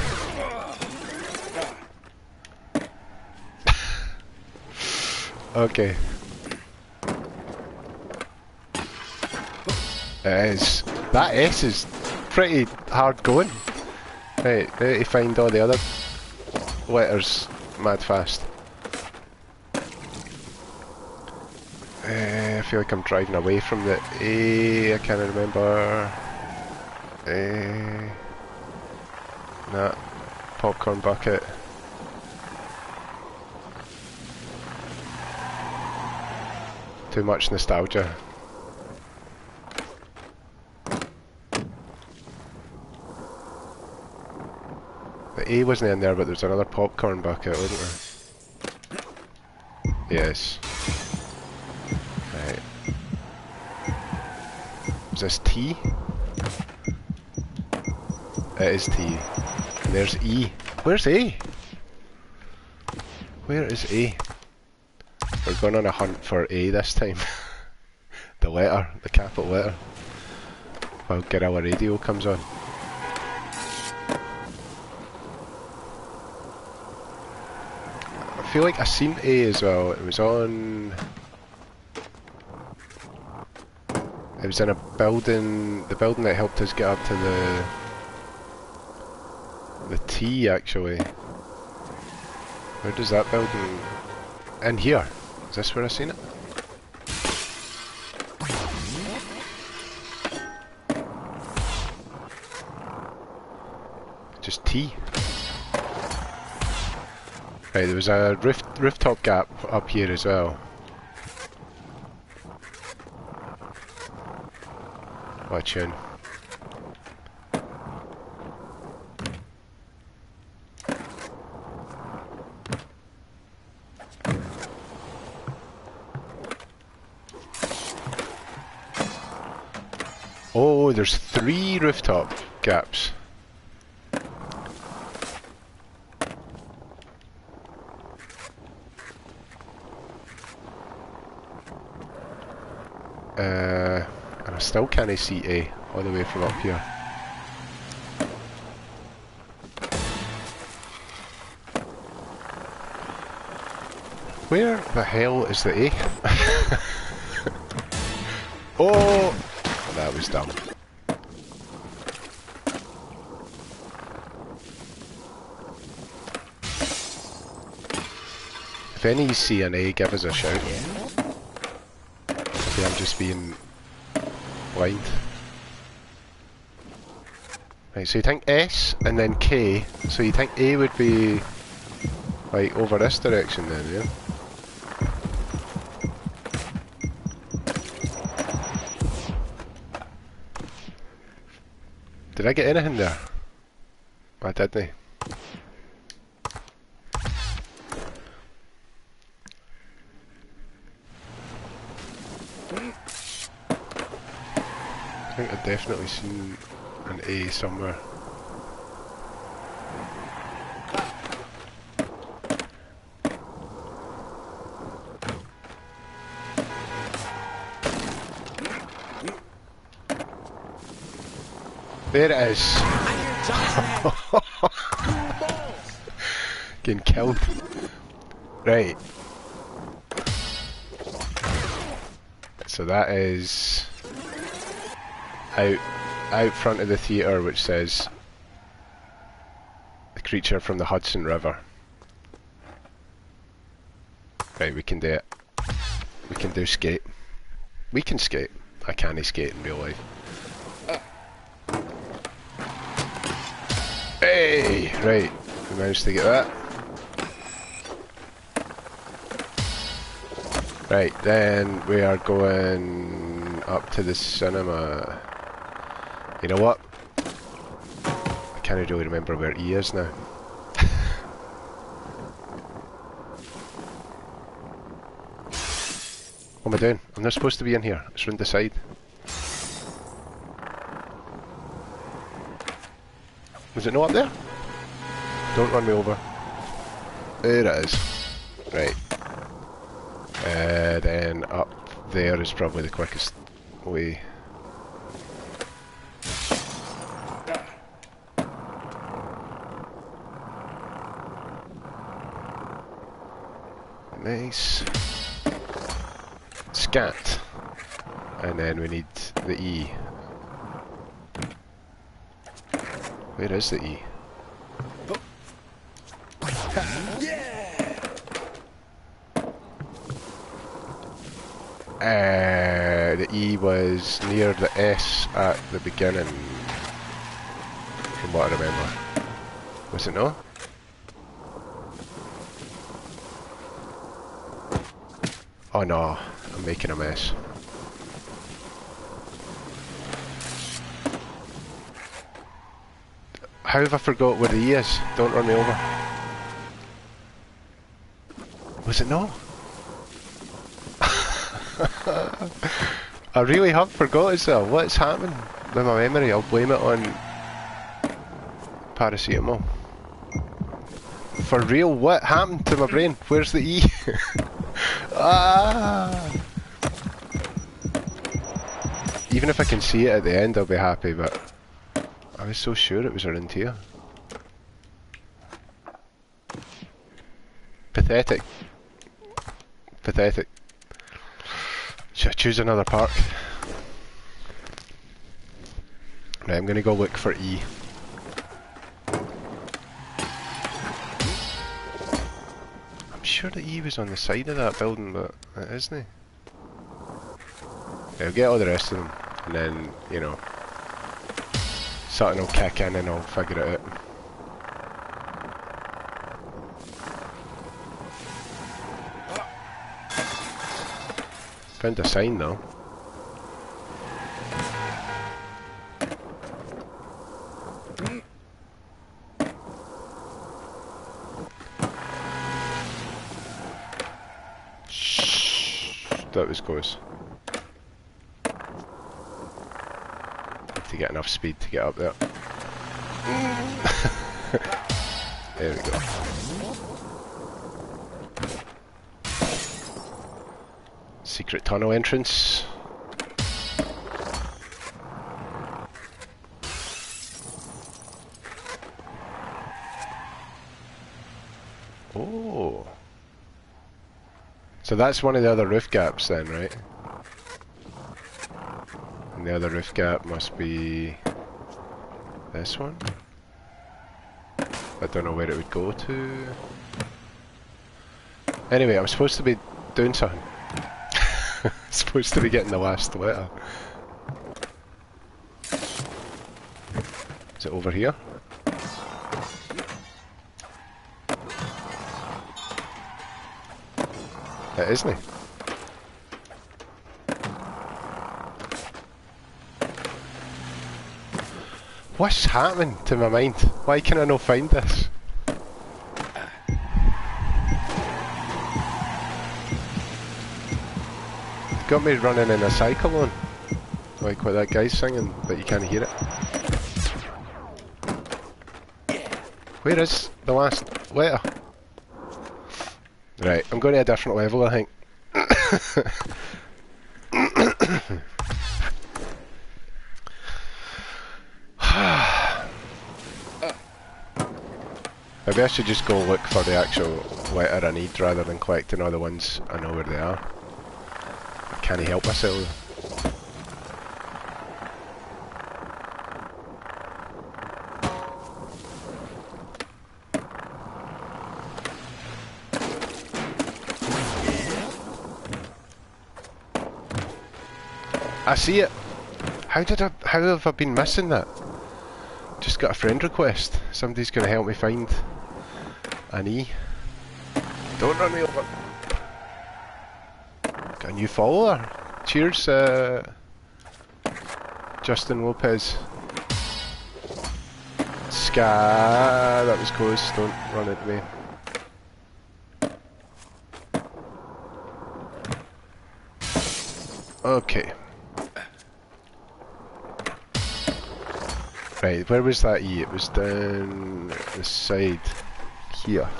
Okay. That S is pretty hard going. Right, now to find all the other letters mad fast. I feel like I'm driving away from the A, I can't remember. Nah, popcorn bucket. Too much nostalgia. The A wasn't in there, but there's another popcorn bucket, wasn't there? Yes. Right. Is this T? It is T. And there's E. Where's A? Where is A? We're going on a hunt for A this time. The letter, the capital letter. While Guerrilla Radio comes on. I feel like I seen A as well. It was on... It was in a building, the building that helped us get up to the T actually. Where does that building... In here. Is this where I seen it? Just T. Right, there was a rooftop gap up here as well. What a tune. Oh, there's 3 rooftop gaps. And I still can't see A all the way from up here. Where the hell is the A? Oh! That was dumb. If any of you see an A, give us a shout. Maybe I'm just being blind. Right, so you think S and then K, so you think A would be like over this direction then, yeah? Did I get anything there? I didn't. I think I've definitely seen an A somewhere. There it is. Getting killed. Right. So that is out front of the theatre, which says the creature from the Hudson River. Right, we can do it. We can do skate. We can skate. I can't skate in real life. Hey! Right, we managed to get that. Right, then we are going up to the cinema. You know what? I can't really remember where E is now. What am I doing? I'm not supposed to be in here. It's round the side. Was it not up there? Don't run me over. There it is. Right. Then up there is probably the quickest way. Nice. Scat. And then we need the E. Where is the E? The E was near the S at the beginning, from what I remember. Was it no? Oh no, I'm making a mess. How have I forgot where the E is? Don't run me over. Was it no? I really have forgot itself. What's happening with my memory? I'll blame it on paracetamol. For real, what happened to my brain? Where's the E? Ah! Even if I can see it at the end, I'll be happy, but I was so sure it was around here. Pathetic. Pathetic. Should I choose another park? Right, I'm gonna go look for E. I'm sure the E was on the side of that building, but it isn't. Yeah, I'll get all the rest of them, and then, you know, something will kick in and I'll figure it out. Found a sign though. Shh, that was close. Have to get enough speed to get up there. There we go. Secret tunnel entrance. Oh. So that's one of the other roof gaps then, right? And the other roof gap must be this one? I don't know where it would go to. Anyway, I'm supposed to be doing something. Supposed to be getting the last letter. Is it over here? It isn't it? What's happening to my mind? Why can I not find this? Got me running in a cyclone, like what that guy's singing, but you can't hear it. Where is the last letter? Right, I'm going to a different level, I think. Maybe I should just go look for the actual letter I need rather than collecting all the ones I know where they are. Can't help myself. I see it. How have I been missing that? Just got a friend request. Somebody's gonna help me find an E. Don't run me over. Got a new follower. Cheers, Justin Lopez. Ska. That was close. Don't run into me. Okay. Right, where was that E? It was down the side here.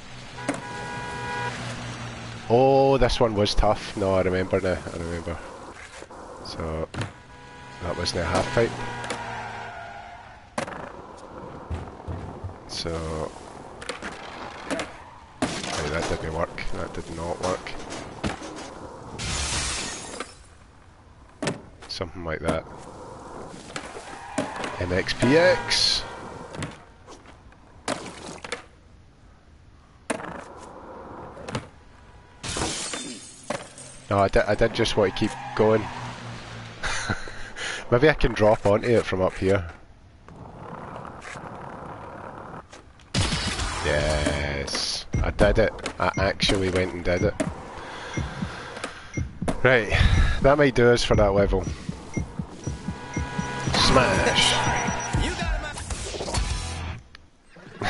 Oh, this one was tough. No, I remember now. I remember. So, that wasn't a half pipe. So, right, that didn't work. That did not work. Something like that. MXPX. No, I did just want to keep going. Maybe I can drop onto it from up here. Yes, I did it. I actually went and did it. Right, that might do us for that level. Smash! You got it, man.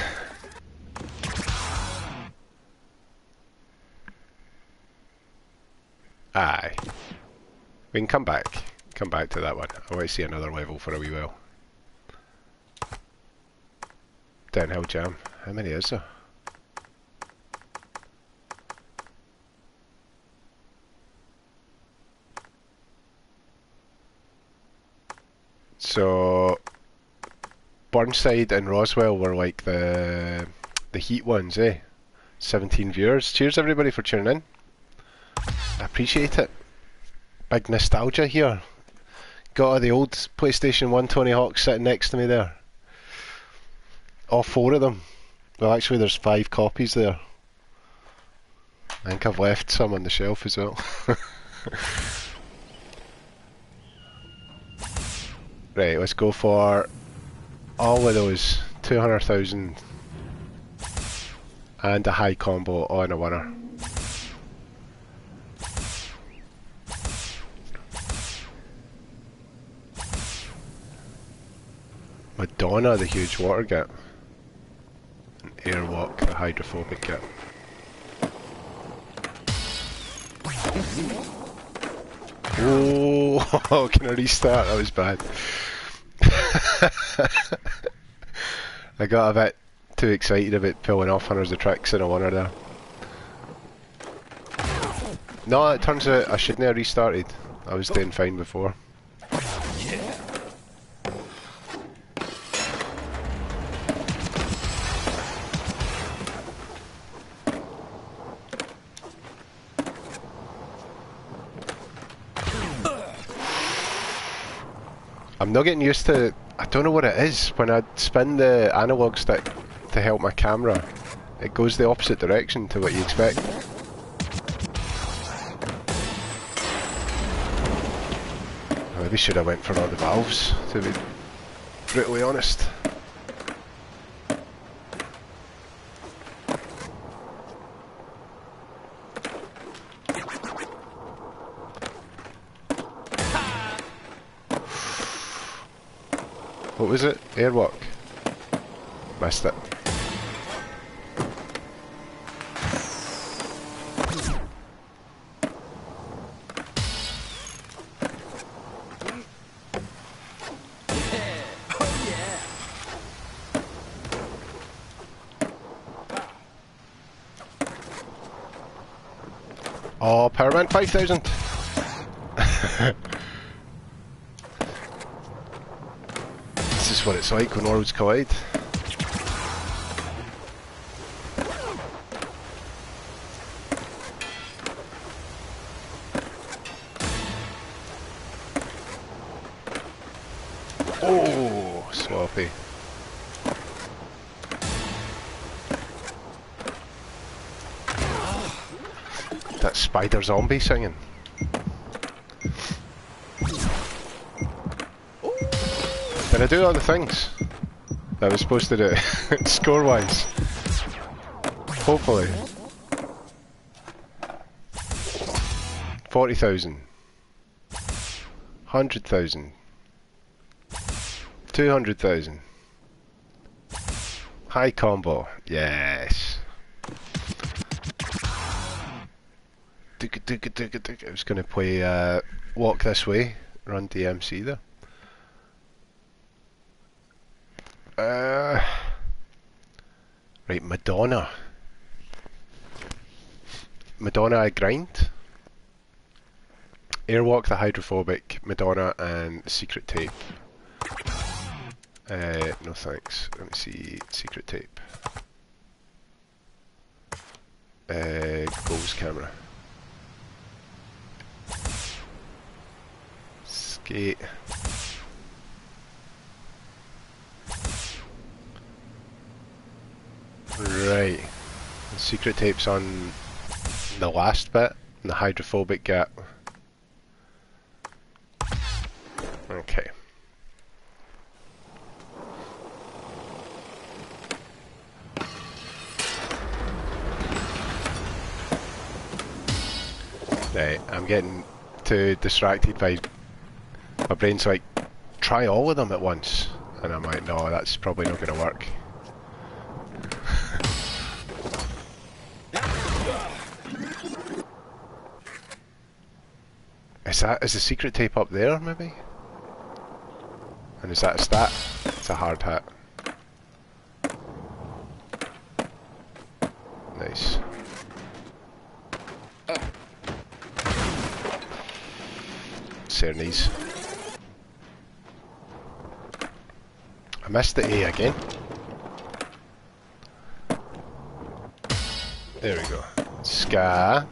Aye. We can come back. Come back to that one. I want to see another level for a wee while. Downhill jam. How many is there? So Burnside and Roswell were like the heat ones, eh? 17 viewers. Cheers everybody for tuning in. I appreciate it. Big nostalgia here. Got all the old PlayStation 1 Tony Hawks sitting next to me there. All 4 of them. Well, actually there's 5 copies there. I think I've left some on the shelf as well. Right, let's go for all of those. 200,000 and a high combo on a winner. Madonna, the huge water gap. And Airwalk, the hydrophobic gap. Oh, can I restart? That was bad. I got a bit too excited about pulling off hundreds of tricks in a winner there. No, it turns out I shouldn't have restarted. I was doing fine before. I'm not getting used to... I don't know what it is. When I spin the analog stick to help my camera, it goes the opposite direction to what you expect. I maybe should have went for all the valves, to be brutally honest. What was it? Airwalk. Missed it. Oh, Powerman 5000! This is what it's like when worlds collide. Oh, sloppy. That spider zombie singing. Did I do all the things that I was supposed to do, score-wise? Hopefully. 40,000. 100,000. 200,000. High combo. Yes. I was going to play Walk This Way, Run DMC there. Right, Madonna. Madonna I Grind. Airwalk the Hydrophobic, Madonna and Secret Tape. No thanks. Let me see. Secret Tape. Goals camera. Skate. Right. The Secret Tape's on the last bit, the Hydrophobic gap. Okay. Right, I'm getting too distracted by my brain's like, try all of them at once, and I'm like, no, that's probably not going to work. Is the Secret Tape up there, maybe? And is that a stat? It's a hard hat. Nice. Cernes. I missed the A again. There we go. Ska.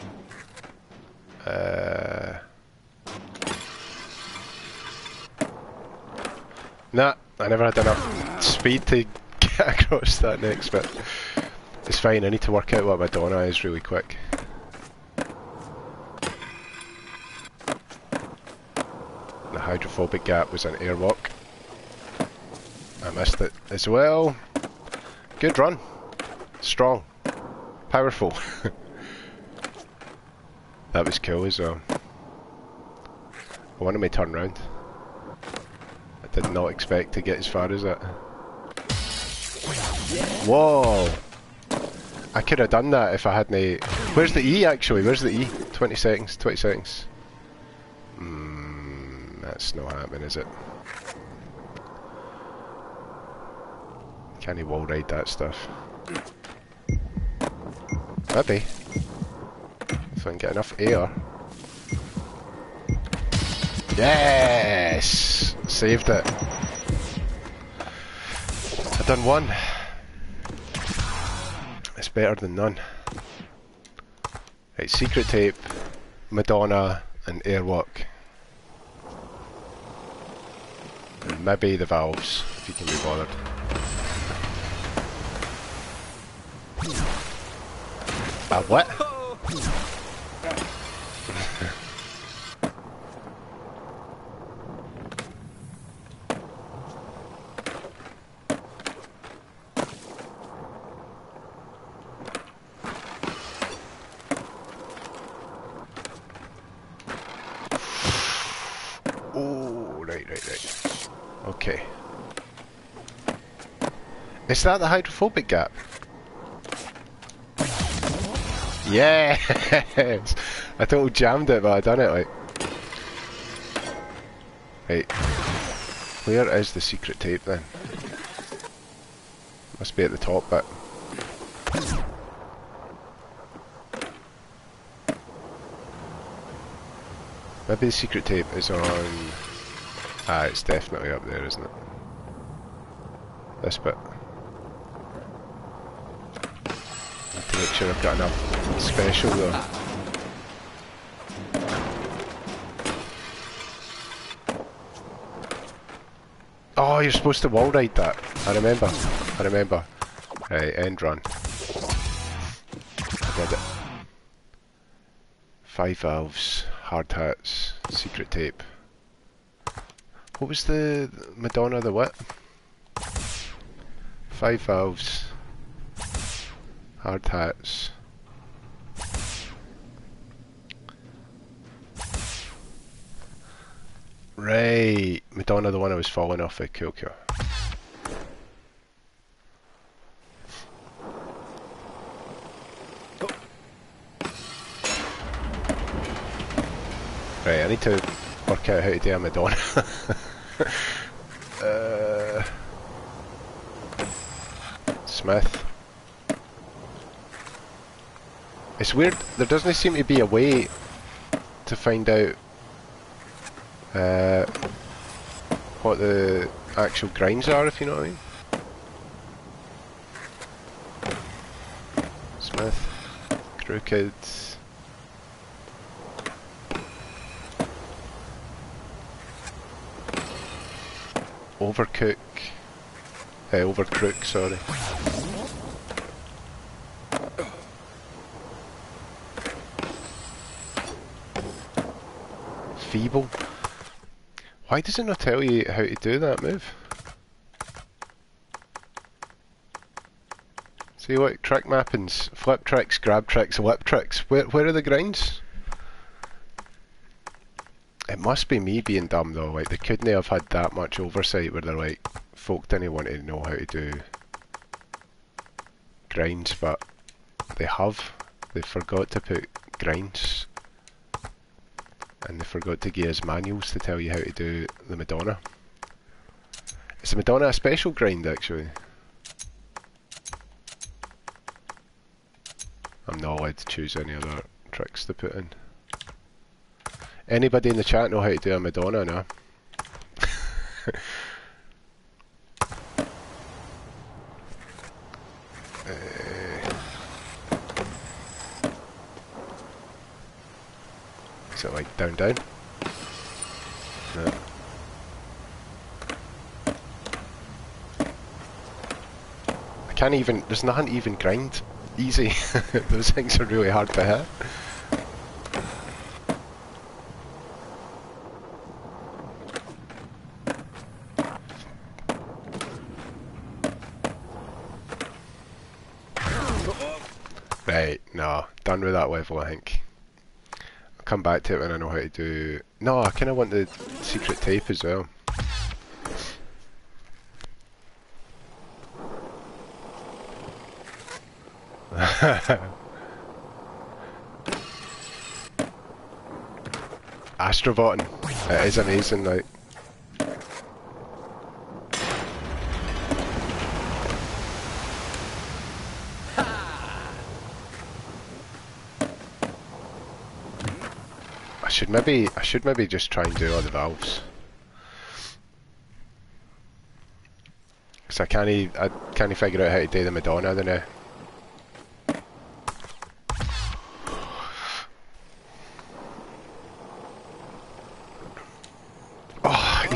Nah, I never had enough speed to get across that next bit. It's fine, I need to work out what Madonna is really quick. The Hydrophobic gap was an airwalk. I missed it as well. Good run. Strong. Powerful. That was cool as well. I wanted me to turn round. I did not expect to get as far as that. Whoa! I could have done that if I hadn't... Where's the E actually? Where's the E? 20 seconds, 20 seconds. That's not happening, is it? Can he wall ride that stuff? Maybe. If I can get enough air. Yes! Saved it. I've done one. It's better than none. Right, Secret Tape, Madonna, and Airwalk. And maybe the valves, if you can be bothered. What? Oh, right. Okay. Is that the hydrophobic gap? Yes! I totally jammed it, but I done it like. Right. Where is the secret tape then? Must be at the top bit. Maybe the secret tape is on... Ah, it's definitely up there, isn't it? This bit. Have to make sure I've got enough special though. Oh, you're supposed to wall ride that. I remember. Right, end run. I did it. 5 valves, hard hats, secret tape. What was the Madonna the what? 5 valves, hard hats. Right, Madonna the one I was falling off at. Cool. Right, I need to work out how to do a Madonna. Smith. It's weird, there doesn't seem to be a way to find out what the actual grinds are, if you know what I mean. Smith, crooked. Overcook. Overcrook, sorry. Feeble. Why does it not tell you how to do that move? See what trick mappings, flip tricks, grab tricks, whip tricks. Where are the grinds? It must be me being dumb though, like they couldn't have had that much oversight where they're like, folk didn't want to know how to do grinds, but they have. They forgot to put grinds. And they forgot to give us manuals to tell you how to do the Madonna. Is the Madonna a special grind actually? I'm not allowed to choose any other tricks to put in. Anybody in the chat know how to do a Madonna now? Is it like down? No. I can't even, there's nothing to even grind easy. Those things are really hard to hit. Right, no, done with that level I think. I'll come back to it when I know how to do... No, I kinda want the secret tape as well. Astrobotting, it is amazing, like. I should maybe just try and do all the valves. Cause I can't figure out how to do the Madonna now.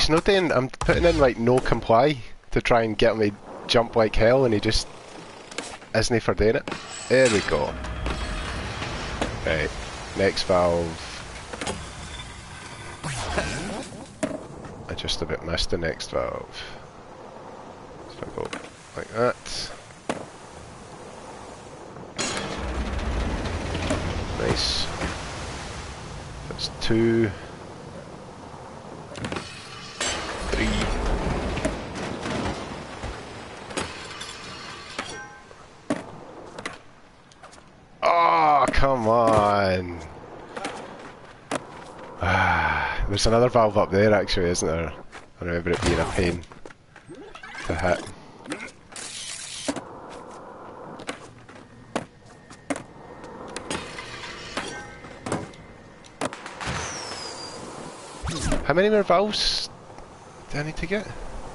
not doing. I'm putting in like no comply to try and get him to jump like hell, and he just isn't for doing it. There we go. Right, next valve. I just a bit missed the next valve. So I go like that. Nice. That's 2, 3. Oh, come on. There's another valve up there actually, isn't there? I remember it being a pain to hit. How many more valves do I need to get?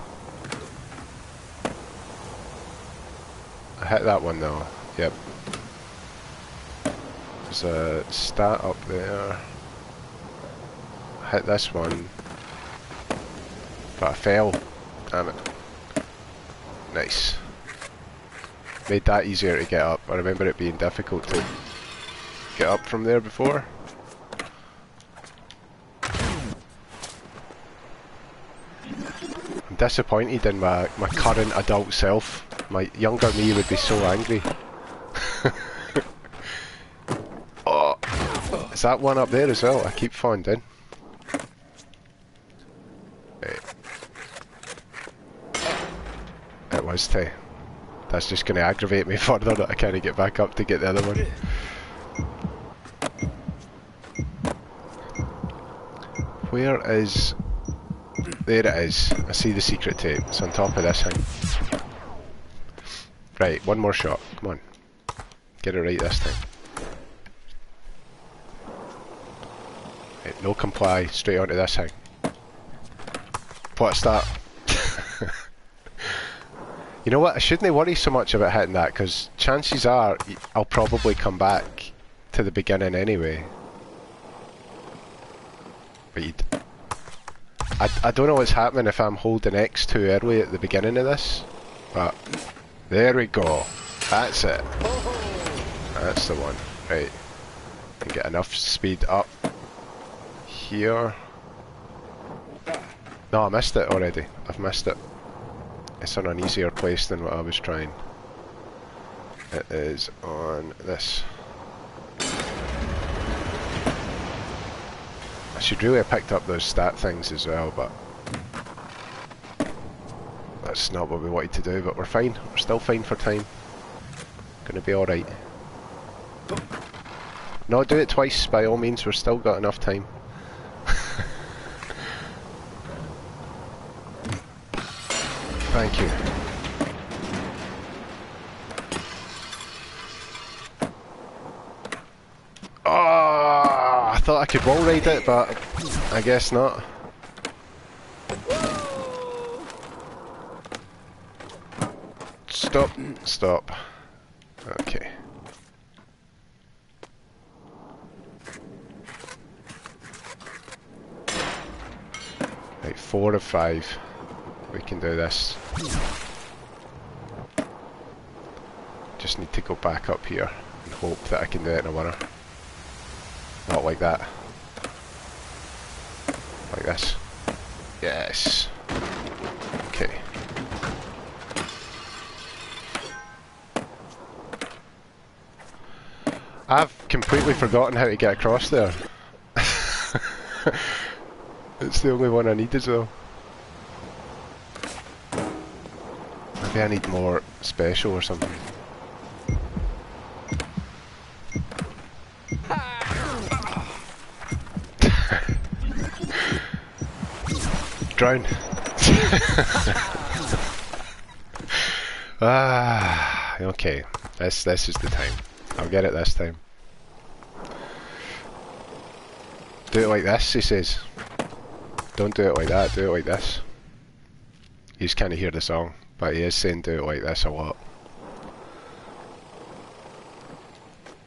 I hit that one though, yep. There's a stat up there. I hit this one, but I fell. Damn it. Nice. Made that easier to get up. I remember it being difficult to get up from there before. I'm disappointed in my current adult self. My younger me would be so angry. Oh, is that one up there as well? I keep falling down. Right. It was too. That's just going to aggravate me further that I can't get back up to get the other one. Where is... There it is. I see the secret tape. It's on top of this thing. Right, one more shot. Come on. Get it right this time. Right, no comply. Straight onto this thing. What's that? You know what? I shouldn't worry so much about hitting that, because chances are I'll probably come back to the beginning anyway. But I don't know what's happening if I'm holding X too early at the beginning of this, but there we go. That's it. That's the one. Right. And get enough speed up here. No, I missed it already. I've missed it. It's on an easier place than what I was trying. It is on this. I should really have picked up those stat things as well, but that's not what we wanted to do, but we're fine. We're still fine for time. Gonna be alright. No, do it twice by all means, we've still got enough time. Thank you. Oh, I thought I could wall ride it, but I guess not. Stop, stop. Okay. Right, 4 of 5. We can do this. Just need to go back up here and hope that I can do it in a winner. Not like that. Like this. Yes. Okay. I've completely forgotten how to get across there. It's the only one I need as well. Maybe I need more special or something. Drown. Okay. This is the time. I'll get it this time. Do it like this, he says. Don't do it like that, do it like this. You just can't hear the song, but he is saying do it like this a lot.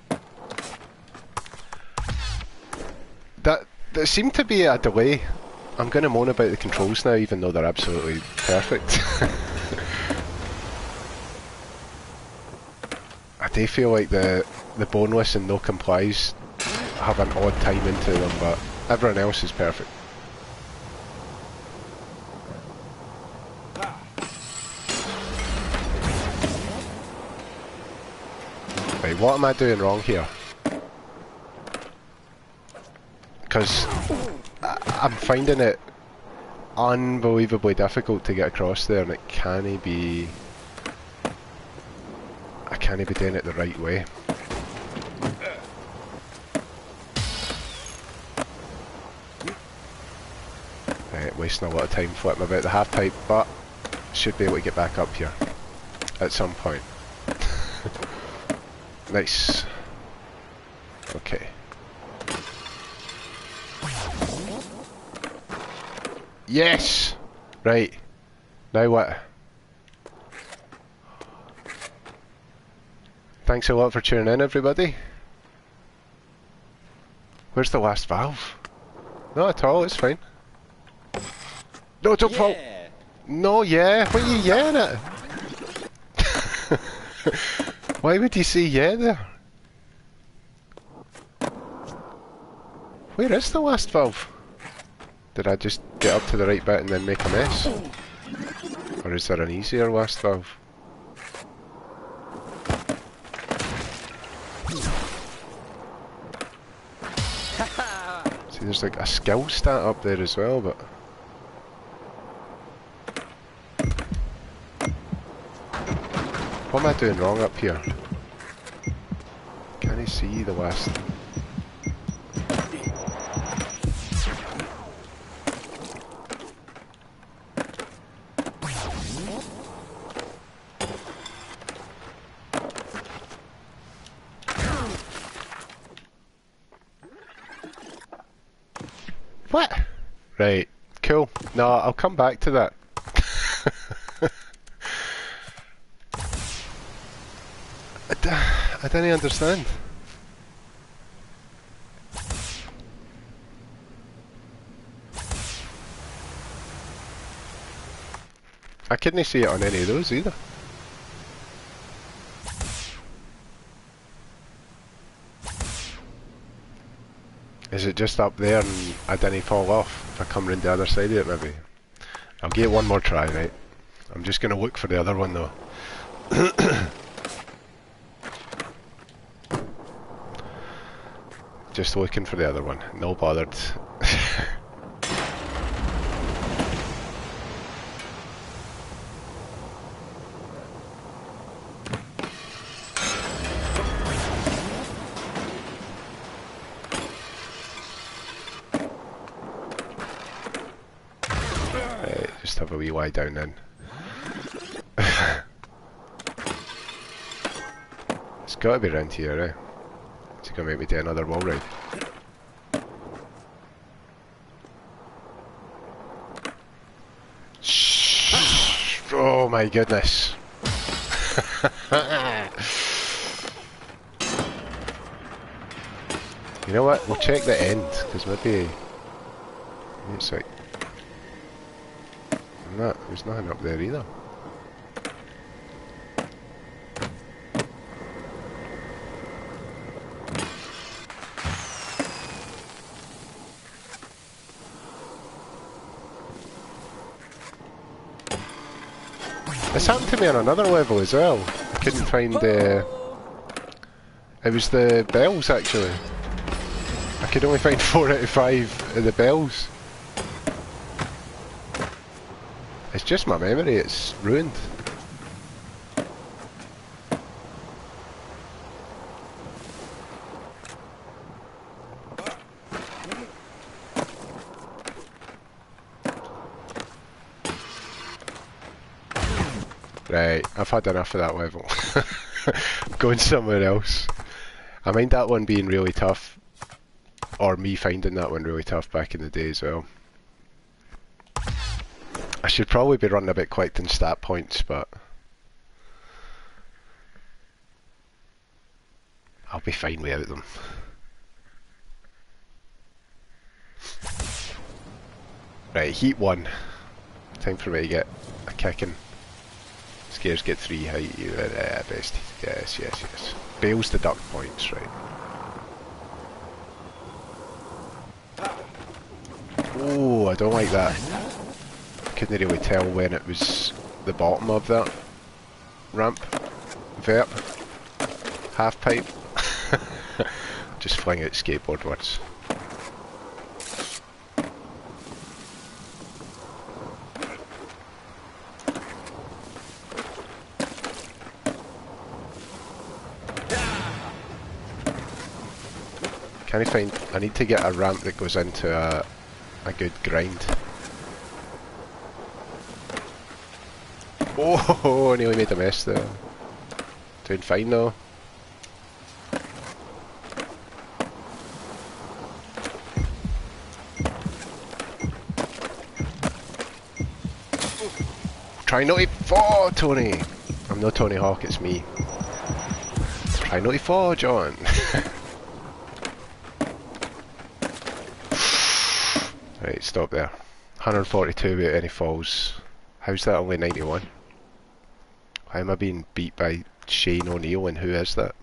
There seemed to be a delay I'm going to moan about the controls now, even though they're absolutely perfect. I do feel like the boneless and no complies have an odd time into them, but everyone else is perfect. Right, what am I doing wrong here? Because I'm finding it unbelievably difficult to get across there, and it can't be... I can't be doing it the right way. Right, wasting a lot of time flipping about the half pipe, but should be able to get back up here at some point. Nice. Okay. Yes! Right. Now what? Thanks a lot for tuning in, everybody. Where's the last valve? Not at all, it's fine. No, don't fall! No, yeah? What are you yelling at? Why would you say yeah there? Where is the last valve? Did I just get up to the right bit and then make a mess? Or is there an easier last valve? See, there's like a skill stat up there as well, but... What am I doing wrong up here? Can I see the last... What? Right, cool. No, I'll come back to that. I didn't understand. I couldn't see it on any of those either. Is it just up there and I didn't fall off if I come round the other side of it maybe? I'll give it one more try, right? I'm just going to look for the other one though. Just looking for the other one, no bothered. Just have a wee lie down then. It's got to be around here, eh? Is he going to make me do another wall ride? Oh my goodness. You know what? We'll check the end, because maybe it's like... There's nothing up there either. This happened to me on another level as well. I couldn't find the... It was the bells actually. I could only find 4 out of 5 of the bells. It's just my memory, it's ruined. Right, I've had enough of that level. I'm going somewhere else. I mind that one being really tough. Or me finding that one really tough back in the day as well. I should probably be running a bit collecting stat points, but I'll be fine without them. Right, heat 1. Time for me to get a kicking. Scares get 3 height, best. Yes, yes, yes. Bails deduct points, right. Oh, I don't like that. Couldn't really tell when it was the bottom of that ramp. Vert. Half pipe. Just fling out skateboard once. Can I find... I need to get a ramp that goes into a good grind. Oh, I nearly made a mess there. Doing fine though. Try not to fall, Tony! I'm no Tony Hawk, it's me. Try not to fall, John! Right, stop there. 142 without any falls. How's that only 91? Why am I being beat by Shane O'Neill and who is that?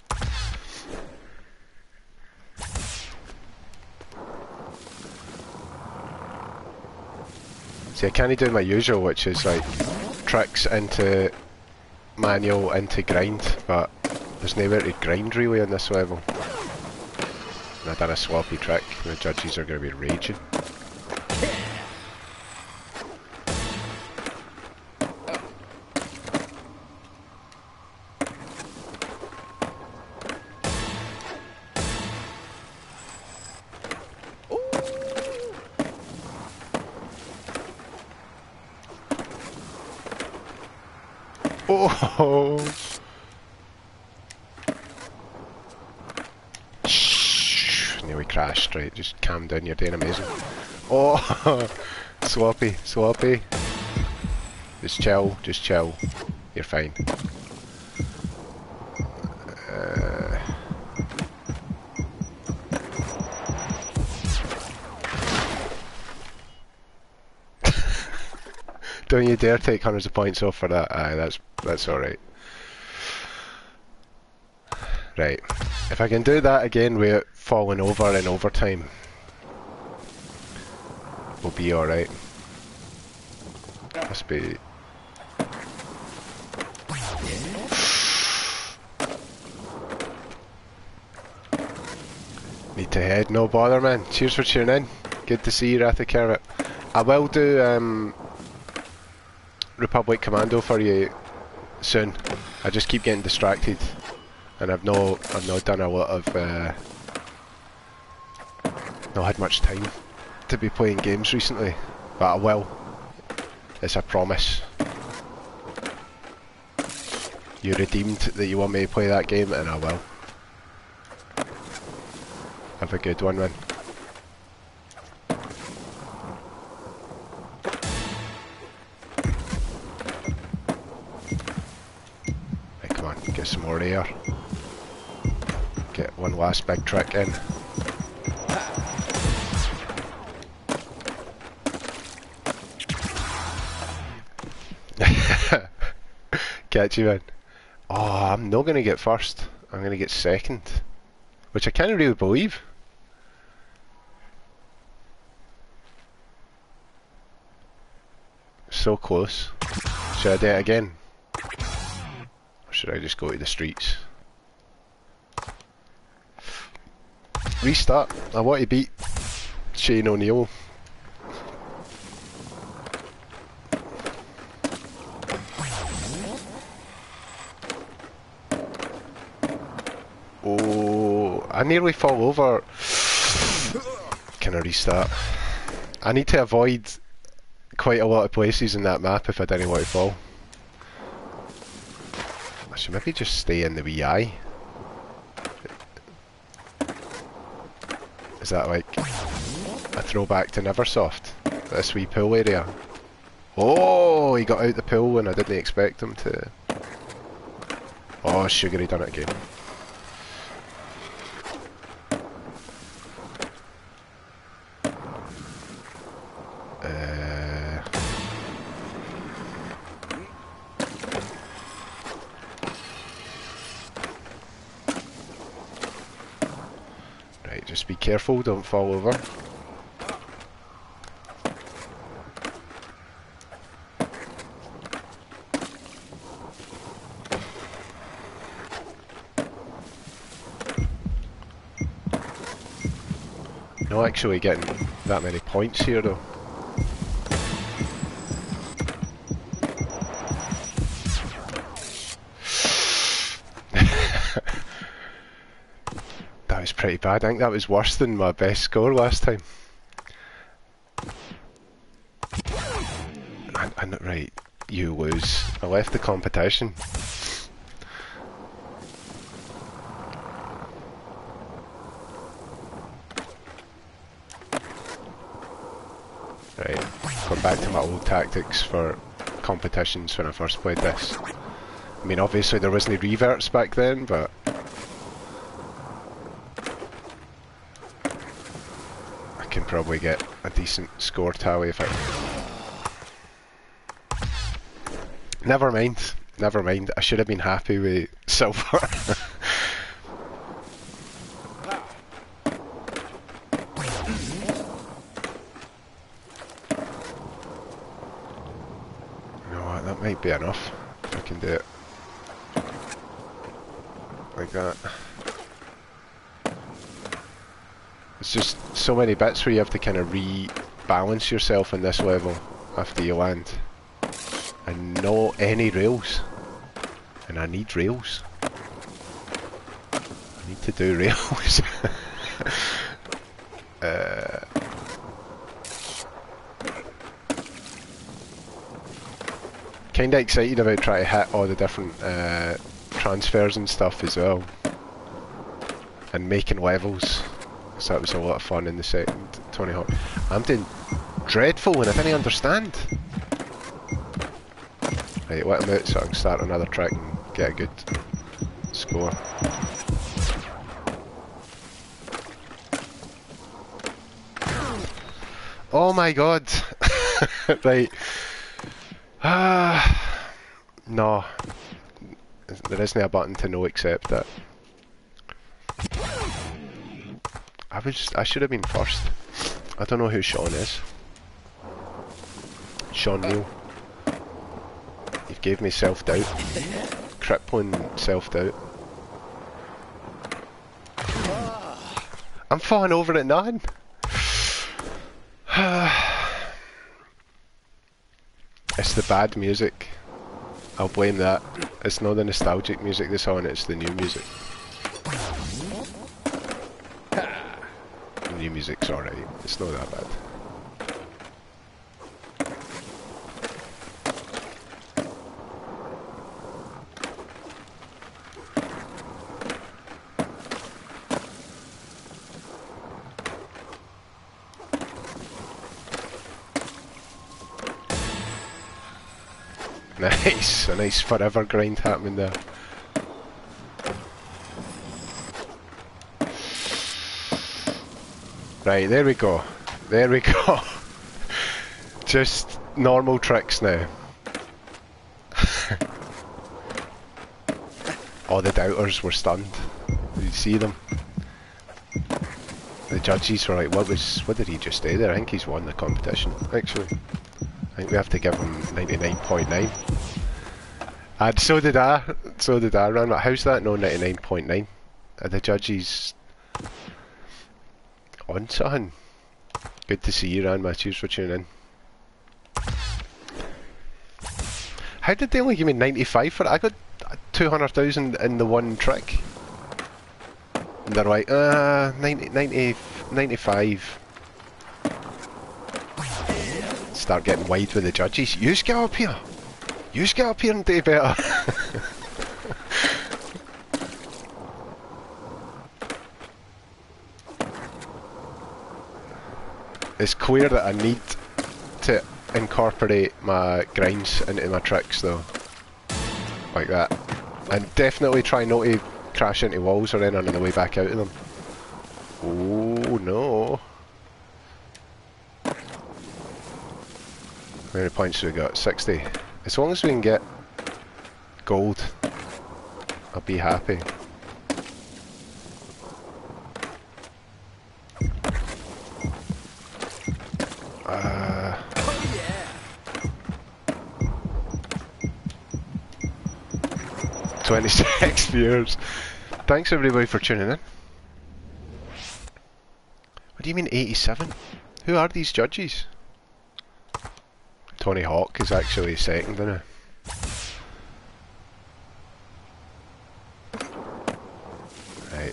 See, I can't do my usual, which is like tricks into manual into grind, but there's nowhere to grind really on this level. And I've done a sloppy trick, the judges are going to be raging. Oh! Shh! Nearly crashed, right? Just calm down, you're doing amazing. Oh! Sloppy, sloppy. Just chill, just chill. You're fine. Don't you dare take hundreds of points off for that. Aye, that's alright. Right. If I can do that again without falling over in overtime, we'll be alright. Must be... Need to head, no bother man. Cheers for tuning in. Good to see you, Ratha Carrot. I will do Republic Commando for you soon. I just keep getting distracted, and I've not done a lot of not had much time to be playing games recently, but I will. It's a promise. You redeemed that you want me to play that game, and I will. Have a good one, man. Get some more air. Get one last big trick in. Catch you, man. Oh, I'm not going to get first. I'm going to get second. Which I can't really believe. So close. Should I do it again? Should I just go to the streets? Restart. I want to beat Shane O'Neill. Oh, I nearly fall over. Can I restart? I need to avoid quite a lot of places in that map if I didn't want to fall. I should maybe just stay in the wee eye. Is that like a throwback to Neversoft? This wee pool area. Oh, he got out the pool when I didn't expect him to. Oh, sugar, he done it again. Right, just be careful, don't fall over. Not actually getting that many points here though. That was pretty bad. I think that was worse than my best score last time. And right, you lose. I left the competition. Right, going back to my old tactics for competitions when I first played this. I mean, obviously there wasn't reverts back then, but I can probably get a decent score tally if I... Never mind, never mind. I should have been happy with silver. That might be enough if I can do it like that. It's just so many bits where you have to kind of rebalance yourself in this level after you land, and not any rails, and I need rails. I need to do rails. Kinda excited about trying to hit all the different transfers and stuff as well, and making levels, so that was a lot of fun in the second Tony Hawk. I'm doing dreadful and I didn't understand. Right, let him out so I can start another track and get a good score. Oh my god! Right. No. There isn't a button to no accept that. I should have been first. I don't know who Sean is. Sean Neal. You've gave me self-doubt. Crippling self-doubt. I'm falling over at none. It's the bad music. I'll blame that. It's not the nostalgic music that's on, it's the new music. The new music's alright, it's not that bad. Nice, a nice forever grind happening there. Right, there we go. There we go. Just normal tricks now. All the doubters were stunned. Did you see them? The judges were like, what did he just do there? I think he's won the competition, actually. I think we have to give him 99.9. And so did I, Ran. How's that no 99.9? Are the judges on something? Good to see you, Ran. Cheers for tuning in. How did they only give me 95 for it? I got 200,000 in the one trick. And they're like, 95. Start getting wide with the judges. You get up here. You get up here and do better. It's clear that I need to incorporate my grinds into my tricks though. Like that. And definitely try not to crash into walls or anything on the way back out of them. Oh no. How many points have we got? 60. As long as we can get gold, I'll be happy. 26 viewers. Thanks everybody for tuning in. What do you mean 87? Who are these judges? Tony Hawk is actually second, isn't he? Right.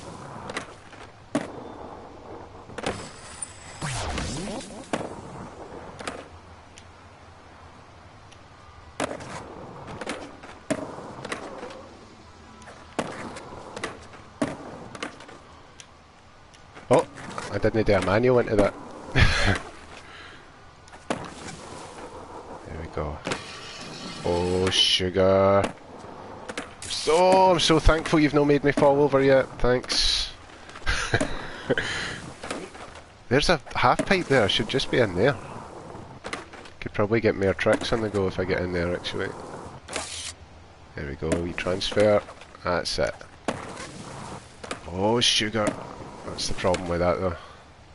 Oh, I didn't do a manual into that. There we go. Oh, sugar. I'm so thankful you've not made me fall over yet. Thanks. There's a half pipe there. I should just be in there. Could probably get more tricks on the go if I get in there, actually. There we go. We transfer. That's it. Oh, sugar. That's the problem with that, though.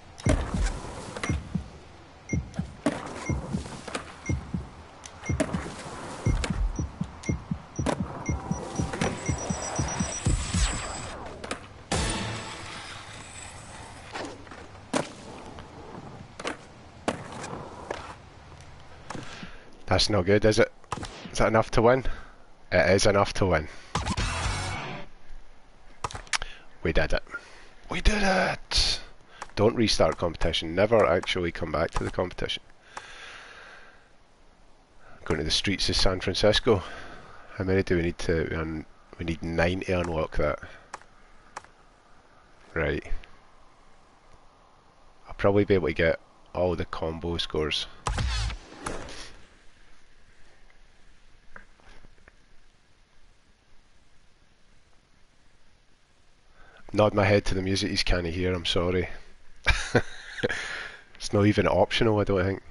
That's no good, is it? Is that enough to win? It is enough to win. We did it. We did it! Don't restart competition. Never actually come back to the competition. Going to the streets of San Francisco. How many do we need to... we need 9 to unlock that. Right. I'll probably be able to get all the combo scores. Nod my head to the music, he's can't hear, I'm sorry. It's not even optional, I don't think.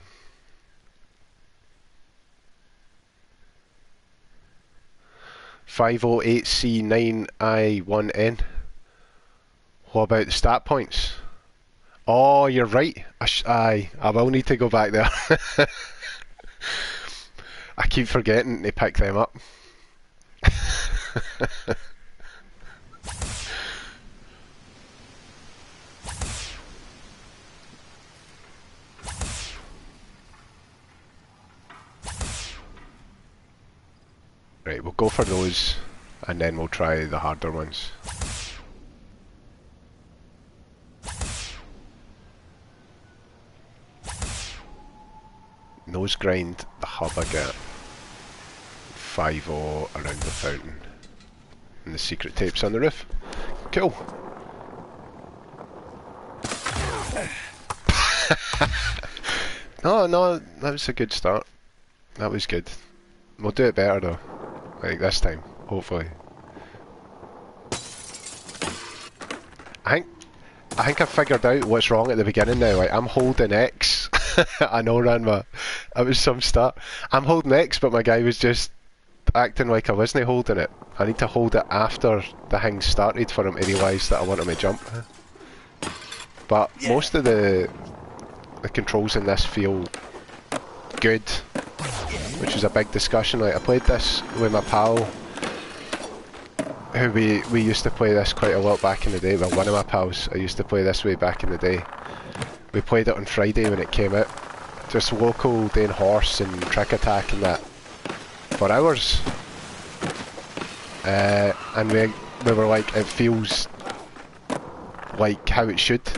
$508C9I1N. What about the stat points? Oh, you're right. I will need to go back there. I keep forgetting to pick them up. Right, we'll go for those, and then we'll try the harder ones. Nose grind, the hub I get. 5-0 around the fountain. And the secret tapes on the roof. Cool. No, that was a good start. That was good. We'll do it better though. Like this time, hopefully. I think I figured out what's wrong at the beginning now. Like I'm holding X. I know, Ranma. That was some start. I'm holding X, but my guy was just acting like I wasn't holding it. I need to hold it after the thing started for him to realise that I want him to jump. But most of the controls in this feel good, which is a big discussion. Like I played this with my pal, who we used to play this quite a lot back in the day. Well, one of my pals I used to play this way back in the day. We played it on Friday when it came out, just local doing horse and trick attack and that for hours. And we were like, it feels like how it should.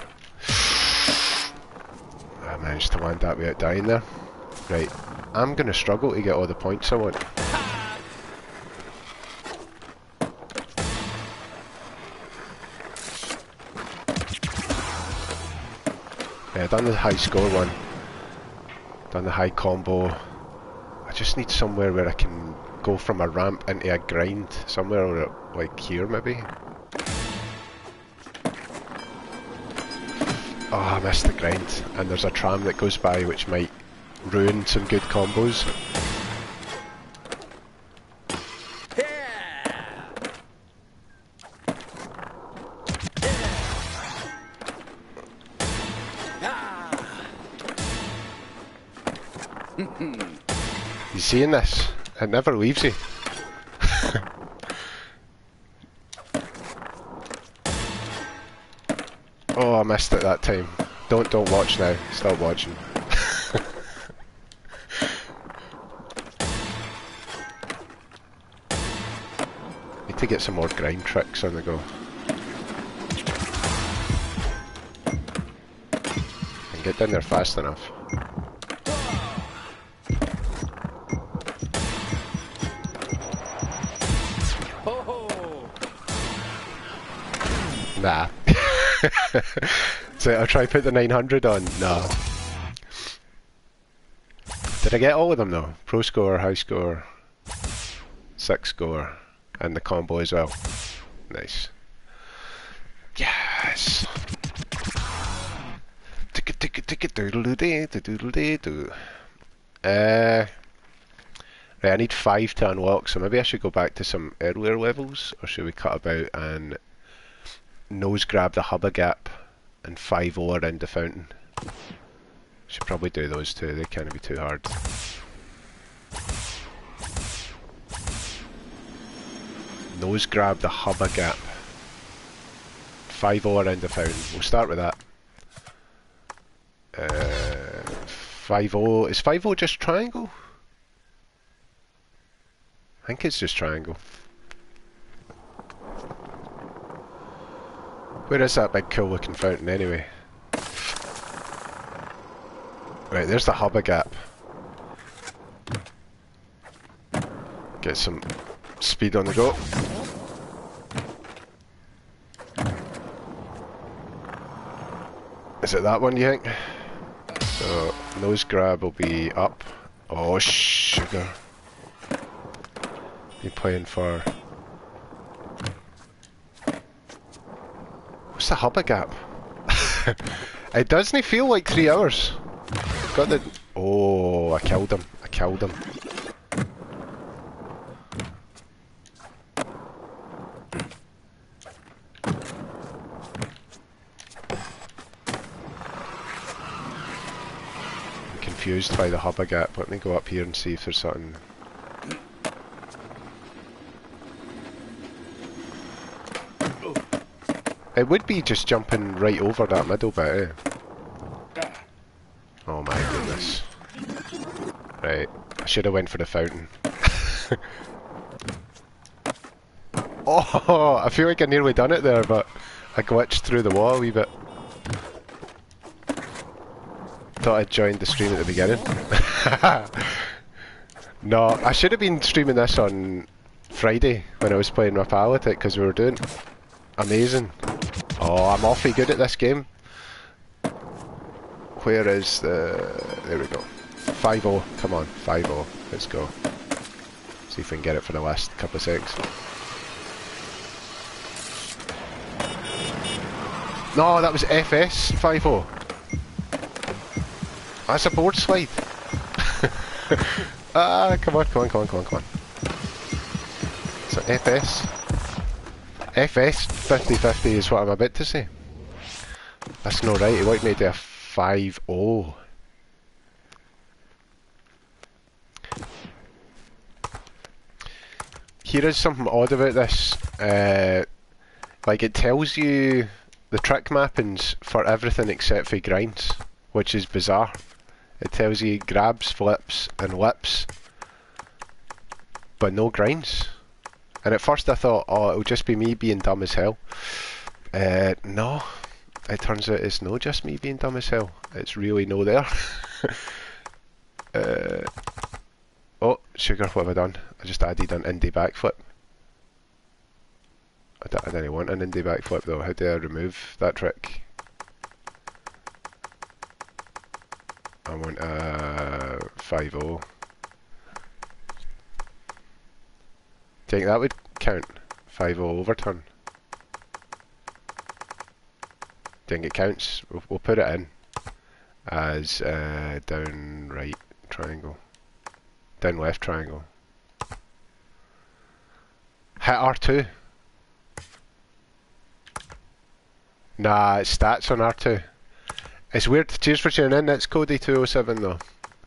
I managed to land that without dying there. Right, I'm gonna struggle to get all the points I want. Yeah, done the high score one. Done the high combo. I just need somewhere where I can go from a ramp into a grind. Somewhere like here maybe. Oh, I missed the grind. And there's a tram that goes by which might ruin some good combos. You seeing this? It never leaves you. Oh, I missed it that time. Don't watch now. Stop watching. Need to get some more grind tricks on the go. And get down there fast enough. Nah. So I'll try put the 900 on. No. Did I get all of them though? Pro score, high score, 6 score, and the combo as well. Nice. Yes. Right, I need 5 to unlock, so maybe I should go back to some earlier levels, or should we cut about and nose grab the Hubba Gap and 5-0 around the fountain? Should probably do those two, they can't be too hard. Nose grab the Hubba Gap. 5-0 around the fountain. We'll start with that. 5-0. Is 5-0 just triangle? I think it's just triangle. Where is that big cool looking fountain anyway? Right, there's the Hubba Gap. Get some speed on the go. Is it that one, you think? So, nose grab will be up. Oh, sugar. Been playing for... What's the Hubba Gap? It doesn't feel like 3 hours. Got the... Oh, I killed him. I killed him. Confused by the Hubba Gap. Let me go up here and see if there's something. It would be just jumping right over that middle bit, eh? Oh my goodness. Right, I should have went for the fountain. Oh, I feel like I nearly done it there, but I glitched through the wall a wee bit. Thought I'd joined the stream at the beginning. No, I should have been streaming this on Friday when I was playing my pal at it, because we were doing amazing. Oh, I'm awfully good at this game. Where is the... There we go. 5-0, come on, 5-0, let's go. See if we can get it for the last couple of seconds. No, that was FS 5-0. That's a board slide. Ah, come on. So FS. FS 50-50 is what I'm about to say. That's not right, he wanted me to do a 5-0. Here is something odd about this. Like it tells you the trick mappings for everything except for grinds, which is bizarre. It tells you grabs, flips and whips, but no grinds. And at first I thought, oh, it'll just be me being dumb as hell. No, it turns out it's not just me being dumb as hell. It's really no there. Oh, sugar, what have I done? I just added an indie backflip. I didn't want an indie backflip though. How do I remove that trick? I want a 5-0. Do you think that would count? 5-0 overturn. Do you think it counts? We'll put it in as down right triangle. Down left triangle. Hit R2. Nah, it's stats on R2. It's weird. Cheers for tuning in. It's Cody207 though.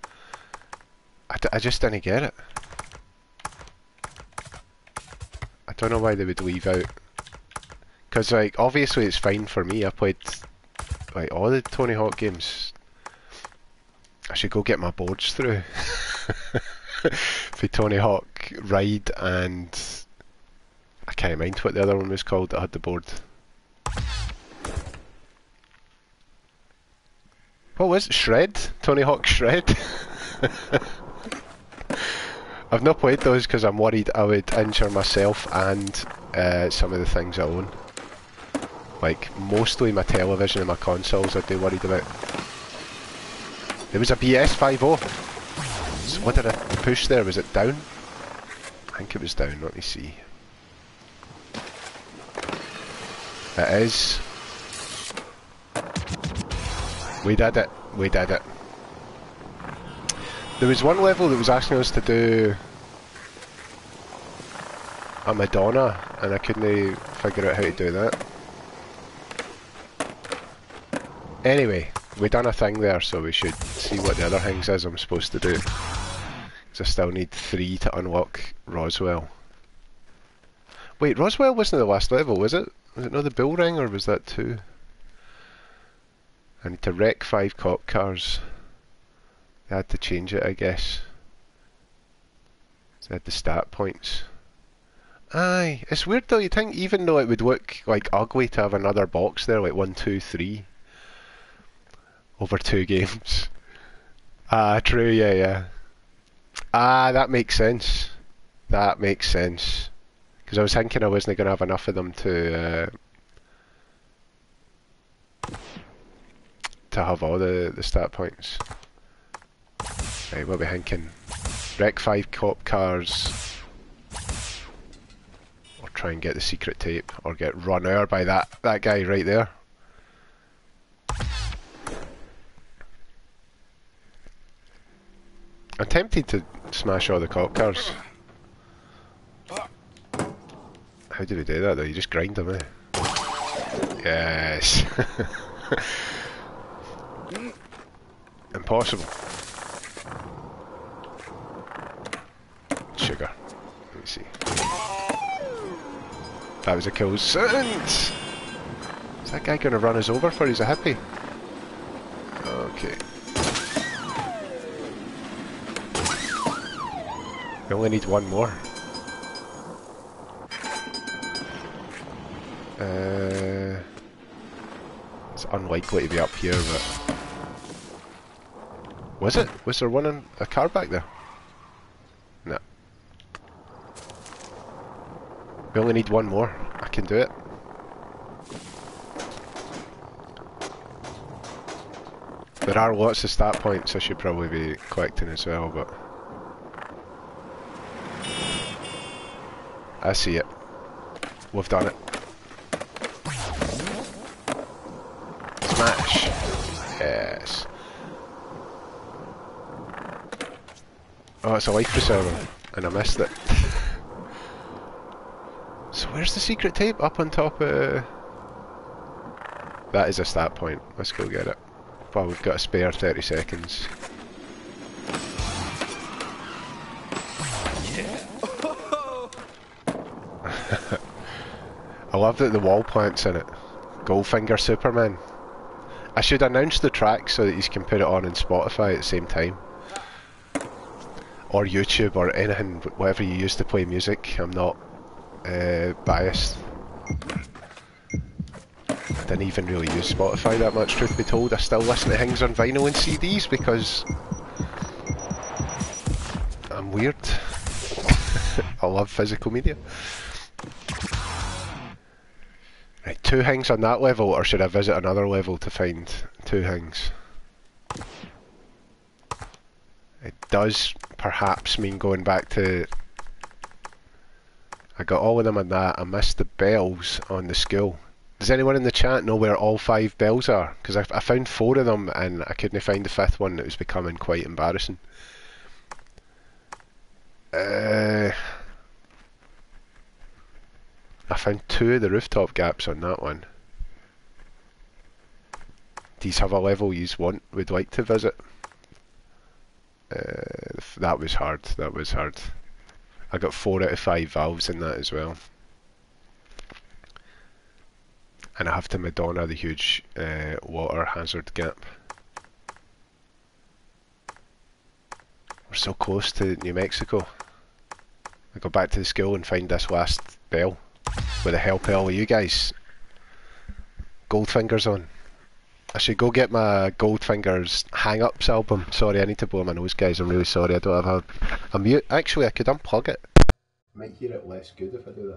I just didn't get it. I don't know why they would leave out. Because like, obviously it's fine for me. I played like all the Tony Hawk games. I should go get my boards through. For Tony Hawk Ride and I can't mind what the other one was called that had the board. What was it? Shred? Tony Hawk Shred? I've not played those because I'm worried I would injure myself and some of the things I own. Like, mostly my television and my consoles I'd be worried about. There was a BS50. So what did I push there? Was it down? I think it was down, let me see. It is. We did it. We did it. There was one level that was asking us to do a Madonna, and I couldn't figure out how to do that. Anyway, we done a thing there, so we should see what the other things is I'm supposed to do. Because I still need 3 to unlock Roswell. Wait, Roswell wasn't the last level, was it? Was it not the Bull Ring, or was that 2? I need to wreck 5 cop cars. They had to change it, I guess. They had the stat points. Aye, it's weird though, you'd think even though it would look like ugly to have another box there, like 1, 2, 3. Over 2 games. Ah, true, yeah. Ah, that makes sense. That makes sense. Because I was thinking I wasn't going to have enough of them to have all the stat points. Right, what are we thinking? Wreck 5 cop cars. Or try and get the secret tape. Or get run over by that guy right there. I'm tempted to smash all the cop cars. How do we do that though? You just grind them, eh? Yes. Impossible. Sugar. Let me see. That was a kill sound! Is that guy gonna run us over for he's a hippie? Okay. We only need 1 more. It's unlikely to be up here, but... Was it? Was there one in a car back there? No. We only need 1 more. I can do it. There are lots of stat points I should probably be collecting as well, but... I see it. We've done it. Smash. Yes. Oh, it's a life preserver, and I missed it. So where's the secret tape? Up on top of... That is a stat point. Let's go get it. Well, we've got a spare 30 seconds. I love that the wall plant's in it. Goldfinger Superman. I should announce the track so that you can put it on Spotify at the same time. Or YouTube or anything, whatever you use to play music. I'm not biased. I didn't even really use Spotify that much, truth be told. I still listen to things on vinyl and CDs because I'm weird. I love physical media. Right, 2 things on that level, or should I visit another level to find 2 things? It does perhaps mean going back to... I got all of them on that. I missed the bells on the school. Does anyone in the chat know where all 5 bells are? Because I found 4 of them and I couldn't find the 5th one. It was becoming quite embarrassing. I found 2 of the rooftop gaps on that one. Do you have a level you would like to visit? That was hard. That was hard. I got 4 out of 5 valves in that as well. and I have to Madonna the huge water hazard gap. We're so close to New Mexico. I go back to the school and find this last bell with the help of all of you guys. Goldfinger's on. I should go get my Goldfinger's Hang-Ups album. Sorry, I need to blow my nose, guys. I'm really sorry. I don't have a mute. Actually, I could unplug it. I might hear it less good if I do that.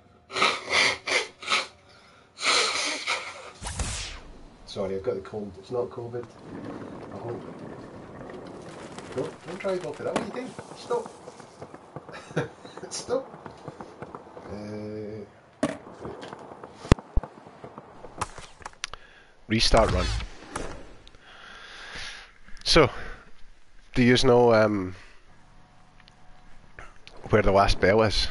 Sorry, I've got the cold. It's not COVID. I hope. Don't try to go for that. What are you doing? Stop. Stop. Restart run. So, do you know where the last bell is?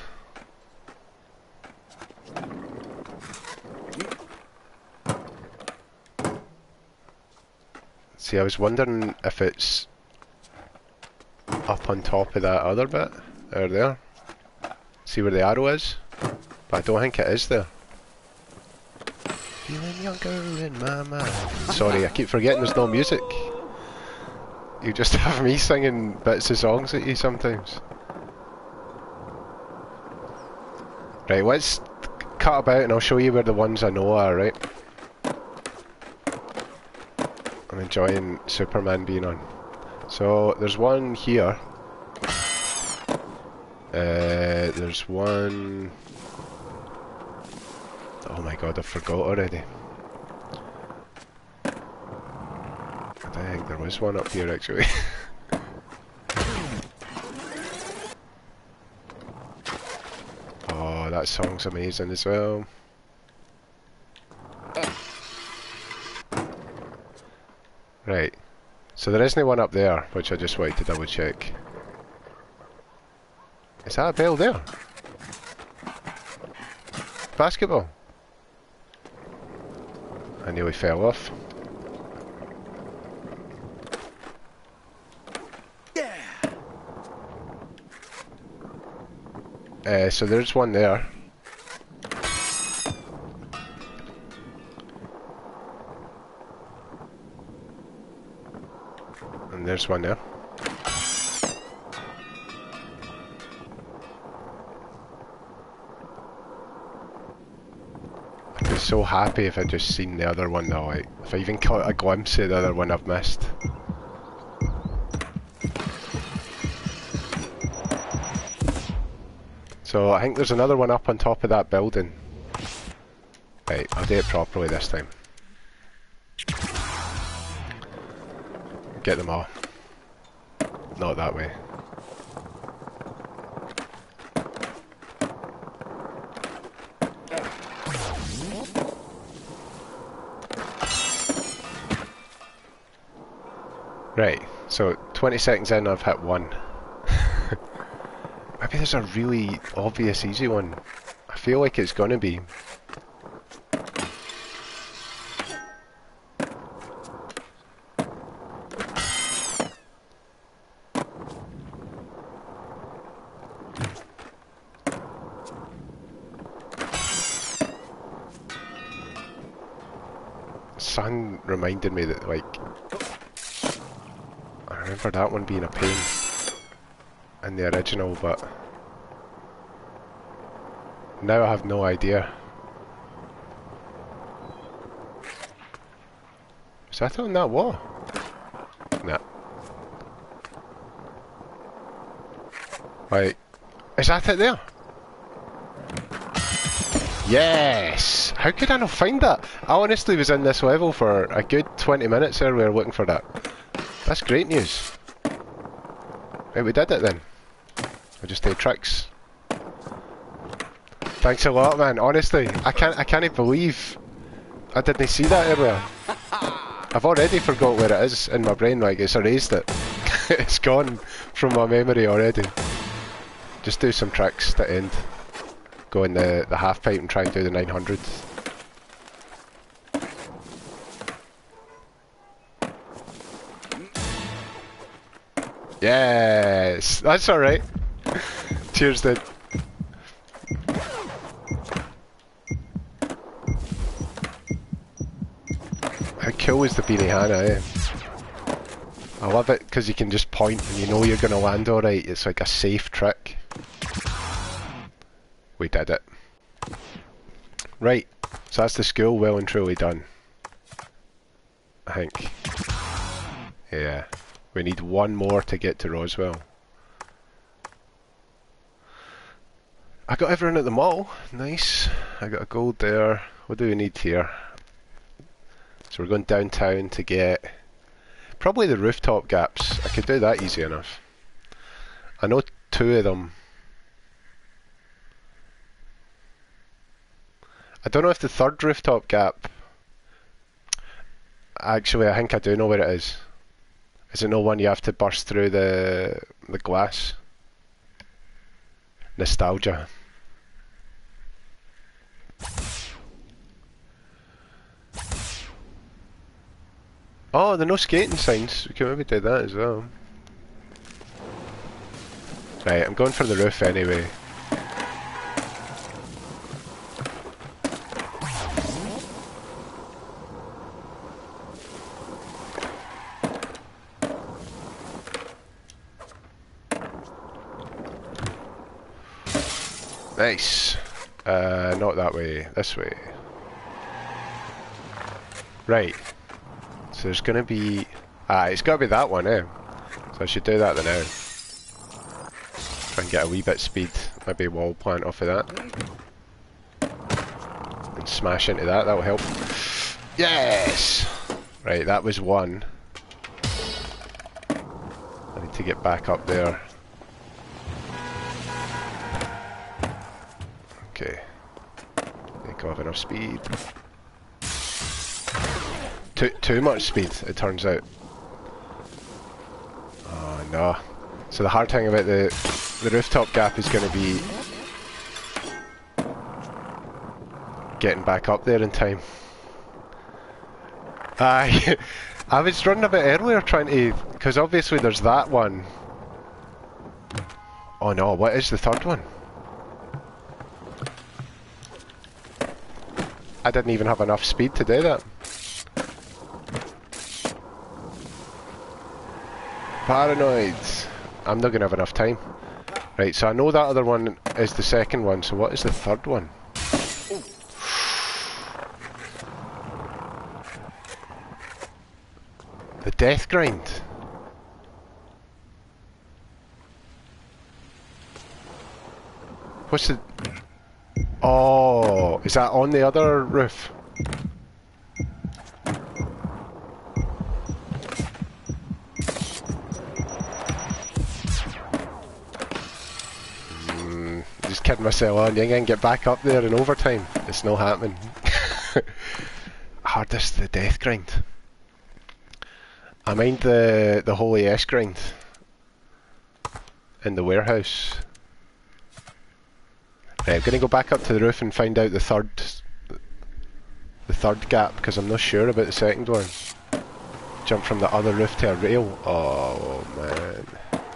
See, I was wondering if it's up on top of that other bit, or there. See where the arrow is? But I don't think it is there. Feeling younger in my mind. Sorry, I keep forgetting there's no music. You just have me singing bits of songs at you sometimes. Right, let's cut about and I'll show you where the ones I know are, right? I'm enjoying Superman being on. So, there's one here. There's one... Oh my god, I forgot already. I think there was one up here actually. Oh, that song's amazing as well. Right, so there isn't one up there, which I just wanted to double check. Is that a bell there? Basketball? I nearly fell off. Yeah. So there's one there. And there's one there. I'd be so happy if I'd just seen the other one though, like, if I even caught a glimpse of the other one I've missed. So I think there's another one up on top of that building. Right, I'll do it properly this time. Get them all. Not that way. Right, so 20 seconds in I've hit one. Maybe there's a really obvious easy one. I feel like it's gonna be. Sun reminded me that, like, I remember that one being a pain in the original, but now I have no idea. Is that on that wall? Nah. Like, is that it there? Yes! How could I not find that? I honestly was in this level for a good 20 minutes earlier looking for that. That's great news. Right, we did it then. I just did tricks. Thanks a lot, man. Honestly, I can't believe I didn't see that earlier. I've already forgot where it is in my brain, like it's erased it. It's gone from my memory already. Just do some tricks to end. Go in the half pipe and try and do the 900. Yes, that's alright. Cheers, dude. cool is the Beanie Hannah, eh? I love it because you can just point and you know you're going to land alright. It's like a safe trick. We did it. Right, so that's the school well and truly done. I think. Yeah, we need one more to get to Roswell. I got everyone at the mall. Nice. I got a gold there. What do we need here? So we're going downtown to get probably the rooftop gaps. I could do that easy enough. I know 2 of them. I don't know if the 3rd rooftop gap... Actually, I think I do know where it is. Is it no one you have to burst through the glass? Nostalgia. Oh, there are no skating signs. We can maybe do that as well. Right, I'm going for the roof anyway. Nice. Not that way. This way. Right. So there's gonna be... it's gotta be that one, eh? So I should do that then now. Try and get a wee bit speed. Maybe a wall plant off of that. And smash into that, that'll help. Yes! Right, that was one. I need to get back up there. Okay. I think I have enough speed. Too much speed, it turns out. Oh no. So the hard thing about the rooftop gap is going to be getting back up there in time. I was running a bit earlier trying to... Because obviously there's that one. Oh no, what is the 3rd one? I didn't even have enough speed to do that. Paranoid. I'm not going to have enough time. Right, so I know that other one is the 2nd one, so what is the 3rd one? The death grind. What's the... Oh, is that on the other roof? Just kidding myself on. You ain't get back up there in overtime. It's not happening. Hardest the death grind. I mind the Holy S grind in the warehouse. Right, I'm gonna go back up to the roof and find out the third gap because I'm not sure about the 2nd one. Jump from the other roof to a rail. Oh man.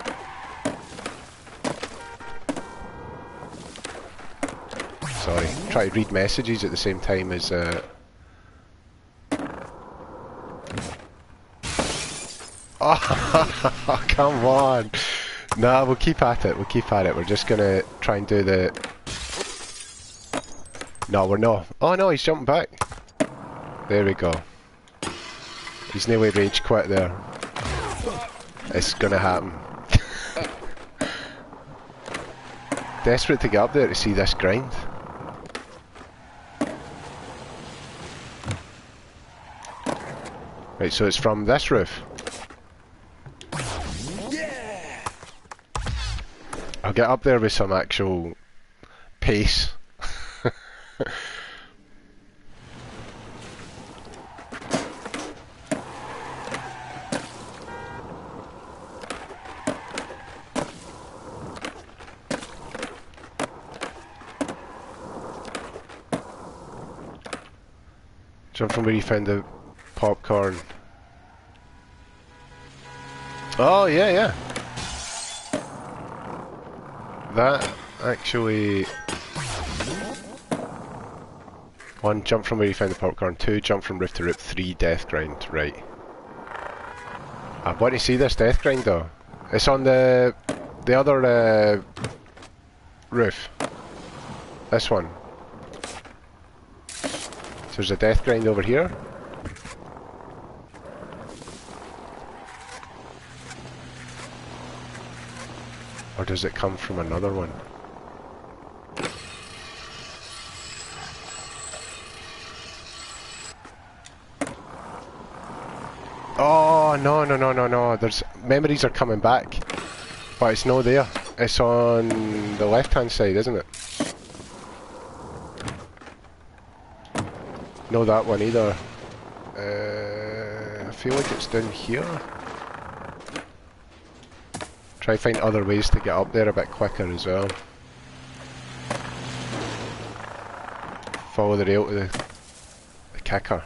Sorry, try to read messages at the same time as Oh, come on. Nah, we'll keep at it, We're just gonna try and do the... No, we're not. Oh no, he's jumping back. There we go. He's nearly rage quit there. It's gonna happen. Desperate to get up there to see this grind. Right, so it's from this roof. Yeah! I'll get up there with some actual pace. Jump from where you found the popcorn. Oh, yeah, yeah. That actually... 1, jump from where you found the popcorn. 2, jump from roof to roof. 3, death grind. Right. I want to see this death grind though. It's on the other roof. This one. So there's a death grind over here. Or does it come from another one? Oh, no. There's memories are coming back. But it's no there. It's on the left-hand side, isn't it? No, that one either. I feel like it's down here. Try to find other ways to get up there a bit quicker as well. Follow the rail to the kicker.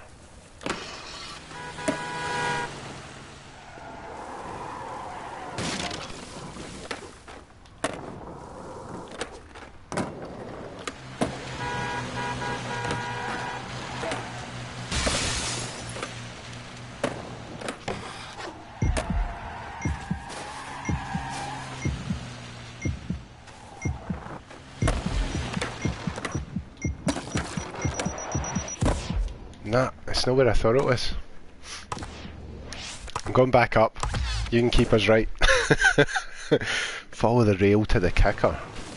Nah, it's not where I thought it was. I'm going back up. You can keep us right. Follow the rail to the kicker.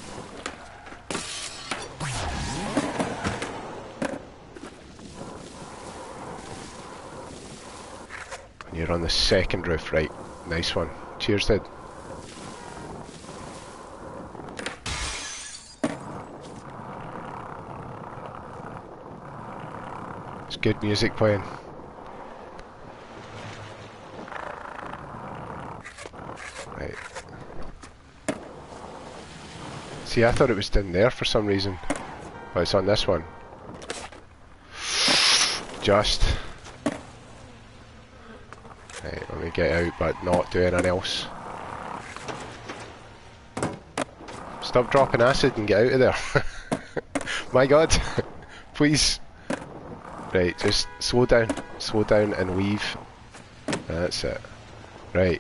And you're on the second roof, right? Nice one. Cheers, Ted. Good music playing. Right. See, I thought it was down there for some reason. But it's on this one. Just. Right, let me get out but not do anything else. Stop dropping acid and get out of there. My god. Please. Right, just slow down and weave. That's it. Right.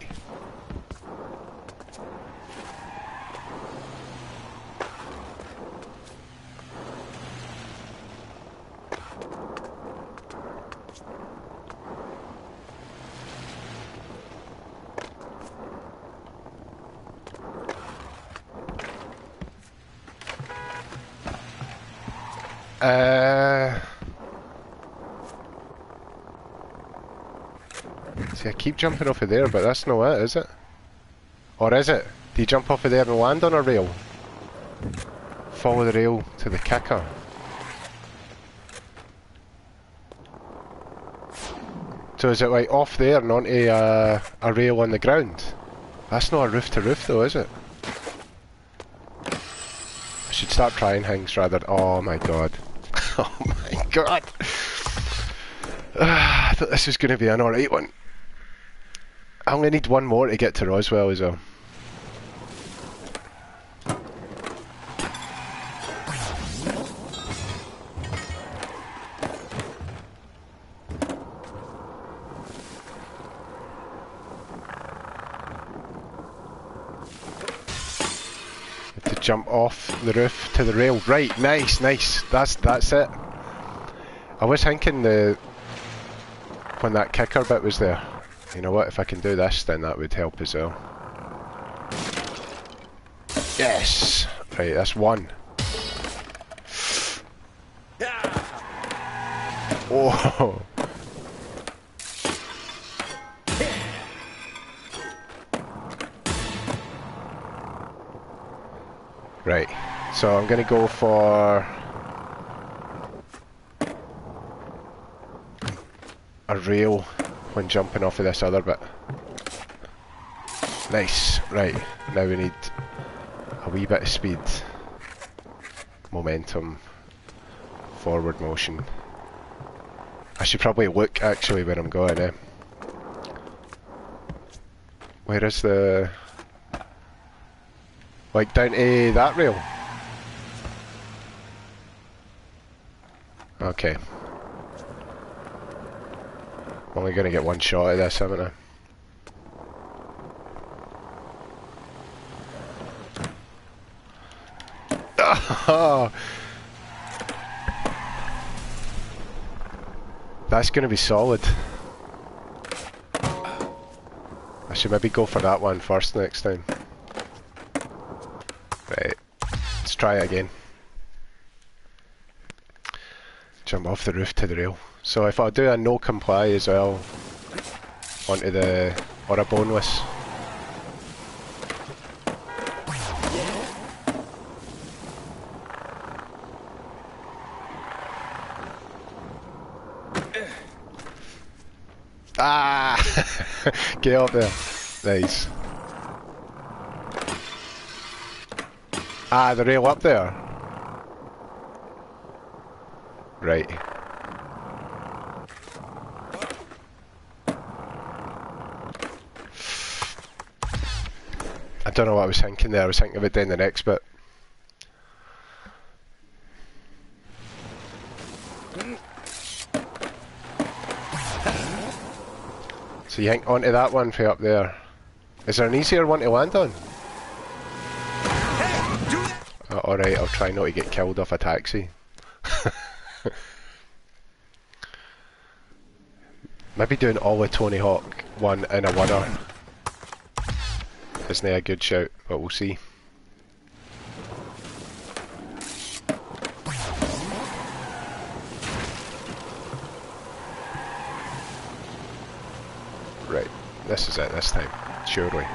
See, I keep jumping off of there, but that's not it, is it? Or is it? Do you jump off of there and land on a rail? Follow the rail to the kicker. So is it like off there and onto a rail on the ground? That's not a roof to roof though, is it? I should start trying things rather. Oh my god. Oh my god. I thought this was going to be an alright one. I only need one more to get to Roswell as well. To jump off the roof to the rail. Right, nice. That's it. I was thinking when that kicker bit was there. You know what, if I can do this then that would help as well. Yes! Right, that's one. Oh! Right, so I'm gonna go for a rail when jumping off of this other bit. Nice. Right, now we need a wee bit of speed, momentum, forward motion. I should probably look actually where I'm going, eh? Where is the... like down to that rail? Okay. I'm only gonna get one shot at this, haven't I? Oh, that's gonna be solid. I should maybe go for that one first next time. Right, let's try it again. Jump off the roof to the rail. So if I do a no comply as well, onto the, or a boneless. Ah! Get up there. Nice. Ah, the rail up there. Right. I don't know what I was thinking there. I was thinking about doing the next bit. So you think onto that one for up there. Is there an easier one to land on? Oh, alright, I'll try not to get killed off a taxi. Maybe doing all the Tony Hawk one in a winner isn't a good shout, but we'll see. Right, this is it this time, surely.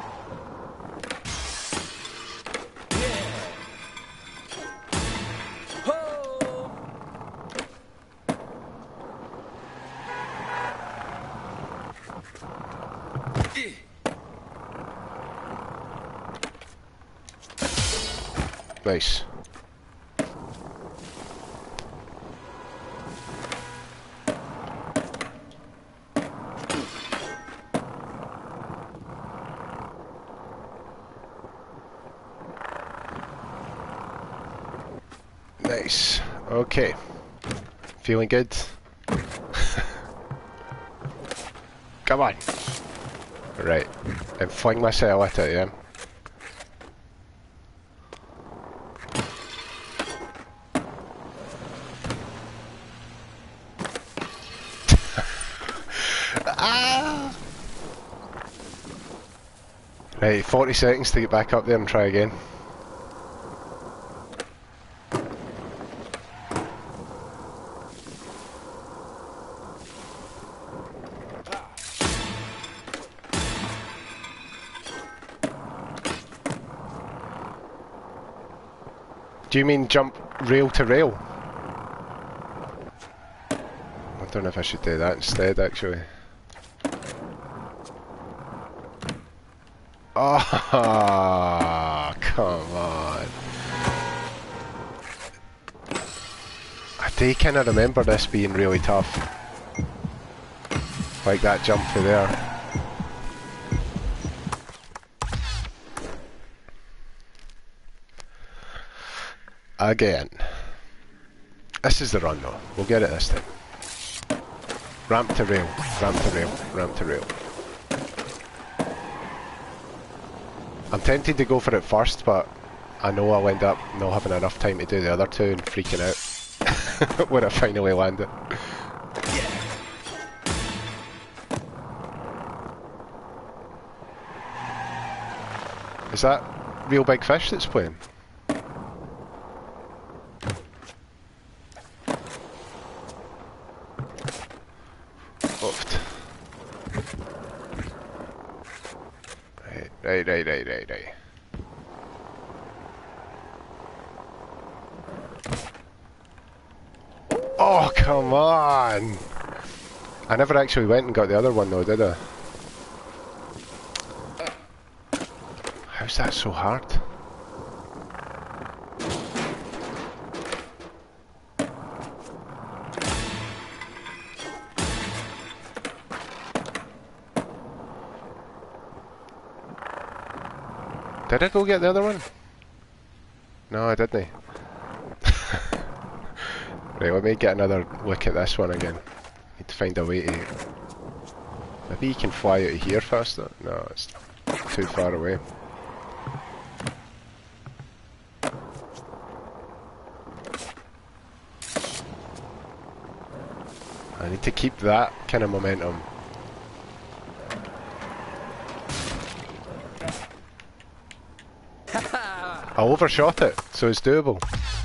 Nice. Nice. Okay. Feeling good? Come on. Right. And fling myself at it, yeah? Right, 40 seconds to get back up there and try again. Do you mean jump rail to rail? I don't know if I should do that instead, actually. Oh, come on. I do kind of remember this being really tough. Like that jump to there. Again. This is the run though. We'll get it this time. Ramp to rail, ramp to rail, ramp to rail. I'm tempted to go for it first, but I know I'll end up not having enough time to do the other two and freaking out when I finally land it. Is that Real Big Fish that's playing? Oofed. Right. Oh, come on! I never actually went and got the other one though, did I? How's that so hard? Did I go get the other one? No, I didn't. Right, let me get another look at this one again. Need to find a way to... Maybe you can fly out of here faster? No, it's too far away. I need to keep that kind of momentum. I overshot it, so it's doable.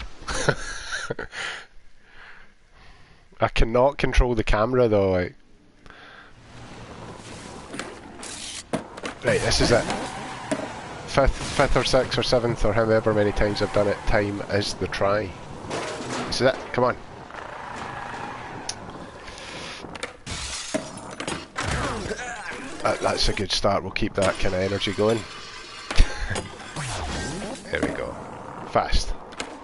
I cannot control the camera though, like. Right, this is it. Fifth or sixth or seventh or however many times I've done it, time is the try. This is it, come on. That's a good start, we'll keep that kind of energy going. There we go. Fast.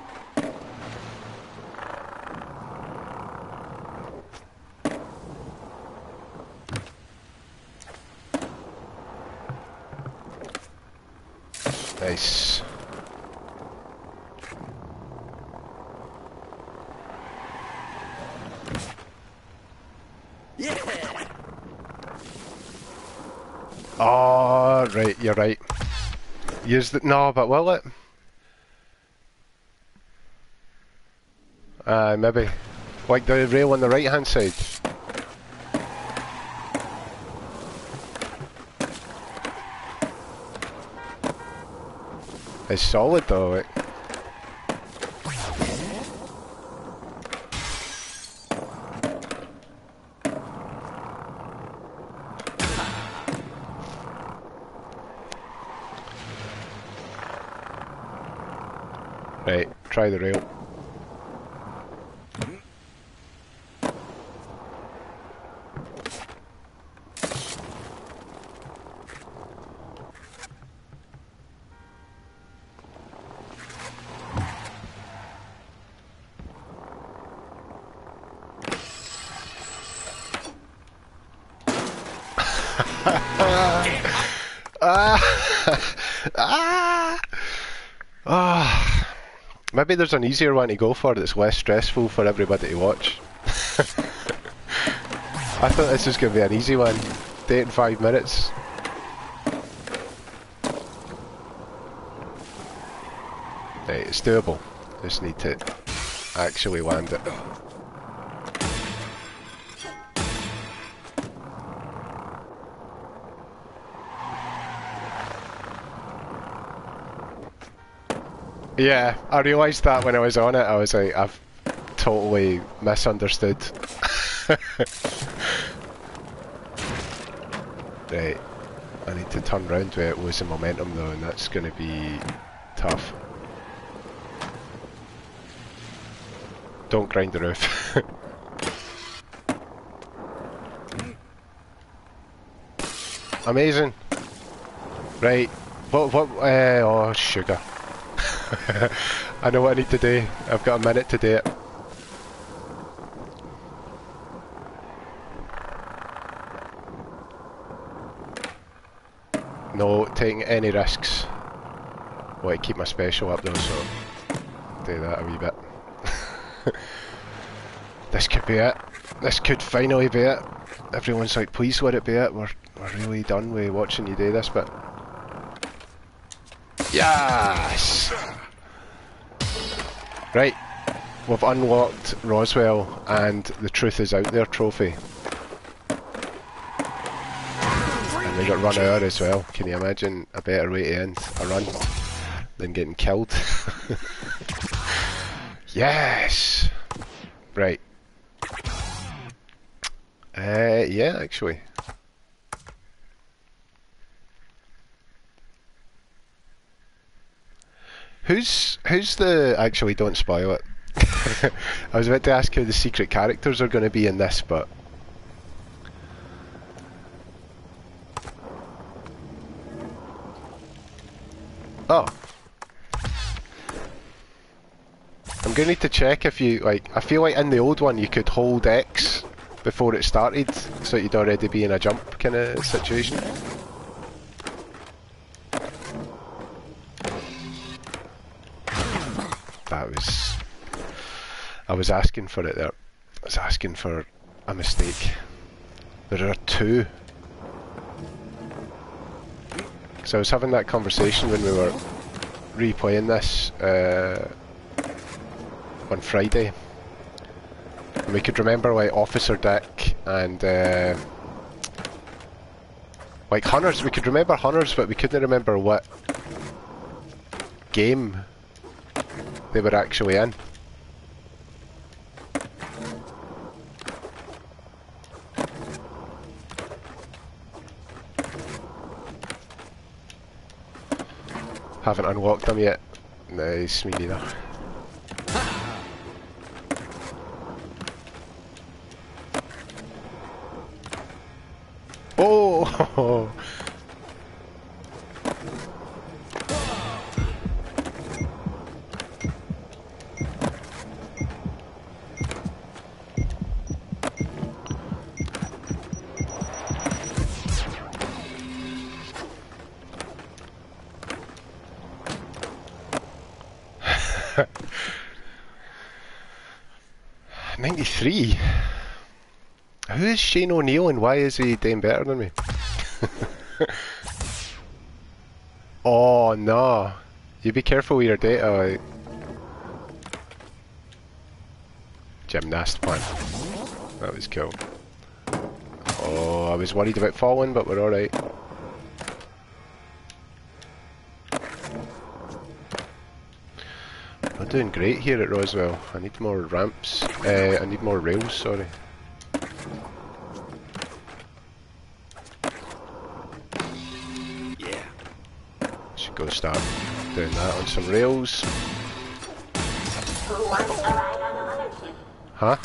Nice. Yeah. Oh, right, you're right. Use the... No, but will it? Maybe. Like the rail on the right hand side. It's solid though, like. Right, try the rail. Maybe there's an easier one to go for that's less stressful for everybody to watch. I thought this was going to be an easy one. Do it in 5 minutes. Right, it's doable. Just need to actually land it. Yeah, I realised that when I was on it. I was like, I've totally misunderstood. Right, I need to turn round without losing momentum though, and that's going to be tough. Don't grind the roof. Amazing. Right, what, oh sugar. I know what I need to do. I've got a minute to do it. No taking any risks. I want to keep my special up though, so do that a wee bit. This could be it. This could finally be it. Everyone's like, please let it be it. We're really done with watching you do this, but yes! Right, we've unlocked Roswell and the Truth Is Out There trophy. And we got run hour as well. Can you imagine a better way to end a run than getting killed? Yes! Right. Yeah, actually. Who's the... Actually, don't spoil it. I was about to ask who the secret characters are going to be in this, but... Oh. I'm going to need to check if you, like... I feel like in the old one you could hold X before it started, so you'd already be in a jump kind of situation. That was... I was asking for it there. I was asking for a mistake. There are 2. So I was having that conversation when we were replaying this on Friday. And we could remember like Officer Dick and like Hunters. We could remember Hunters, but we couldn't remember what game they were actually in. Haven't unlocked them yet. Nice, me neither. Oh! 93? Who is Shane O'Neill and why is he doing better than me? Oh no. You be careful with your data, like. Gymnast plan. That was cool. Oh, I was worried about falling, but we're alright. We're doing great here at Roswell. I need more ramps. I need more rails, sorry. Yeah. Should go start doing that on some rails. Huh?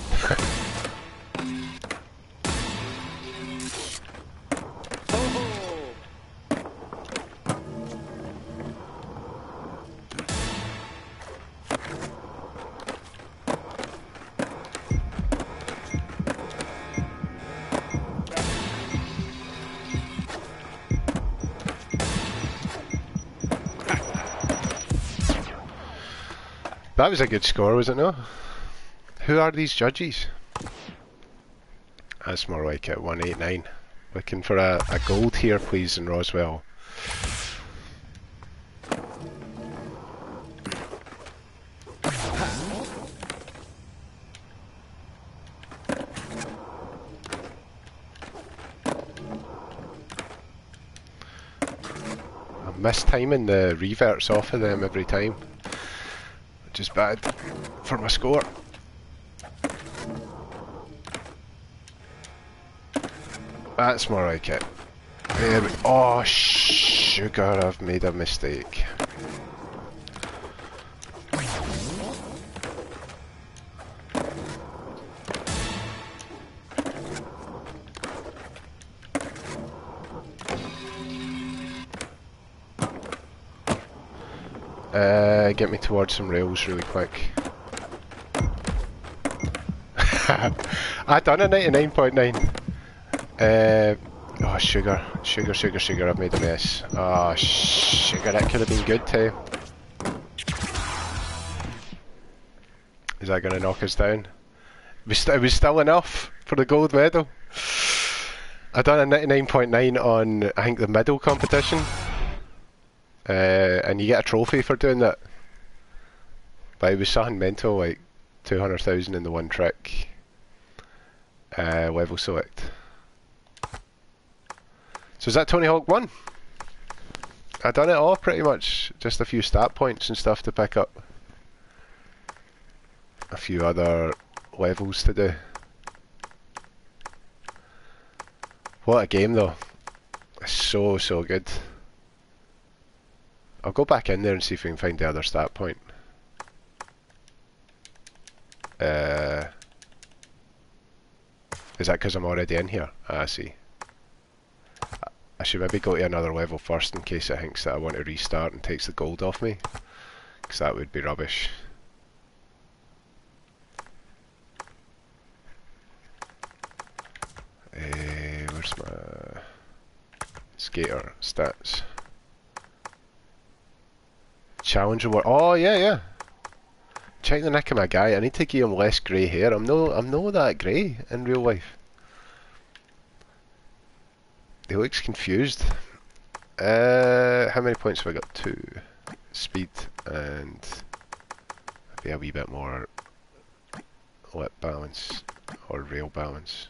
That was a good score, was it no? Who are these judges? That's more like it, 189. Looking for a gold here, please, in Roswell. I'm mistiming the reverts off of them every time. Which is bad for my score. That's more like it. There we, oh, sugar, I've made a mistake. Get me towards some rails really quick. I done a 99.9. Oh, sugar, I've made a mess. Oh, sugar, that could have been good too. Is that going to knock us down? It was still enough for the gold medal. I done a 99.9 on, I think, the middle competition. And you get a trophy for doing that. But it was something mental, like 200,000 in the one trick. Level select. So is that Tony Hawk 1? I done it all pretty much. Just a few stat points and stuff to pick up. A few other levels to do. What a game though. It's so good. I'll go back in there and see if we can find the other stat point. Is that because I'm already in here? Ah, I see. I should maybe go to another level first in case it thinks that I want to restart and takes the gold off me. Because that would be rubbish. Where's my skater stats? Challenge award. Oh yeah. check the neck of my guy. I need to give him less grey hair. I'm no that grey in real life. He looks confused. How many points have I got? 2. Speed and maybe a wee bit more lip balance or rail balance.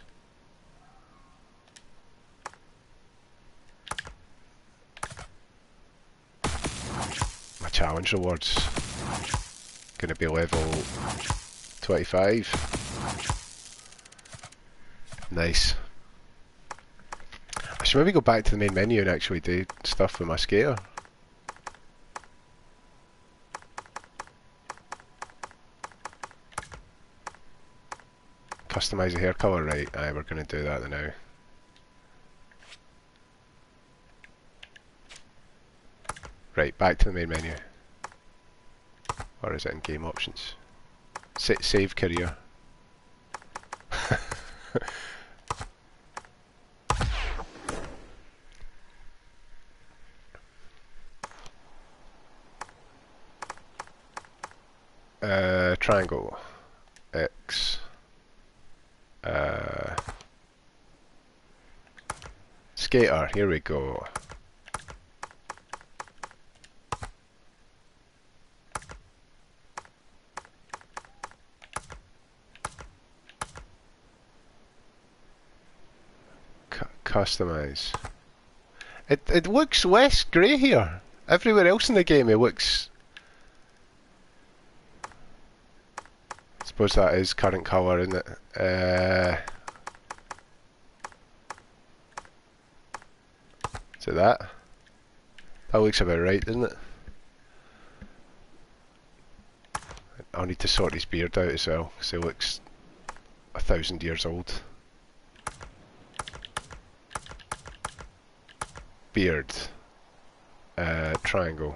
My challenge rewards gonna be level 25. Nice. I should maybe go back to the main menu and actually do stuff with my skater. Customize the hair colour, right? Aye, we're gonna do that now. Right, back to the main menu. Or is it in game options? Save career. Triangle. X. Skater, here we go. Customize. It looks less grey here. Everywhere else in the game it looks... I suppose that is current colour, isn't it? Is it that? That looks about right, doesn't it? I'll need to sort his beard out as well, because he looks 1,000 years old. Beard. Triangle.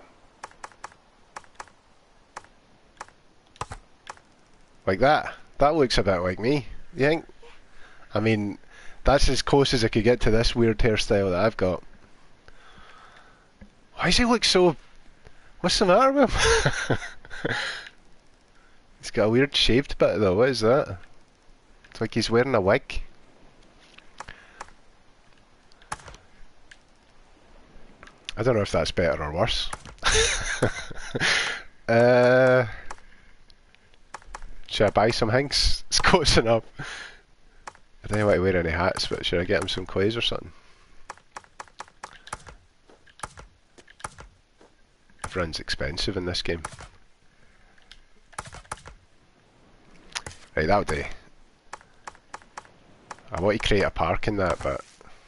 Like that. That looks a bit like me, you think? I mean, that's as close as I could get to this weird hairstyle that I've got. Why does he look so... What's the matter with him? He's got a weird shaved bit though, what is that? It's like he's wearing a wig. I don't know if that's better or worse. Should I buy some hinks? It's close enough. I don't know why to wear any hats, but should I get him some clays or something? Everyone's expensive in this game. Right, that'll do. I want to create a park in that, but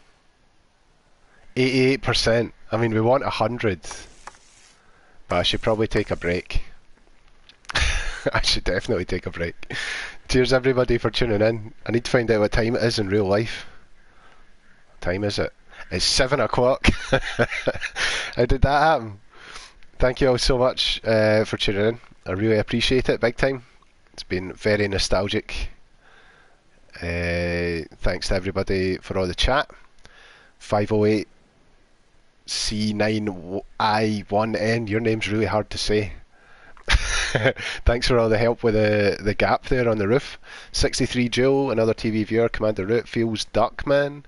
88%. I mean, we want 100, but I should probably take a break. I should definitely take a break. Cheers everybody for tuning in. I need to find out what time it is in real life. What time is it? It's 7 o'clock. How did that happen? Thank you all so much for tuning in. I really appreciate it, big time. It's been very nostalgic. Thanks to everybody for all the chat. 508 C9I1N, your name's really hard to say. Thanks for all the help with the gap there on the roof. 63 Joe, another TV viewer. Commander Root, Feels Duckman,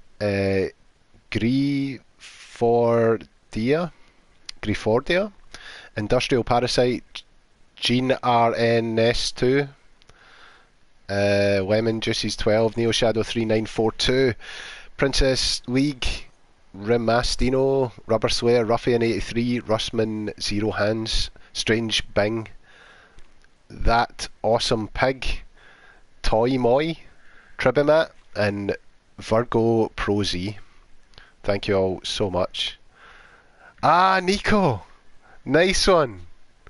Griefordia, Industrial Parasite, Gene RNS2, Lemon Juices 12, Neo Shadow 3942, Princess League, Remastino, Rubber Slayer, Ruffian 83, Russman, Zero Hands, Strange Bing, That Awesome Pig, Toy Moy, Tribimat, and Virgo Pro Z. Thank you all so much. Ah, Nico! Nice one!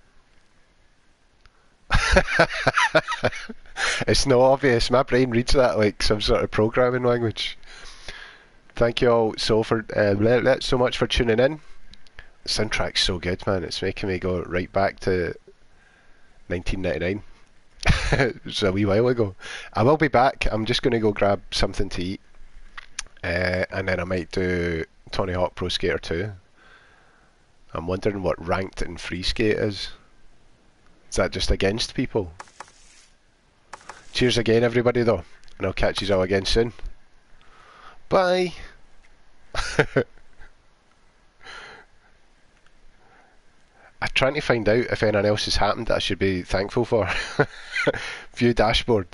It's not obvious. My brain reads that like some sort of programming language. Thank you all so much for tuning in. The soundtrack's so good, man. It's making me go right back to 1999. It's a wee while ago. I will be back. I'm just going to go grab something to eat, and then I might do Tony Hawk Pro Skater 2. I'm wondering what ranked and free skate is. Is that just against people? Cheers again, everybody, though, and I'll catch you all again soon. Bye. I'm trying to find out if anything else has happened that I should be thankful for. View dashboard.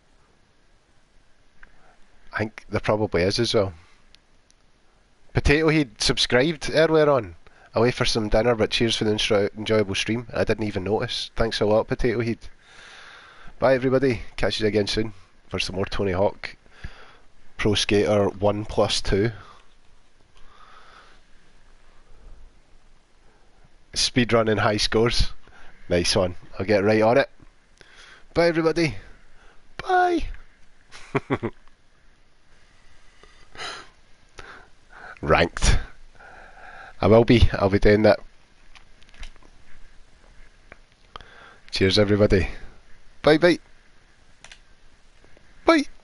I think there probably is as well. Potato Head subscribed earlier on. Away for some dinner, but cheers for the enjoyable stream. I didn't even notice. Thanks a lot, Potato Head. Bye, everybody. Catch you again soon for some more Tony Hawk Pro Skater 1+2. Speedrunning high scores. Nice one. I'll get right on it. Bye, everybody. Bye. Ranked. I'll be doing that. Cheers, everybody. Bye bye. Bye.